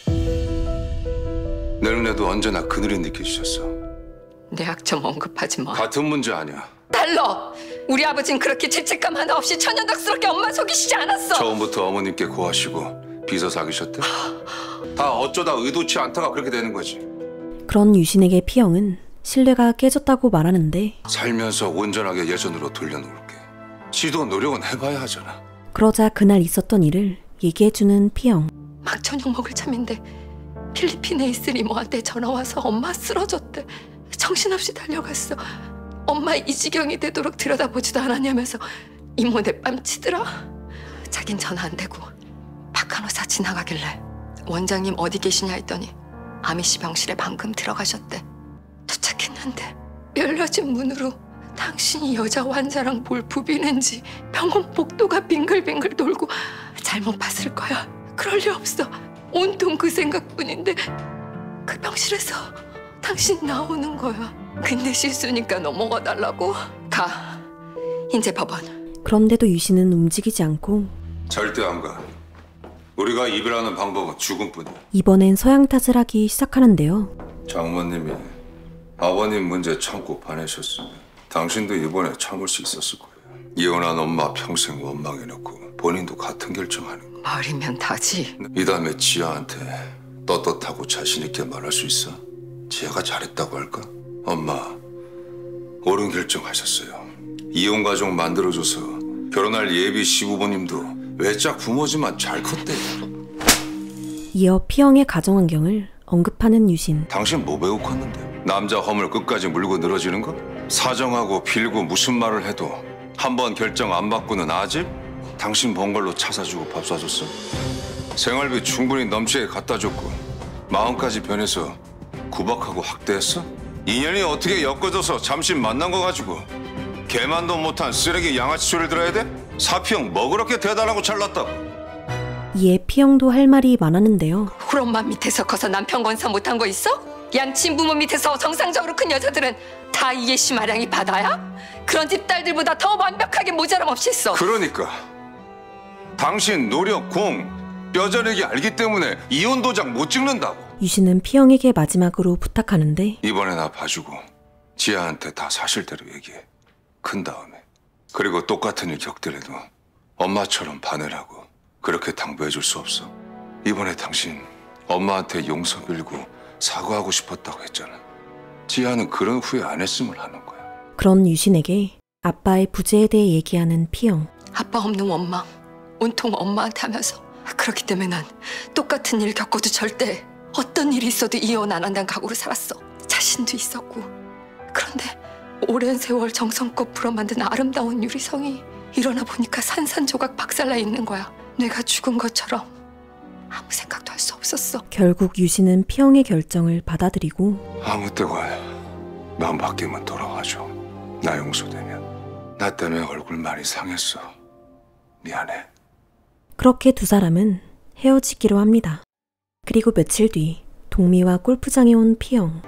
내 눈에도 언제나 그늘이 느껴지셨어. 내 약점 언급하지 마. 같은 문제 아니야. 달러! 우리 아버진 그렇게 죄책감 하나 없이 천연덕스럽게 엄마 속이시지 않았어. 처음부터 어머님께 고하시고 비서 사귀셨대? 다 어쩌다 의도치 않다가 그렇게 되는 거지. 그런 유신에게 피영은 신뢰가 깨졌다고 말하는데 살면서 온전하게 예전으로 돌려놓을게. 지도 노력은 해봐야 하잖아. 그러자 그날 있었던 일을 얘기해주는 피영. 막 저녁 먹을 참인데 필리핀에 있을 이모한테 전화와서 엄마 쓰러졌대. 정신없이 달려갔어. 엄마 이 지경이 되도록 들여다보지도 않았냐면서 이모 내 뺨 치더라. 자긴 전화 안 되고 박간호사 지나가길래 원장님 어디 계시냐 했더니 아미씨 병실에 방금 들어가셨대. 도착했는데 열려진 문으로 당신이 여자 환자랑 뭘 부비는지 병원 복도가 빙글빙글 돌고 잘못 봤을 거야. 그럴 리 없어. 온통 그 생각뿐인데 그 병실에서 당신 나오는 거야. 근데 실수니까 넘어가 달라고. 가. 이제 법원. 그런데도 유 씨는 움직이지 않고 절대 안 가. 우리가 이별하는 방법은 죽음뿐이야. 이번엔 서양 탓을 하기 시작하는데요. 장모님이 아버님 문제 참고 화내셨으면 당신도 이번에 참을 수 있었을 거예요. 이혼한 엄마 평생 원망해놓고 본인도 같은 결정하는 거. 말이면 다지. 이 다음에 지아한테 떳떳하고 자신 있게 말할 수 있어? 지아가 잘했다고 할까? 엄마, 옳은 결정하셨어요. 이혼 가족 만들어줘서 결혼할 예비 시부모님도 외짝 부모지만 잘 컸대요. 이어 피영의 가정 환경을 언급하는 유신. 당신 뭐 배우 컸는데? 남자 허물 끝까지 물고 늘어지는 거? 사정하고 빌고 무슨 말을 해도 한 번 결정 안 바꾸는 아집? 당신 번 걸로 차 사주고 밥 사줬어? 생활비 충분히 넘치게 갖다 줬고 마음까지 변해서 구박하고 학대했어? 인연이 어떻게 엮어져서 잠시 만난 거 가지고 개만도 못한 쓰레기 양아치 소리를 들어야 돼? 사피형 뭐 그렇게 대단하고 잘났다고? 이에 피영도 할 말이 많았는데요. 우리 엄마 밑에서 커서 남편 건사 못한 거 있어? 양친 부모 밑에서 정상적으로 큰 여자들은 다 이해시 마량이 바다야? 그런 집 딸들보다 더 완벽하게 모자람 없이 했어. 그러니까 당신 노력, 공, 뼈저리게 알기 때문에 이혼 도장 못 찍는다고. 유신은 피영에게 마지막으로 부탁하는데 이번에 나 봐주고 지아한테 다 사실대로 얘기해. 큰 다음에. 그리고 똑같은 일 겪더라도 엄마처럼 반응하고 그렇게 당부해줄 수 없어. 이번에 당신 엄마한테 용서 빌고 사과하고 싶었다고 했잖아. 지아는 그런 후회 안 했으면 하는 거야. 그런 유신에게 아빠의 부재에 대해 얘기하는 피영. 아빠 없는 원망 온통 엄마한테 하면서 그렇기 때문에 난 똑같은 일 겪어도 절대 어떤 일이 있어도 이혼 안 한다는 각오로 살았어. 자신도 있었고. 그런데 오랜 세월 정성껏 불어만든 아름다운 유리성이 일어나 보니까 산산조각 박살나 있는 거야. 내가 죽은 것처럼 아무 생각도 할 수 없었어. 결국 유신은 피영의 결정을 받아들이고 아무 때가 마음 바뀌면 돌아와줘. 나 용서되면. 나 때문에 얼굴 많이 상했어. 미안해. 그렇게 두 사람은 헤어지기로 합니다. 그리고 며칠 뒤 동미와 골프장에 온 피영.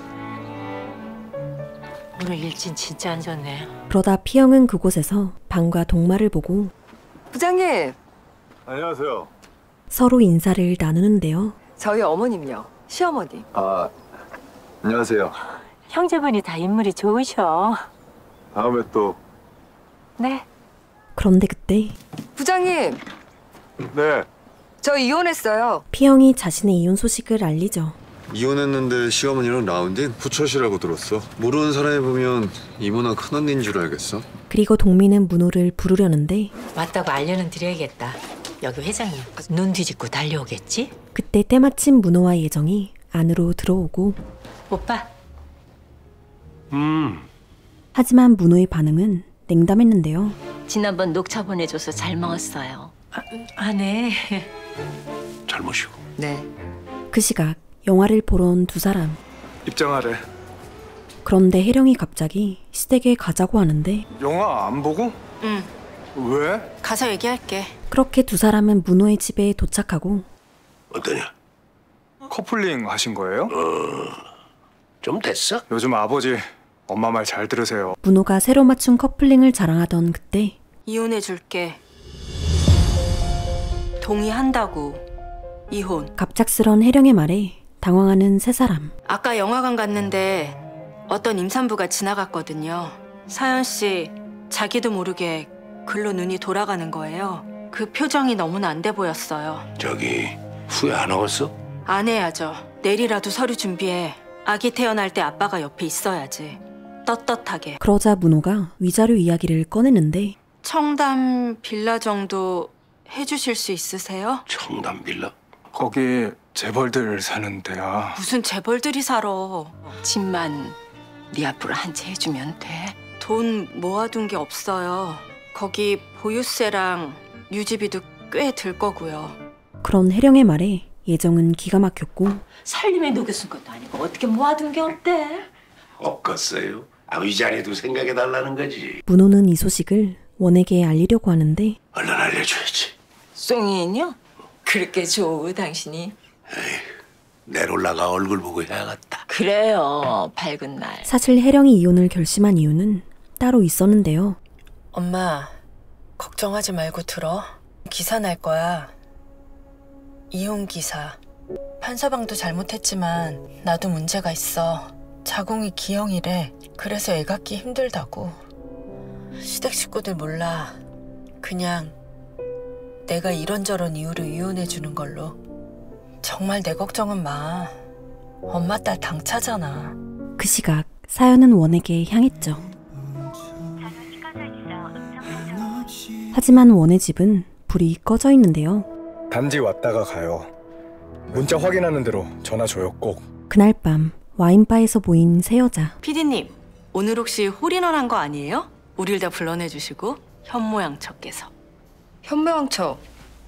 오늘 일진 진짜 안 좋네. 그러다 피영은 그곳에서 방과 동마를 보고 부장님. 안녕하세요. 서로 인사를 나누는데요. 저희 어머님요. 시어머니. 아, 안녕하세요. 형제분이 다 인물이 좋으셔. 다음에 또. 네. 그런데 그때 부장님. 네. 저 이혼했어요. 피영이 자신의 이혼 소식을 알리죠. 이혼했는데 시어머니랑 라운딩? 부처시라고 들었어. 모르는 사람이 보면 이모나 큰언니인 줄 알겠어. 그리고 동미는 문호를 부르려는데 맞다고 알려는 드려야겠다. 여기 회장님 눈 뒤집고 달려오겠지? 그때 때마침 문호와 예정이 안으로 들어오고 오빠. 하지만 문호의 반응은 냉담했는데요. 지난번 녹차 보내줘서 잘 먹었어요. 네. 잘 모시고. 네. 그 시각 영화를 보러 온 두 사람. 입장하래. 그런데 혜령이 갑자기 시댁에 가자고 하는데 영화 안 보고? 응. 왜? 가서 얘기할게. 그렇게 두 사람은 문호의 집에 도착하고 어떠냐? 커플링 하신 거예요? 좀 됐어? 요즘 아버지 엄마 말 잘 들으세요. 문호가 새로 맞춘 커플링을 자랑하던 그때 이혼해줄게. 동의한다고. 이혼. 갑작스런 혜령의 말에 당황하는 세 사람. 아까 영화관 갔는데 어떤 임산부가 지나갔거든요. 사연 씨 자기도 모르게 글로 눈이 돌아가는 거예요. 그 표정이 너무나 안 돼 보였어요. 저기 후회 안 하겠어? 안 해야죠. 내일이라도 서류 준비해. 아기 태어날 때 아빠가 옆에 있어야지. 떳떳하게. 그러자 문호가 위자료 이야기를 꺼내는데 청담 빌라 정도 해주실 수 있으세요? 청담 빌라? 거기 재벌들 사는 데야. 무슨 재벌들이 살아. 집만 네 앞으로 한 채 해주면 돼. 돈 모아둔 게 없어요. 거기 보유세랑 유지비도 꽤 들 거고요. 그런 혜령의 말에 예정은 기가 막혔고 살림에 녹여 쓴 것도 아니고 어떻게 모아둔 게 어때? 없겠어요. 아버지 자리도 생각해달라는 거지. 문호는 이 소식을 원에게 알리려고 하는데 얼른 알려줘야지. 송이인요? 그렇게 좋우 당신이? 내롤라가 얼굴 보고 해야겠다. 그래요. 밝은 날. 사실 혜령이 이혼을 결심한 이유는 따로 있었는데요. 엄마, 걱정하지 말고 들어. 기사 날 거야. 이혼 기사. 판서방도 잘못했지만 나도 문제가 있어. 자궁이 기형이래. 그래서 애 갖기 힘들다고. 시댁 식구들 몰라. 그냥 내가 이런저런 이유로 이혼해 주는 걸로. 정말 내 걱정은 마. 엄마 딸 당차잖아. 그 시각 사연은 원에게 향했죠. 하지만 원의 집은 불이 꺼져 있는데요. 단지 왔다가 가요. 문자 확인하는 대로 전화 줘요 꼭. 그날 밤 와인바에서 보인 세 여자. 피디님, 오늘 혹시 홀인원 거 아니에요? 우릴 다 불러내주시고 현모양처께서. 현모양처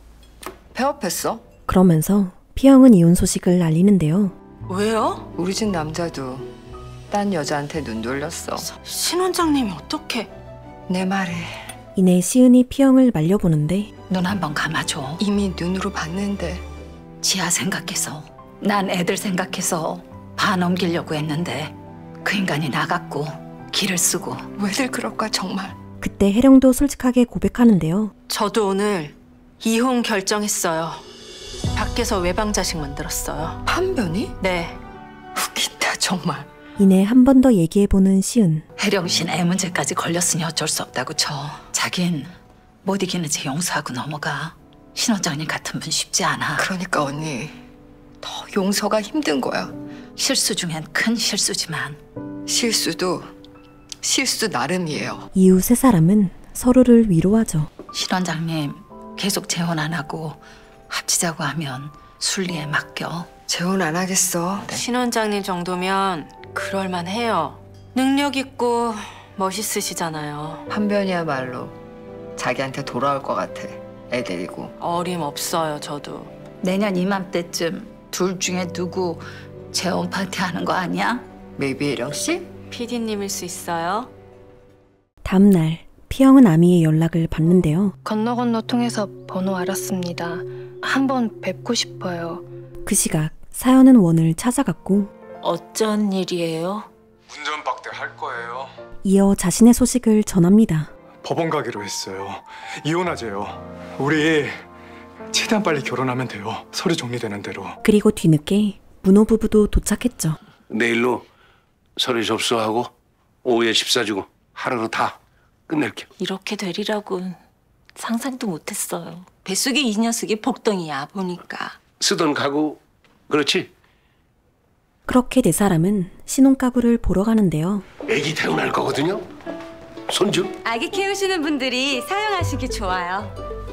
폐업했어? 그러면서 피영은 이혼 소식을 알리는데요. 왜요? 우리 집 남자도 딴 여자한테 눈 돌렸어. 신 원장님이 어떻게? 내 말에. 이내 시은이 피영을 말려보는데 눈 한번 감아줘. 이미 눈으로 봤는데. 지아 생각해서, 난 애들 생각해서 봐 넘기려고 했는데 그 인간이 나갔고 길을 쓰고. 왜들 그럴까 정말. 그때 혜령도 솔직하게 고백하는데요. 저도 오늘 이혼 결정했어요. 밖에서 외방자식 만들었어요. 판변이? 네. 웃긴다 정말. 이내 한 번 더 얘기해보는 시은. 혜령 씨는 애 문제까지 걸렸으니 어쩔 수 없다고 쳐. 자긴 못 이기는지 용서하고 넘어가. 신 원장님 같은 분 쉽지 않아. 그러니까 언니 더 용서가 힘든 거야. 실수 중엔 큰 실수지만 실수도 실수 나름이에요. 이후 세 사람은 서로를 위로하죠. 신 원장님 계속 재혼 안 하고 합치자고 하면 순리에 맡겨. 재혼 안 하겠어. 신 원장님 정도면 그럴만 해요. 능력 있고 멋있으시잖아요. 판변이야말로 자기한테 돌아올 것 같아. 애 데리고. 어림없어요 저도. 내년 이맘때쯤 둘 중에 누구 재혼 파티 하는 거 아니야? 메이비 혜령 씨? PD님일 수 있어요. 다음 날 피영은 아미의 연락을 받는데요. 건너 통해서 번호 알았습니다. 한번 뵙고 싶어요. 그 시각 사연은 원을 찾아갔고 어쩐 일이에요? 운전박대 할 거예요. 이어 자신의 소식을 전합니다. 법원 가기로 했어요. 이혼하재요. 우리 최대한 빨리 결혼하면 돼요. 서류 정리되는 대로. 그리고 뒤늦게 문호 부부도 도착했죠. 내일로 서류 접수하고 오후에 집 사주고 하루로 다 끝낼게요. 이렇게 되리라고는 상상도 못했어요. 뱃속에 이 녀석이 복덩이야 보니까. 쓰던 가구 그렇지? 그렇게 네 사람은 신혼가구를 보러 가는데요. 애기 태어날 거거든요. 손주 아기 키우시는 분들이 사용하시기 좋아요.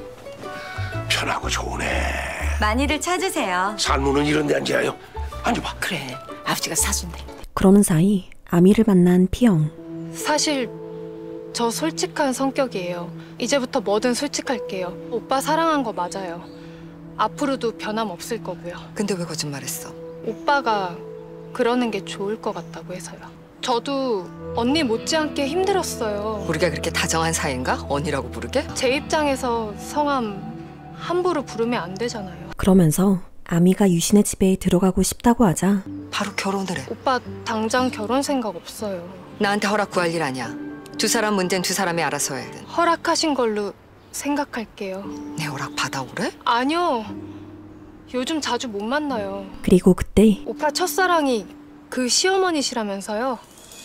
편하고 좋으네. 많이들 찾으세요. 산모는 이런 데 앉아요. 앉아봐. 그래, 아버지가 사준대. 그러는 사이 아미를 만난 피영. 사실 저 솔직한 성격이에요. 이제부터 뭐든 솔직할게요. 오빠 사랑한 거 맞아요. 앞으로도 변함없을 거고요. 근데 왜 거짓말했어? 오빠가 그러는 게 좋을 것 같다고 해서요. 저도 언니 못지않게 힘들었어요. 우리가 그렇게 다정한 사이인가? 언니라고 부르게? 제 입장에서 성함 함부로 부르면 안 되잖아요. 그러면서 아미가 유신의 집에 들어가고 싶다고 하자 바로 결혼을 해. 오빠 당장 결혼 생각 없어요. 나한테 허락 구할 일 아니야. 두 사람 문제는 두 사람이 알아서 해. 허락하신 걸로 생각할게요. 내 허락 받아오래? 아니요. 요즘 자주 못 만나요. 그리고 그때 오빠 첫사랑이 그 시어머니시라면서요.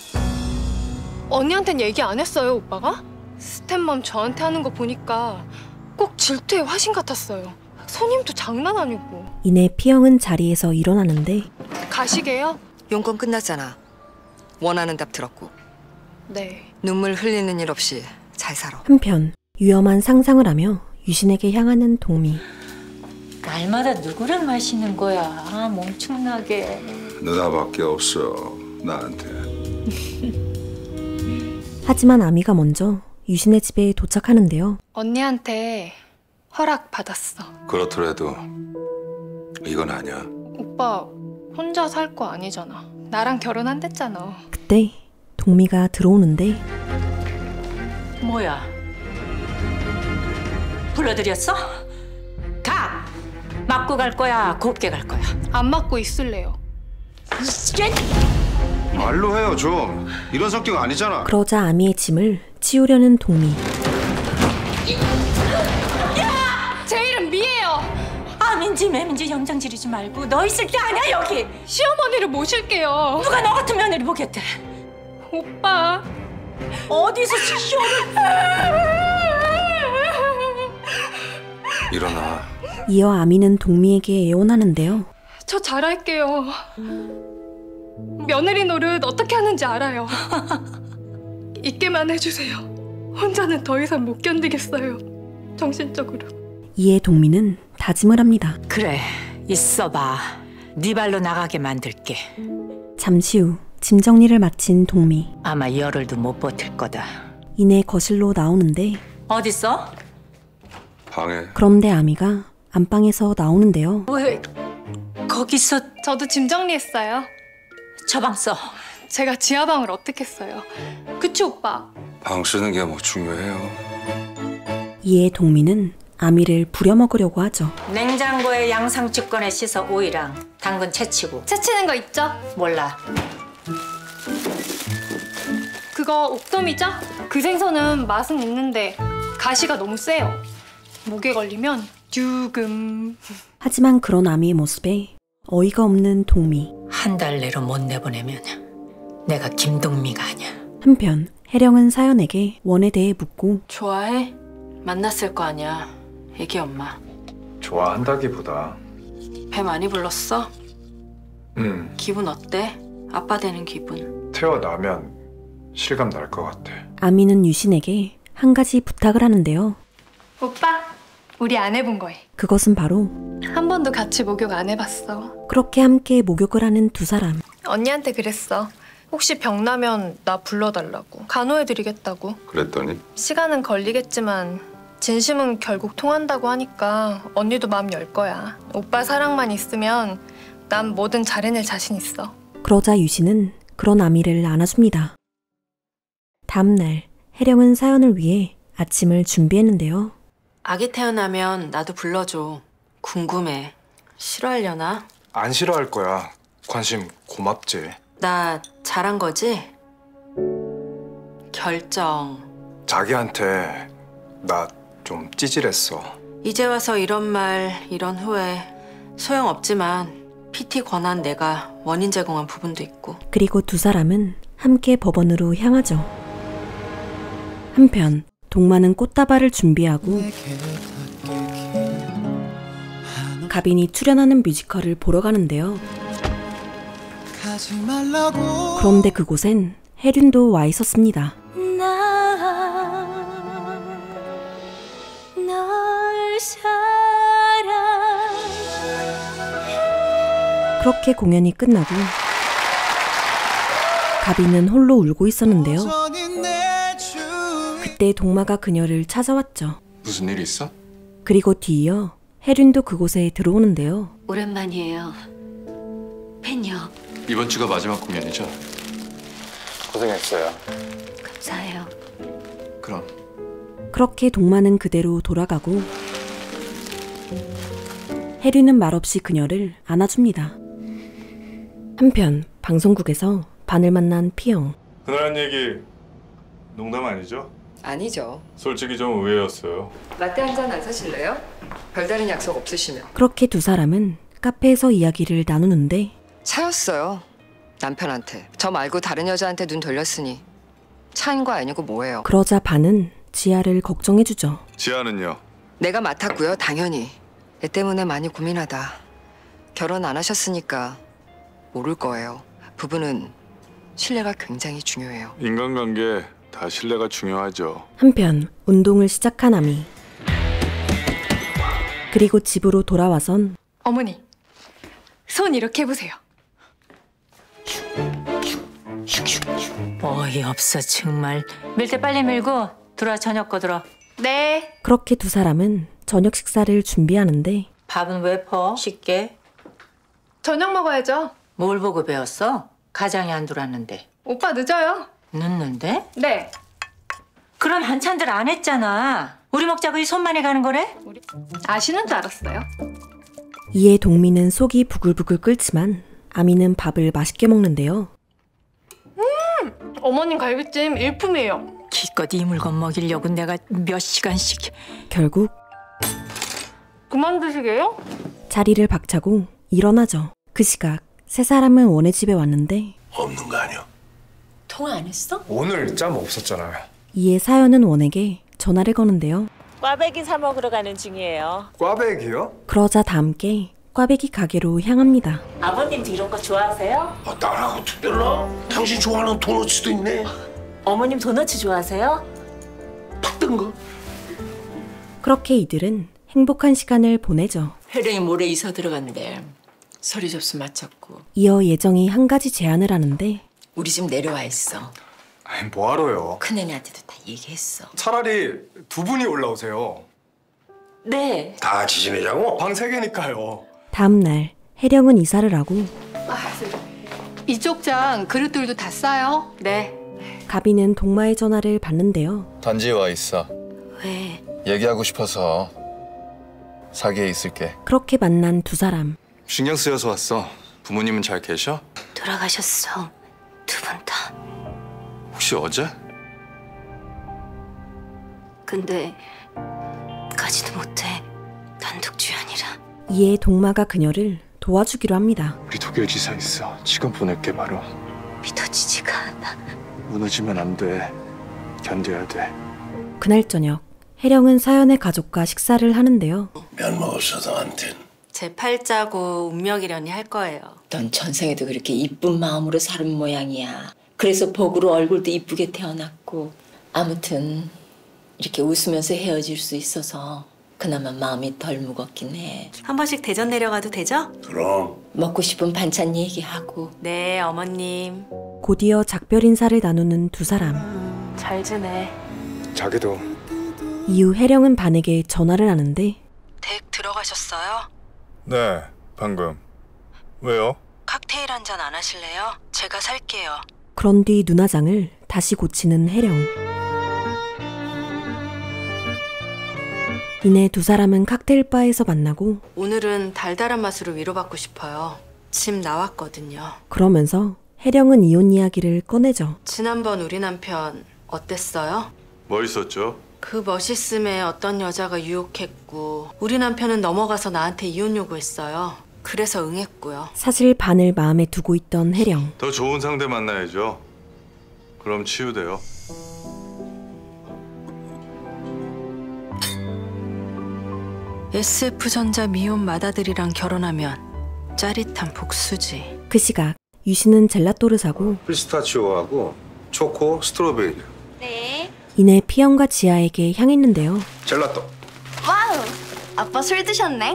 언니한텐 얘기 안 했어요, 오빠가? 스텝맘 저한테 하는 거 보니까 꼭 질투의 화신 같았어요. 손님도 장난 아니고. 이내 피영은 자리에서 일어나는데 가시게요? 용건 끝났잖아. 원하는 답 들었고. 네. 눈물 흘리는 일 없이 잘 살아. 한편 위험한 상상을 하며 유신에게 향하는 동미. 날마다 누구랑 마시는 거야? 멍청나게. 누나밖에 없어 나한테. 하지만 아미가 먼저 유신의 집에 도착하는데요. 언니한테 허락 받았어. 그렇더라도 이건 아니야. 오빠 혼자 살 거 아니잖아. 나랑 결혼한댔잖아. 그때 동미가 들어오는데 뭐야? 불러드렸어? 가! 맞고 갈 거야? 곱게 갈 거야? 안 맞고 있을래요. 말로 해요 좀. 이런 성격 아니잖아. 그러자 아미의 짐을 치우려는 동미. 제 이름 미예요. 아민지 매민지 영장 지르지 말고 너 있을 때 아니야 여기. 시어머니를 모실게요. 누가 너 같은 며느리 보겠대. 오빠. 어디서 시쇼를. 일어나. 이어 아미는 동미에게 애원하는데요. 저 잘할게요. 며느리 노릇 어떻게 하는지 알아요. 있게만 해주세요. 혼자는 더 이상 못 견디겠어요. 정신적으로. 이에 동미는 다짐을 합니다. 그래, 있어봐. 네 발로 나가게 만들게. 잠시 후 짐 정리를 마친 동미. 아마 열흘도 못 버틸 거다. 이내 거실로 나오는데 어딨어? 방에. 그런데 아미가 안방에서 나오는데요. 왜 거기서? 저도 짐 정리했어요. 저 방 써. 제가 지하방을 어떻게 써요? 그치 오빠? 방 쓰는 게 뭐 중요해요. 이에 동미는 아미를 부려먹으려고 하죠. 냉장고에 양상추 꺼내 씻어 오이랑 당근 채치고. 채치는 거 있죠? 몰라. 그거 옥돔이죠? 그 생선은 맛은 있는데 가시가 너무 세요. 목에 걸리면 듀금. 하지만 그런 아미의 모습에 어이가 없는 동미. 한 달 내로 못 내보내면 내가 김동미가 아니야. 한편 혜령은 사연에게 원에 대해 묻고 좋아해? 만났을 거 아니야. 애기 엄마. 좋아한다기보다 배 많이 불렀어? 기분 어때? 아빠 되는 기분. 태어나면 실감 날 것 같아. 아미는 유신에게 한 가지 부탁을 하는데요. 오빠, 우리 안 해본 거해. 그것은 바로 한 번도 같이 목욕 안 해봤어. 그렇게 함께 목욕을 하는 두 사람. 언니한테 그랬어. 혹시 병나면 나 불러달라고. 간호해드리겠다고. 그랬더니? 시간은 걸리겠지만 진심은 결국 통한다고 하니까 언니도 마음 열 거야. 오빠 사랑만 있으면 난 뭐든 잘해낼 자신 있어. 그러자 유신은 그런 아미를 안아줍니다. 다음 날 혜령은 사연을 위해 아침을 준비했는데요. 아기 태어나면 나도 불러줘. 궁금해. 싫어하려나? 안 싫어할 거야. 관심 고맙지. 나 잘한 거지? 결정. 자기한테 나 좀 찌질했어. 이제 와서 이런 말, 이런 후회 소용없지만 PT 권한 내가 원인 제공한 부분도 있고. 그리고 두 사람은 함께 법원으로 향하죠. 한편 동마는 꽃다발을 준비하고 가빈이 출연하는 뮤지컬을 보러 가는데요. 그런데 그곳엔 혜륜도 와 있었습니다. 널 사랑. 그렇게 공연이 끝나고 가빈은 홀로 울고 있었는데요. 그때 동마가 그녀를 찾아왔죠. 무슨 일 있어? 그리고 뒤이어 혜륜도 그곳에 들어오는데요. 오랜만이에요. 팬이요. 이번 주가 마지막 공연이죠? 고생했어요. 감사해요. 그럼. 그렇게 동마는 그대로 돌아가고 혜륜은 말없이 그녀를 안아줍니다. 한편 방송국에서 반을 만난 피영. 그날 한 얘기 농담 아니죠? 아니죠. 솔직히 좀 의외였어요. 라떼 한 잔 안 사실래요? 별다른 약속 없으시면. 그렇게 두 사람은 카페에서 이야기를 나누는데 차였어요. 남편한테. 저 말고 다른 여자한테 눈 돌렸으니 차인 거 아니고 뭐예요. 그러자 반은 지아를 걱정해주죠. 지아는요? 내가 맡았고요. 당연히. 애 때문에 많이 고민하다. 결혼 안 하셨으니까 모를 거예요. 부부는 신뢰가 굉장히 중요해요. 인간관계 다 신뢰가 중요하죠. 한편 운동을 시작한 아미. 그리고 집으로 돌아와선 어머니, 손 이렇게 해보세요. 어이없어 정말. 밀 때 빨리 밀고 들어와 저녁 거들어. 네. 그렇게 두 사람은 저녁 식사를 준비하는데 밥은 왜 퍼? 쉽게. 저녁 먹어야죠. 뭘 보고 배웠어? 가장이 안 들어왔는데. 오빠 늦어요. 늦는데? 네. 그럼 반찬들 안 했잖아. 우리 먹자고 이 손만에 가는 거래? 아시는 줄 알았어요. 이에 동미는 속이 부글부글 끓지만 아미는 밥을 맛있게 먹는데요. 어머님 갈비찜 일품이에요. 기껏 이 물건 먹이려고 내가 몇 시간씩. 결국 그만 드시게요? 자리를 박차고 일어나죠. 그 시각 세 사람은 원의 집에 왔는데 없는 거 아니야? 통화 안 했어? 오늘 짬 없었잖아요. 이에 사연은 원에게 전화를 거는데요. 꽈배기 사 먹으러 가는 중이에요. 꽈배기요? 그러자 다 함께 꽈배기 가게로 향합니다. 아버님도 이런 거 좋아하세요? 나라고 특별나? 당신 좋아하는 도너츠도 있네. 어머님 도너츠 좋아하세요? 팍뜬거. 그렇게 이들은 행복한 시간을 보내죠. 혜령이 모레 이사 들어간대. 서류 접수 마쳤고. 이어 예정이 한 가지 제안을 하는데 우리 집 내려와 있어. 아니 뭐하러요? 큰애한테도 다 얘기했어. 차라리 두 분이 올라오세요. 네. 다 같이 지내자고? 방 3개니까요. 다음 날 혜령은 이사를 하고 이쪽 장 그릇들도 다 싸요? 네. 가비는 동마의 전화를 받는데요. 단지에 와 있어. 왜? 얘기하고 싶어서 사기에 있을게. 그렇게 만난 두 사람. 신경 쓰여서 왔어. 부모님은 잘 계셔? 돌아가셨어. 두 분 다. 혹시 어제? 근데 가지도 못해. 단독 주연이라. 이에 동마가 그녀를 도와주기로 합니다. 우리 독일 지사 있어. 지금 보낼게 바로. 믿어지지가 않아. 무너지면 안 돼. 견뎌야 돼. 그날 저녁 혜령은 사연의 가족과 식사를 하는데요. 면목 없어도 한텐 제 팔자고 운명이려니 할 거예요. 넌 전생에도 그렇게 이쁜 마음으로 살은 모양이야. 그래서 복으로 얼굴도 이쁘게 태어났고. 아무튼 이렇게 웃으면서 헤어질 수 있어서 그나마 마음이 덜 무겁긴 해. 한 번씩 대전 내려가도 되죠? 그럼. 먹고 싶은 반찬 얘기하고. 네, 어머님. 곧이어 작별 인사를 나누는 두 사람. 잘 지내. 자기도. 이후 혜령은 반에게 전화를 하는데 댁 들어가셨어요? 네, 방금. 왜요? 칵테일 한 잔 안 하실래요? 제가 살게요. 그런 뒤 눈화장을 다시 고치는 혜령. 이내 두 사람은 칵테일 바에서 만나고 오늘은 달달한 맛으로 위로받고 싶어요. 집 나왔거든요. 그러면서 혜령은 이혼 이야기를 꺼내죠. 지난번 우리 남편 어땠어요? 멋있었죠? 그 멋있음에 어떤 여자가 유혹했고 우리 남편은 넘어가서 나한테 이혼 요구했어요. 그래서 응했고요. 사실 반을 마음에 두고 있던 혜령. 더 좋은 상대 만나야죠. 그럼 치유돼요. SF전자 미혼 맏아들이랑 결혼하면 짜릿한 복수지. 그 시각 유신은 젤라또를 사고 피스타치오하고 초코, 스트로베리. 네. 이내 피영과 지아에게 향했는데요. 젤라또. 와우. 아빠 술 드셨네?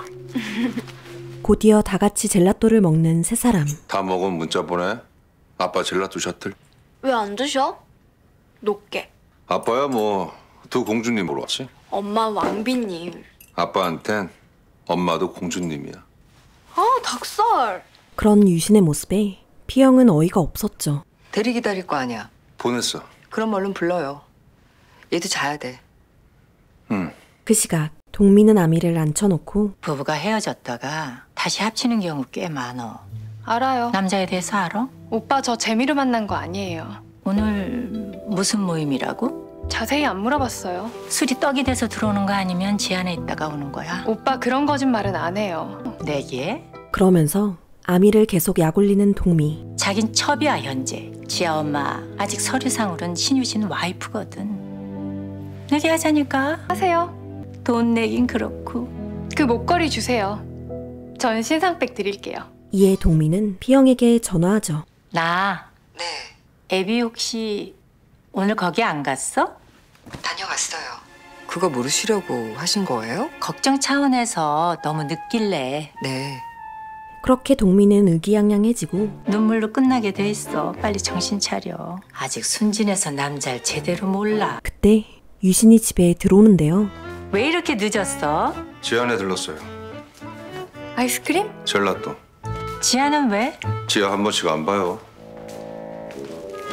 곧이어 다 같이 젤라또를 먹는 세 사람. 다 먹으면 문자 보내. 아빠 젤라또 셔틀. 왜 안 드셔? 높게. 아빠야 뭐 두 공주님 보러 왔지. 엄마 왕비님. 아빠한텐 엄마도 공주님이야. 아, 닭살. 그런 유신의 모습에 피영은 어이가 없었죠. 대리 기다릴 거 아니야. 보냈어. 그럼 얼른 불러요. 얘도 자야 돼. 응. 그 시각 동미는 아미를 앉혀놓고 부부가 헤어졌다가 다시 합치는 경우 꽤 많어. 알아요. 남자에 대해서 알아? 오빠 저 재미로 만난 거 아니에요. 오늘 무슨 모임이라고? 자세히 안 물어봤어요. 술이 떡이 돼서 들어오는 거 아니면 지 안에 있다가 오는 거야? 오빠 그런 거짓말은 안 해요. 내게? 그러면서 아미를 계속 약올리는 동미. 자긴 첩이야 현재. 지아 엄마 아직 서류상으로는 신유신 와이프거든. 내게 하자니까. 하세요. 돈 내긴 그렇고. 그 목걸이 주세요. 전 신상백 드릴게요. 이에 동미는 피영에게 전화하죠. 나. 네. 애비 혹시 오늘 거기 안 갔어? 다녀갔어요. 그거 물으시려고 하신 거예요? 걱정 차원에서 너무 늦길래. 네. 그렇게 동미는 의기양양해지고 눈물로 끝나게 돼 있어. 빨리 정신 차려. 아직 순진해서 남자를 제대로 몰라. 그때 유신이 집에 들어오는데요. 왜 이렇게 늦었어? 지안에 들렀어요. 아이스크림? 젤라또. 지아는 왜? 지아 한 번씩 안 봐요.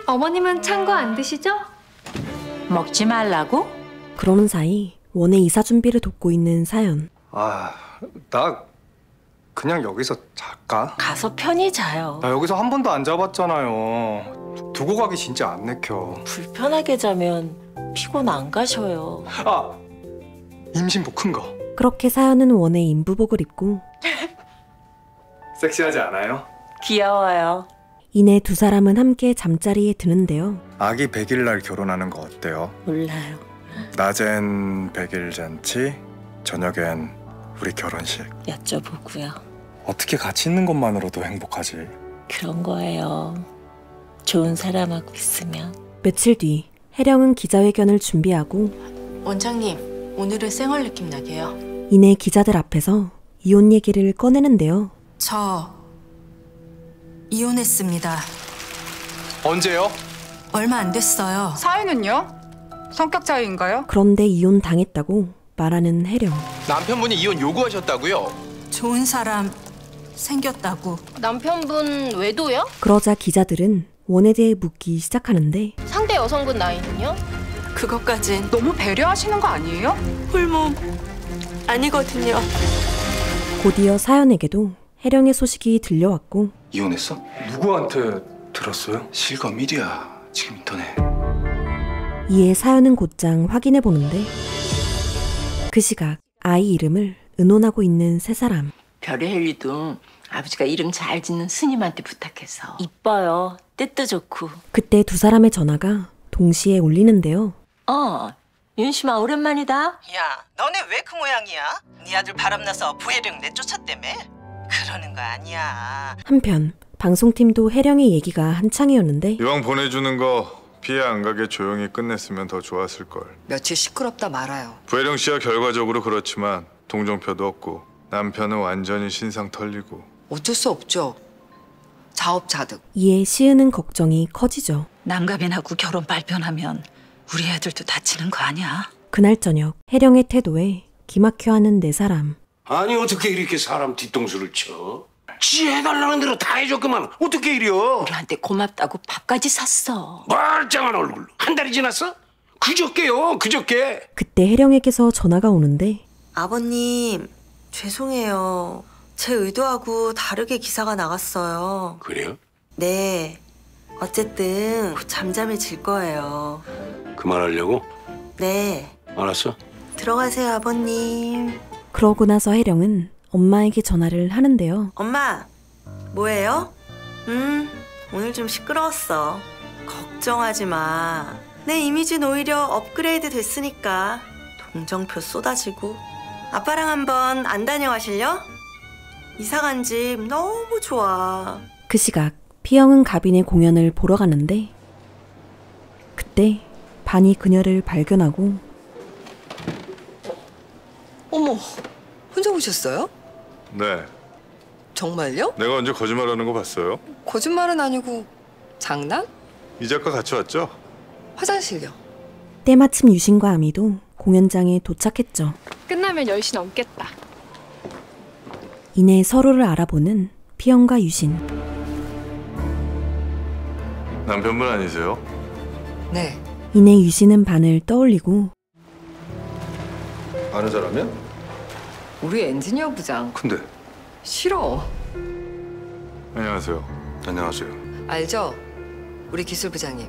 어머님은 찬 거 안 드시죠? 먹지 말라고? 그러는 사이 원의 이사 준비를 돕고 있는 사연. 나 그냥 여기서 잘까? 가서 편히 자요. 나 여기서 한 번도 안 자봤잖아요. 두고 가기 진짜 안 내켜. 불편하게 자면 피곤 안 가셔요. 임신복 큰 거. 그렇게 사연은 원의 인부복을 입고 섹시하지 않아요? 귀여워요. 이내 두 사람은 함께 잠자리에 드는데요. 아기 100일 날 결혼하는 거 어때요? 몰라요. 낮엔 100일 잔치, 저녁엔 우리 결혼식. 여쭤보고요. 어떻게 같이 있는 것만으로도 행복하지? 그런 거예요. 좋은 사람하고 있으면. 며칠 뒤 혜령은 기자회견을 준비하고 원장님, 오늘은 쌩얼 느낌 나게요. 이내 기자들 앞에서 이혼 얘기를 꺼내는데요. 저 이혼했습니다. 언제요? 얼마 안 됐어요. 사유는요? 성격 차이인가요? 그런데 이혼 당했다고 말하는 혜령. 남편분이 이혼 요구하셨다고요? 좋은 사람 생겼다고. 남편분 외도요? 그러자 기자들은 원에 대해 묻기 시작하는데 상대 여성분 나이는요? 그것까진 너무 배려하시는 거 아니에요? 홀몸 아니거든요. 곧이어 사연에게도 혜령의 소식이 들려왔고 이혼했어? 누구한테 들었어요? 실검 1위야. 지금 인터넷. 이에 사연은 곧장 확인해 보는데 그 시각 아이 이름을 의논하고 있는 세 사람. 별의리도 아버지가 이름 잘 짓는 스님한테 부탁해서. 이뻐요. 뜻도 좋고. 그때 두 사람의 전화가 동시에 울리는데요. 윤심아 오랜만이다. 야, 너네 왜 그 모양이야? 네 아들 바람나서 부해령 내쫓았다며? 그러는 거 아니야. 한편 방송팀도 혜령의 얘기가 한창이었는데 이왕 보내주는 거 피해 안 가게 조용히 끝냈으면 더 좋았을 걸. 며칠 시끄럽다 말아요. 부혜령 씨야 결과적으로 그렇지만 동정표도 없고 남편은 완전히 신상 털리고. 어쩔 수 없죠. 자업자득. 이에 시은은 걱정이 커지죠. 남가빈하고 결혼 발표하면 우리 애들도 다치는 거 아니야? 그날 저녁 혜령의 태도에 기막혀하는 네 사람. 아니 어떻게 이렇게 사람 뒤통수를 쳐? 지 해달라는 대로 다 해줬구만. 어떻게 이려? 우리한테 고맙다고 밥까지 샀어. 멀쩡한 얼굴로. 한 달이 지났어? 그저께요, 그저께. 그때 혜령에게서 전화가 오는데 아버님, 죄송해요. 제 의도하고 다르게 기사가 나갔어요. 그래요? 네. 어쨌든 곧 잠잠해질 거예요. 그만하려고? 네. 알았어. 들어가세요, 아버님. 그러고 나서 혜령은 엄마에게 전화를 하는데요. 엄마, 뭐예요? 오늘 좀 시끄러웠어. 걱정하지 마. 내 이미지는 오히려 업그레이드 됐으니까. 동정표 쏟아지고. 아빠랑 한번 안 다녀가실려? 이사 간 집 너무 좋아. 그 시각 피영은 가빈의 공연을 보러 가는데 그때 반이 그녀를 발견하고 어머, 혼자 오셨어요? 네. 정말요? 내가 언제 거짓말하는 거 봤어요? 거짓말은 아니고 장난? 이 작가 같이 왔죠? 화장실요. 때마침 유신과 아미도 공연장에 도착했죠. 끝나면 10시 넘겠다. 이내 서로를 알아보는 피영과 유신. 남편분 아니세요? 네. 이내 유신은 반을 떠올리고 아는 사람이야? 우리 엔지니어 부장. 근데 싫어. 안녕하세요. 안녕하세요. 알죠? 우리 기술 부장님.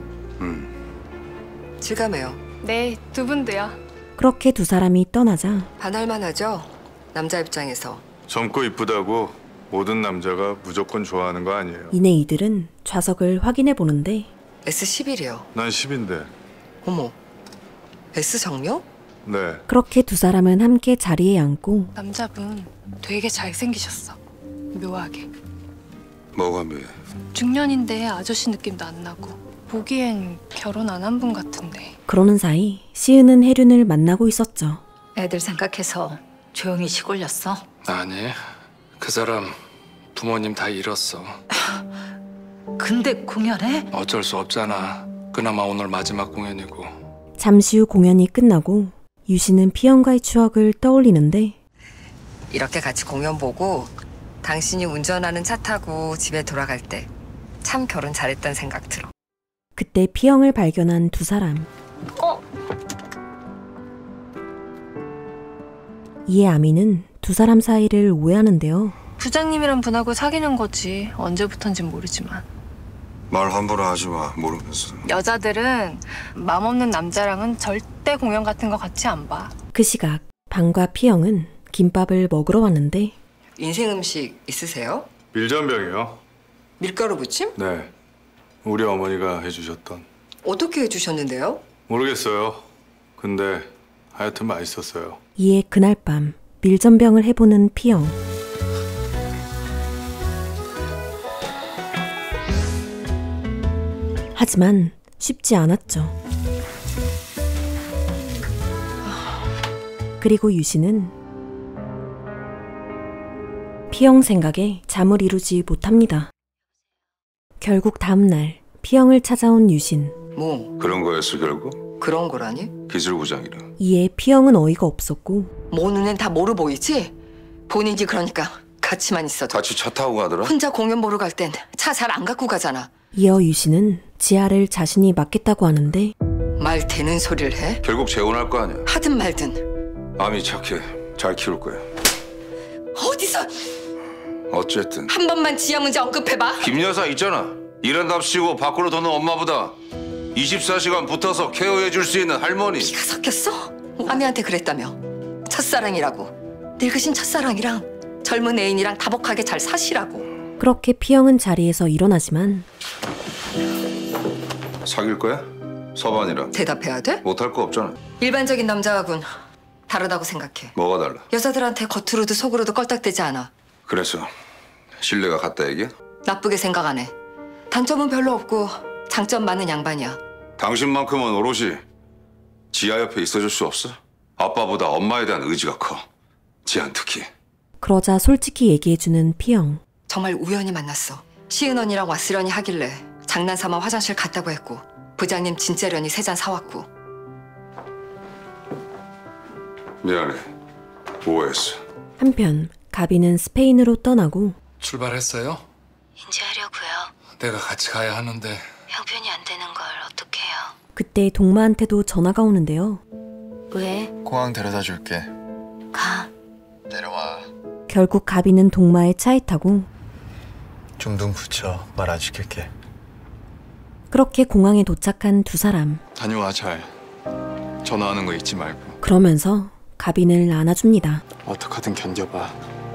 실감해요. 네, 두 분도요. 그렇게 두 사람이 떠나자 반할만 하죠? 남자 입장에서. 젊고 이쁘다고 모든 남자가 무조건 좋아하는 거 아니에요. 이내 이들은 좌석을 확인해 보는데 S11이요. 난 10인데. 어머, S 정력? 네. 그렇게 두 사람은 함께 자리에 앉고 남자분 되게 잘생기셨어. 묘하게. 뭐가 묘해? 중년인데 아저씨 느낌도 안 나고 보기엔 결혼 안 한 분 같은데. 그러는 사이 시은은 혜륜을 만나고 있었죠. 애들 생각해서 조용히 시골렸어? 아니, 그 사람 부모님 다 잃었어. 근데 공연해? 어쩔 수 없잖아. 그나마 오늘 마지막 공연이고. 잠시 후 공연이 끝나고 유신은 피영과의 추억을 떠올리는데 이렇게 같이 공연 보고 당신이 운전하는 차 타고 집에 돌아갈 때 참 결혼 잘했다는 생각 들어. 그때 피영을 발견한 두 사람. 이에 아미는 두 사람 사이를 오해하는데요. 부장님이란 분하고 사귀는 거지. 언제부턴진 모르지만. 말 함부로 하지 마. 모르면서. 여자들은 맘 없는 남자랑은 절대 공연 같은 거 같이 안 봐. 그 시각 방과 피영은 김밥을 먹으러 왔는데 인생 음식 있으세요? 밀전병이요. 밀가루 부침? 네. 우리 어머니가 해주셨던. 어떻게 해주셨는데요? 모르겠어요. 근데 하여튼 맛있었어요. 이에 그날 밤 밀전병을 해보는 피영. 하지만 쉽지 않았죠. 그리고 유신은 피영 생각에 잠을 이루지 못합니다. 결국 다음날 피영을 찾아온 유신. 뭐? 그런 거였어 결국? 그런 거라니? 기술부장이라. 이에 피영은 어이가 없었고 모 눈엔 다 모르 보이지? 본인이 그러니까 같이만 있어도. 같이 차 타고 가더라? 혼자 공연 보러 갈 땐 차 잘 안 갖고 가잖아. 이어 유신은 지아를 자신이 맡겠다고 하는데 말 되는 소리를 해? 결국 재혼할 거 아니야. 하든 말든. 암이 착해. 잘 키울 거야. 어디서 어쨌든 한 번만 지아 문제 언급해봐. 김 여사 있잖아. 일한답시고 밖으로 도는 엄마보다 24시간 붙어서 케어해 줄 수 있는 할머니. 피가 섞였어? 아내한테 그랬다며. 첫사랑이라고. 늙으신 첫사랑이랑 젊은 애인이랑 다복하게 잘 사시라고. 그렇게 피영은 자리에서 일어나지만 사귈 거야? 서반이랑. 대답해야 돼? 못할 거 없잖아. 일반적인 남자하고는 다르다고 생각해. 뭐가 달라? 여자들한테 겉으로도 속으로도 껄딱대지 않아. 그래서 신뢰가 같다 얘기야? 나쁘게 생각 안 해. 단점은 별로 없고 장점 많은 양반이야. 당신만큼은 오롯이 지아 옆에 있어줄 수 없어? 아빠보다 엄마에 대한 의지가 커. 지안 특히. 그러자 솔직히 얘기해주는 피영. 정말 우연히 만났어. 시은언니랑 왔으려니 하길래 장난삼아 화장실 갔다고 했고 부장님 진짜려니 3잔 사왔고. 미안해. 오해했어. 한편 가비는 스페인으로 떠나고 출발했어요? 이제 하려고요. 내가 같이 가야 하는데. 형편이 안 되는 걸 어떡해요. 그때 동마한테도 전화가 오는데요. 왜? 공항 데려다 줄게. 가. 내려와. 결국 가비는 동마의 차에 타고 중둥 붙여. 말 안 시킬게. 그렇게 공항에 도착한 두 사람. 다녀와 잘. 전화하는 거 잊지 말고. 그러면서 가빈을 안아줍니다. 어떻게든 견뎌봐.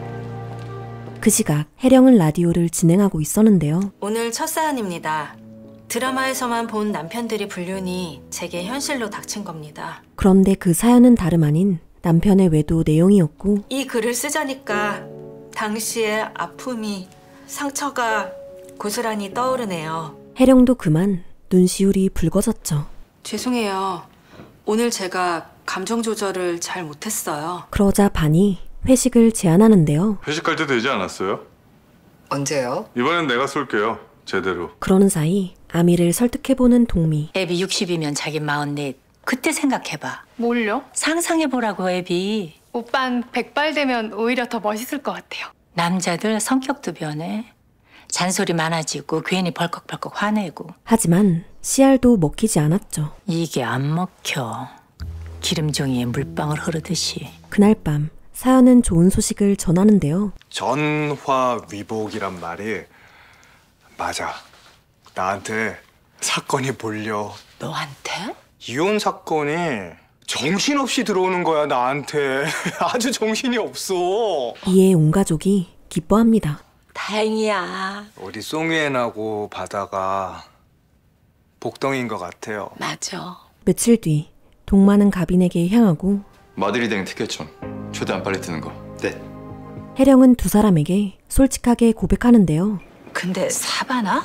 그 시각 혜령은 라디오를 진행하고 있었는데요. 오늘 첫 사연입니다. 드라마에서만 본 남편들이 불륜이 제게 현실로 닥친 겁니다. 그런데 그 사연은 다름 아닌 남편의 외도 내용이었고 이 글을 쓰자니까 당시의 아픔이, 상처가 고스란히 떠오르네요. 혜령도 그만 눈시울이 붉어졌죠. 죄송해요. 오늘 제가 감정 조절을 잘 못했어요. 그러자 반이 회식을 제안하는데요. 회식할 때 되지 않았어요? 언제요? 이번엔 내가 쏠게요. 제대로. 그러는 사이 아미를 설득해보는 동미. 애비 60이면 자기 44. 그때 생각해봐. 뭘요? 상상해보라고 애비. 오빤 100발 되면 오히려 더 멋있을 것 같아요. 남자들 성격도 변해. 잔소리 많아지고 괜히 벌컥벌컥 화내고. 하지만 씨알도 먹히지 않았죠. 이게 안 먹혀. 기름종이에 물방울 흐르듯이. 그날 밤 사연은 좋은 소식을 전하는데요. 전화위복이란 말이 맞아. 나한테 사건이 몰려. 너한테? 이혼 사건이 정신없이 들어오는 거야 나한테. 아주 정신이 없어. 이에 온 가족이 기뻐합니다. 다행이야. 어디 송유엔하고 바다가 복덩이인 것 같아요. 맞아. 며칠 뒤 동마는 가빈에게 향하고 마드리드행 티켓 좀. 최대한 빨리 뜨는 거. 네. 혜령은 두 사람에게 솔직하게 고백하는데요. 근데 사바나?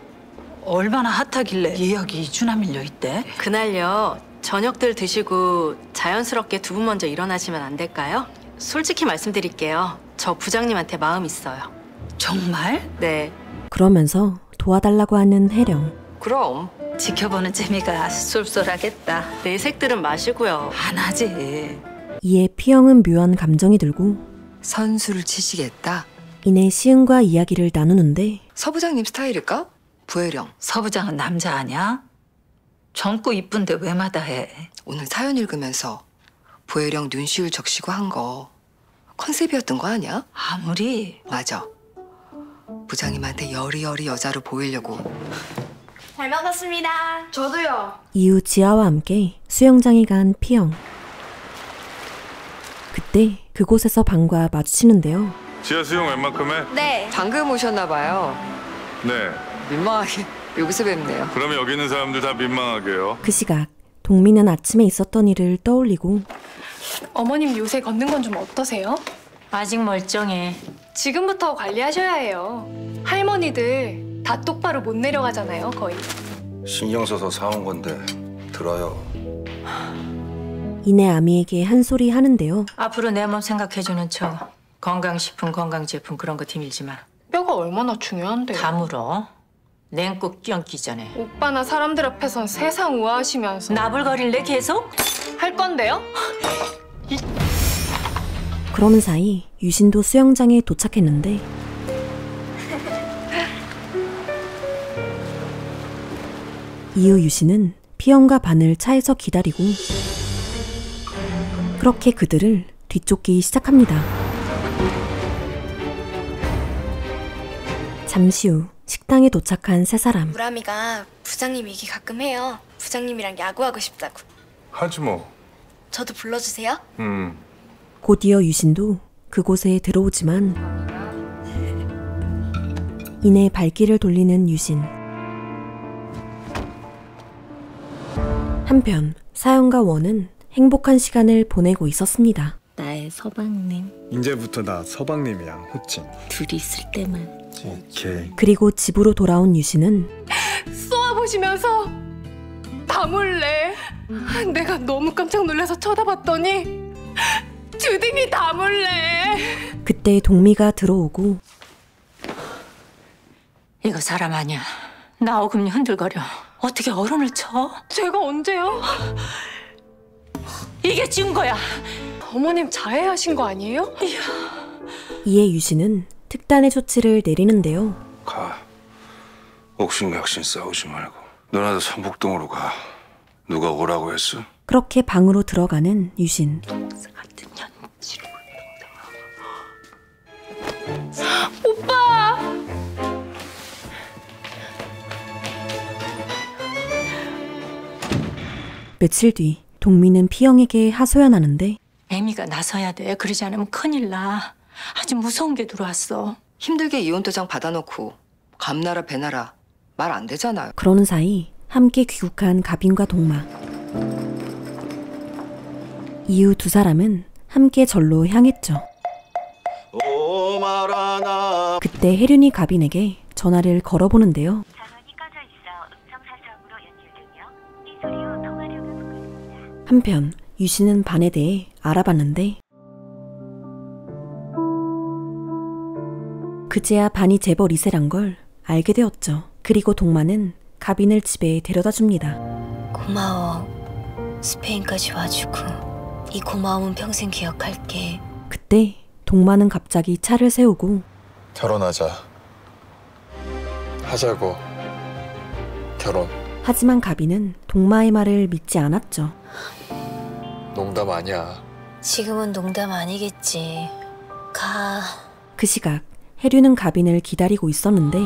얼마나 핫하길래 예약이 2주나 밀려있대? 그날요, 저녁들 드시고 자연스럽게 두 분 먼저 일어나시면 안 될까요? 솔직히 말씀드릴게요. 저 부장님한테 마음 있어요. 정말? 네. 그러면서 도와달라고 하는 혜령. 그럼 지켜보는 재미가 쏠쏠하겠다. 내색들은 마시고요. 안 하지. 이에 피영은 묘한 감정이 들고 선수를 치시겠다. 이내 시은과 이야기를 나누는데 서 부장님 스타일일까? 부혜령. 서부장은 남자 아니야? 젊고 이쁜데 왜 마다해? 오늘 사연 읽으면서 부혜령 눈시울 적시고 한 거 컨셉이었던 거 아니야? 아무리. 맞아. 부장님한테 여리여리 여자로 보이려고. 잘 먹었습니다. 저도요. 이후 지아와 함께 수영장에 간 피영. 그때 그곳에서 방과 마주치는데요. 지하 수영 웬만큼 해? 네. 방금 오셨나 봐요. 네. 민망하게 여기서 뵙네요. 그럼 여기 있는 사람들 다 민망하게요. 그 시각 동미는 아침에 있었던 일을 떠올리고 어머님 요새 걷는 건 좀 어떠세요? 아직 멀쩡해. 지금부터 관리하셔야 해요. 할머니들 다 똑바로 못 내려가잖아요, 거의. 신경 써서 사온 건데 들어요. 이내 아미에게 한 소리 하는데요. 앞으로 내 몸 생각해주는 척. 건강식품, 건강제품 그런 거 뒤밀지 마. 뼈가 얼마나 중요한데요. 다 물어. 냉국 뛰어기 전에. 오빠나 사람들 앞에선 세상 우아하시면서. 나불거릴래 계속? 할 건데요? 그러는 사이 유신도 수영장에 도착했는데 이후 유신은 피영과 반을 차에서 기다리고 그렇게 그들을 뒤쫓기 시작합니다. 잠시 후 식당에 도착한 세 사람. 우람이가 부장님 얘기 가끔 해요. 부장님이랑 야구하고 싶다고. 하지 뭐. 저도 불러주세요. 곧이어 유신도 그곳에 들어오지만 이내 발길을 돌리는 유신. 한편 사연과 원은 행복한 시간을 보내고 있었습니다. 나의 서방님. 이제부터 나 서방님이야, 호칭. 둘이 있을 때만. 오케이. 그리고 집으로 돌아온 유신은 쏘아보시면서 다 몰래 내가 너무 깜짝 놀라서 쳐다봤더니 주둥이 다 몰래. 그때 동미가 들어오고 이거 사람 아니야. 나 어금니 흔들거려. 어떻게 어른을 쳐? 제가 언제요? 이게 증거야. 어머님 자해하신 거 아니에요? 이에 유신은 특단의 조치를 내리는데요. 가. 옥신각신 싸우지 말고. 너나도 성북동으로 가. 누가 오라고 했어? 그렇게 방으로 들어가는 유신. 오빠! 며칠 뒤 동미는 피영에게 하소연하는데 애미가 나서야 돼. 그러지 않으면 큰일 나. 아주 무서운 게 들어왔어. 힘들게 이혼 도장 받아놓고 감나라 배나라 말 안 되잖아요. 그러는 사이 함께 귀국한 가빈과 동마. 이후 두 사람은 함께 절로 향했죠. 그때 혜륜이 가빈에게 전화를 걸어보는데요. 한편 유신은 반에 대해 알아봤는데 그제야 반이 제법 이세란 걸 알게 되었죠. 그리고 동마는 가빈을 집에 데려다 줍니다. 고마워. 스페인까지 와주고 이 고마움은 평생 기억할게. 그때 동마는 갑자기 차를 세우고 결혼하자. 하자고. 결혼. 하지만 가빈은 동마의 말을 믿지 않았죠. 농담 아니야. 지금은 농담 아니겠지. 가. 그 시각 혜륜은 가빈을 기다리고 있었는데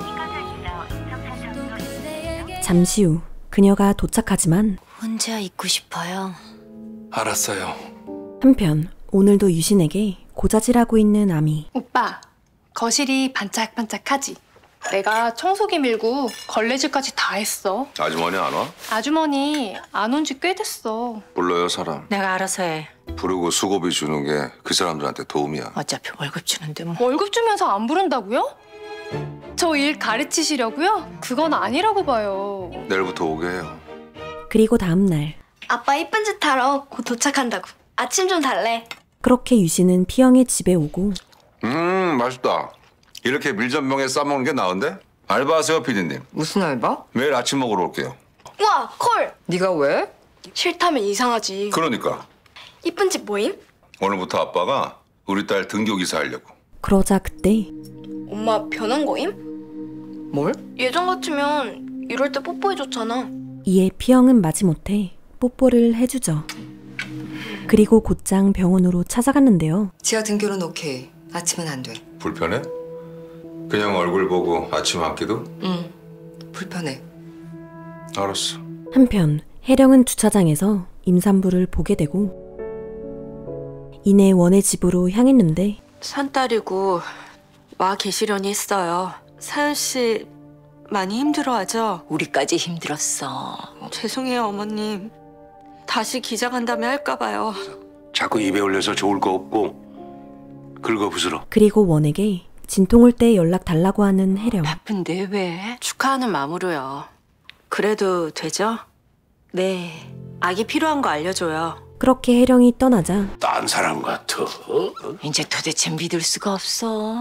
잠시 후 그녀가 도착하지만 혼자 있고 싶어요. 알았어요. 한편 오늘도 유신에게 고자질하고 있는 아미. 오빠, 거실이 반짝반짝하지? 내가 청소기 밀고 걸레질까지 다 했어. 아주머니 안 와? 아주머니 안 온 지 꽤 됐어. 불러요 사람. 내가 알아서 해. 부르고 수고비 주는 게 그 사람들한테 도움이야. 어차피 월급 주는데 뭐. 월급 주면서 안 부른다고요? 저 일 가르치시려고요? 그건 아니라고 봐요. 내일부터 오게 해요. 그리고 다음 날 아빠 이쁜 짓 하러 곧 도착한다고. 아침 좀 달래. 그렇게 유신은 피영의 집에 오고 맛있다. 이렇게 밀전병에 싸먹는 게 나은데? 알바하세요 피디님. 무슨 알바? 매일 아침 먹으러 올게요. 우와 콜. 네가 왜? 싫다면 이상하지. 그러니까 이쁜 집 모임? 오늘부터 아빠가 우리 딸 등교기사 하려고. 그러자 그때 엄마 변한 거임? 뭘? 예전 같으면 이럴 때 뽀뽀해줬잖아. 이에 피영은 마지못해 뽀뽀를 해주죠. 그리고 곧장 병원으로 찾아갔는데요. 지하 등교는 오케이. 아침은 안 돼. 불편해? 그냥 얼굴 보고 아침 한 끼도? 응. 불편해. 알았어. 한편 혜령은 주차장에서 임산부를 보게 되고 이내 원의 집으로 향했는데 산딸이고 와 계시려니 했어요. 사연 씨 많이 힘들어하죠? 우리까지 힘들었어. 죄송해요, 어머님. 다시 기자 간담회 할까 봐요. 자꾸 입에 올려서 좋을 거 없고 긁어부스러. 그리고 원에게 진통 올 때 연락 달라고 하는 혜령. 바쁜데 왜? 축하하는 마음으로요. 그래도 되죠? 네. 아기 필요한 거 알려줘요. 그렇게 혜령이 떠나자 딴 사람 같아. 이제 도대체 믿을 수가 없어.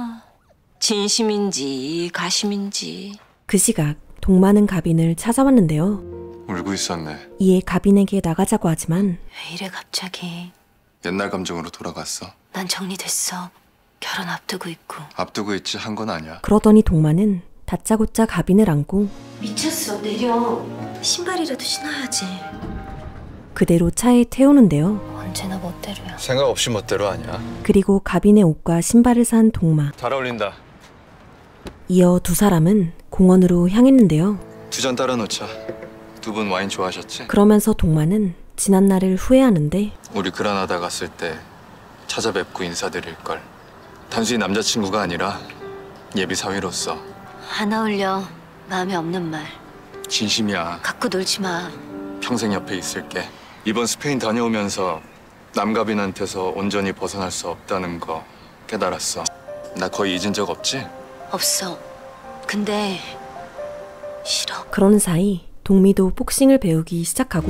진심인지 가심인지. 그 시각 동마는 가빈을 찾아왔는데요. 울고 있었네. 이에 가빈에게 나가자고 하지만 왜 이래 갑자기. 옛날 감정으로 돌아갔어. 난 정리됐어. 결혼 앞두고 있고. 앞두고 있지 한 건 아니야. 그러더니 동마는 다짜고짜 가빈을 안고 미쳤어. 내려. 신발이라도 신어야지. 그대로 차에 태우는데요. 언제나 멋대로야. 생각 없이 멋대로 아니야. 그리고 가빈의 옷과 신발을 산 동마. 잘 어울린다. 이어 두 사람은 공원으로 향했는데요. 2잔 따라 놓자. 두 분 와인 좋아하셨지? 그러면서 동마는 지난 날을 후회하는데 우리 그라나다 갔을 때 찾아뵙고 인사드릴 걸. 단순히 남자친구가 아니라 예비 사위로서. 안 어울려. 마음에 없는 말. 진심이야. 갖고 놀지 마. 평생 옆에 있을게. 이번 스페인 다녀오면서 남가빈한테서 온전히 벗어날 수 없다는 거 깨달았어. 나 거의 잊은 적 없지? 없어. 근데 싫어. 그런 사이 동미도 복싱을 배우기 시작하고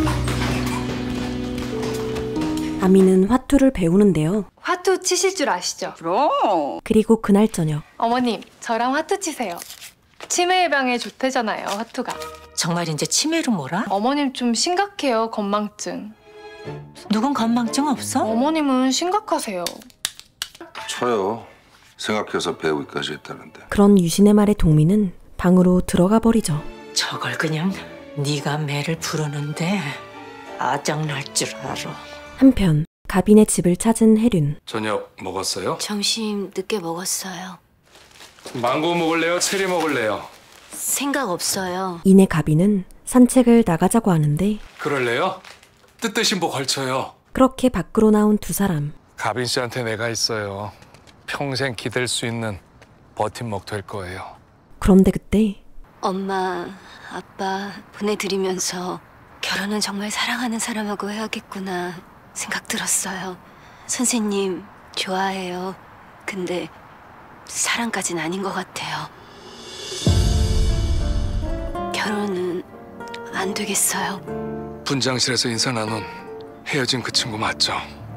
아미는 화투를 배우는데요. 화투 치실 줄 아시죠? 그럼. 그리고 그날 저녁 어머님, 저랑 화투 치세요. 치매 예방에 좋대잖아요, 화투가. 정말 이제 치매로 몰아? 어머님 좀 심각해요, 건망증. 누군 건망증 없어? 어머님은 심각하세요. 쳐요. 생각해서 배우기까지 했다는데. 그런 유신의 말에 동미는 방으로 들어가 버리죠. 저걸 그냥 네가 매를 부르는데 아작날 줄 알아. 한편 가빈의 집을 찾은 혜륜. 저녁 먹었어요? 점심 늦게 먹었어요. 망고 먹을래요? 체리 먹을래요? 생각 없어요. 이내 가빈은 산책을 나가자고 하는데 그럴래요? 뜻뜻이 뭐 걸쳐요. 그렇게 밖으로 나온 두 사람. 가빈 씨한테 내가 있어요. 평생 기댈 수 있는 버팀목 될 거예요. 그런데 그때 엄마, 아빠 보내드리면서 결혼은 정말 사랑하는 사람하고 해야겠구나 생각 들었어요. 선생님 좋아해요. 근데 사랑까진 아닌 것 같아요. 결혼은 안 되겠어요. 분장실에서 인사 나눈 헤어진 그 친구 맞죠?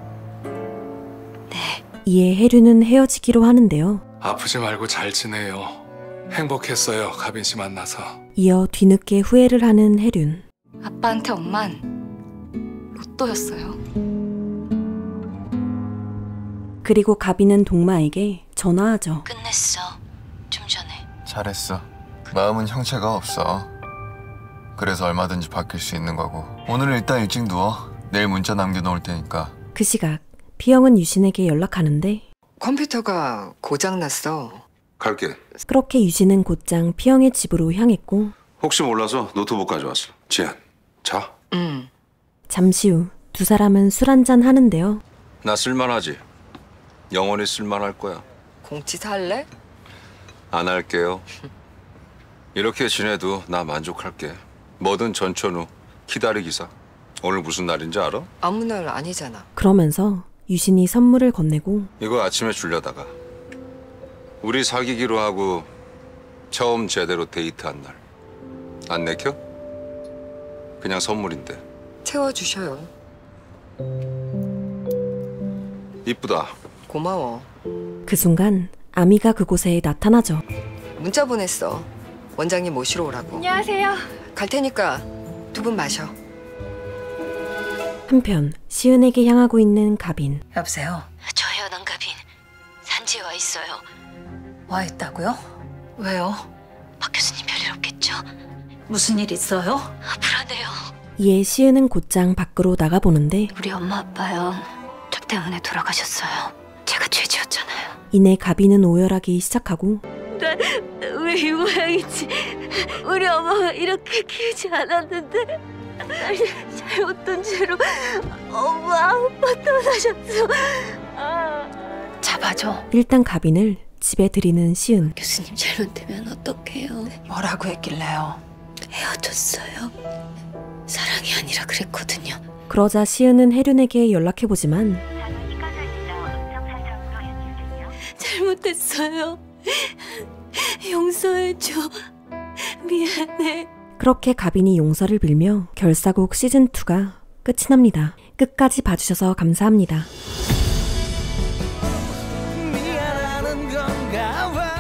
이에 혜륜은 헤어지기로 하는데요. 아프지 말고 잘 지내요. 행복했어요, 가빈 씨 만나서. 이어 뒤늦게 후회를 하는 혜륜. 아빠한테 엄만 로또였어요. 그리고 가빈은 동마에게 전화하죠. 끝냈어. 좀 전에. 잘했어. 마음은 형체가 없어. 그래서 얼마든지 바뀔 수 있는 거고. 오늘은 일단 일찍 누워. 내일 문자 남겨놓을 테니까. 그 시각 피영은 유신에게 연락하는데 컴퓨터가 고장났어. 갈게. 그렇게 유신은 곧장 피영의 집으로 향했고 혹시 몰라서 노트북 가져왔어. 지안, 자. 잠시 후 두 사람은 술 한잔 하는데요. 나 쓸만하지? 영원히 쓸만할 거야. 공치사 할래? 안 할게요. 이렇게 지내도 나 만족할게. 뭐든 전천후, 기다리기사. 오늘 무슨 날인지 알아? 아무 날 아니잖아. 그러면서 유신이 선물을 건네고 이거 아침에 주려다가. 우리 사귀기로 하고 처음 제대로 데이트한 날. 안 내켜? 그냥 선물인데. 채워주셔요. 이쁘다. 고마워. 그 순간 아미가 그곳에 나타나죠. 문자 보냈어. 원장님 모시러 오라고. 안녕하세요. 갈 테니까 두 분 마셔. 한편 시은에게 향하고 있는 가빈. 여보세요? 저예요, 남가빈. 산지에 와 있어요. 와 있다고요? 왜요? 있죠? 무슨 일 있어요? 불안해요. 이에 시은은 곧장 밖으로 나가보는데 우리 엄마 아빠요. 저 때문에 돌아가셨어요. 제가 죄지었잖아요. 이내 가비는 오열하기 시작하고 난 왜 이 모양이지? 우리 엄마가 이렇게 키우지 않았는데 날 잘못된 죄로 엄마 아빠 떠나셨어. 잡아줘. 일단 가빈을 집에 들이는 시은. 교수님 잘못되면 어떡해요? 뭐라고 했길래요? 헤어졌어요. 사랑이 아니라 그랬거든요. 그러자 시은은 혜륜에게 연락해보지만 잘못했어요. 용서해줘. 미안해. 그렇게 가빈이 용서를 빌며 결사곡 시즌2가 끝이 납니다. 끝까지 봐주셔서 감사합니다. 미안하는 건가 봐.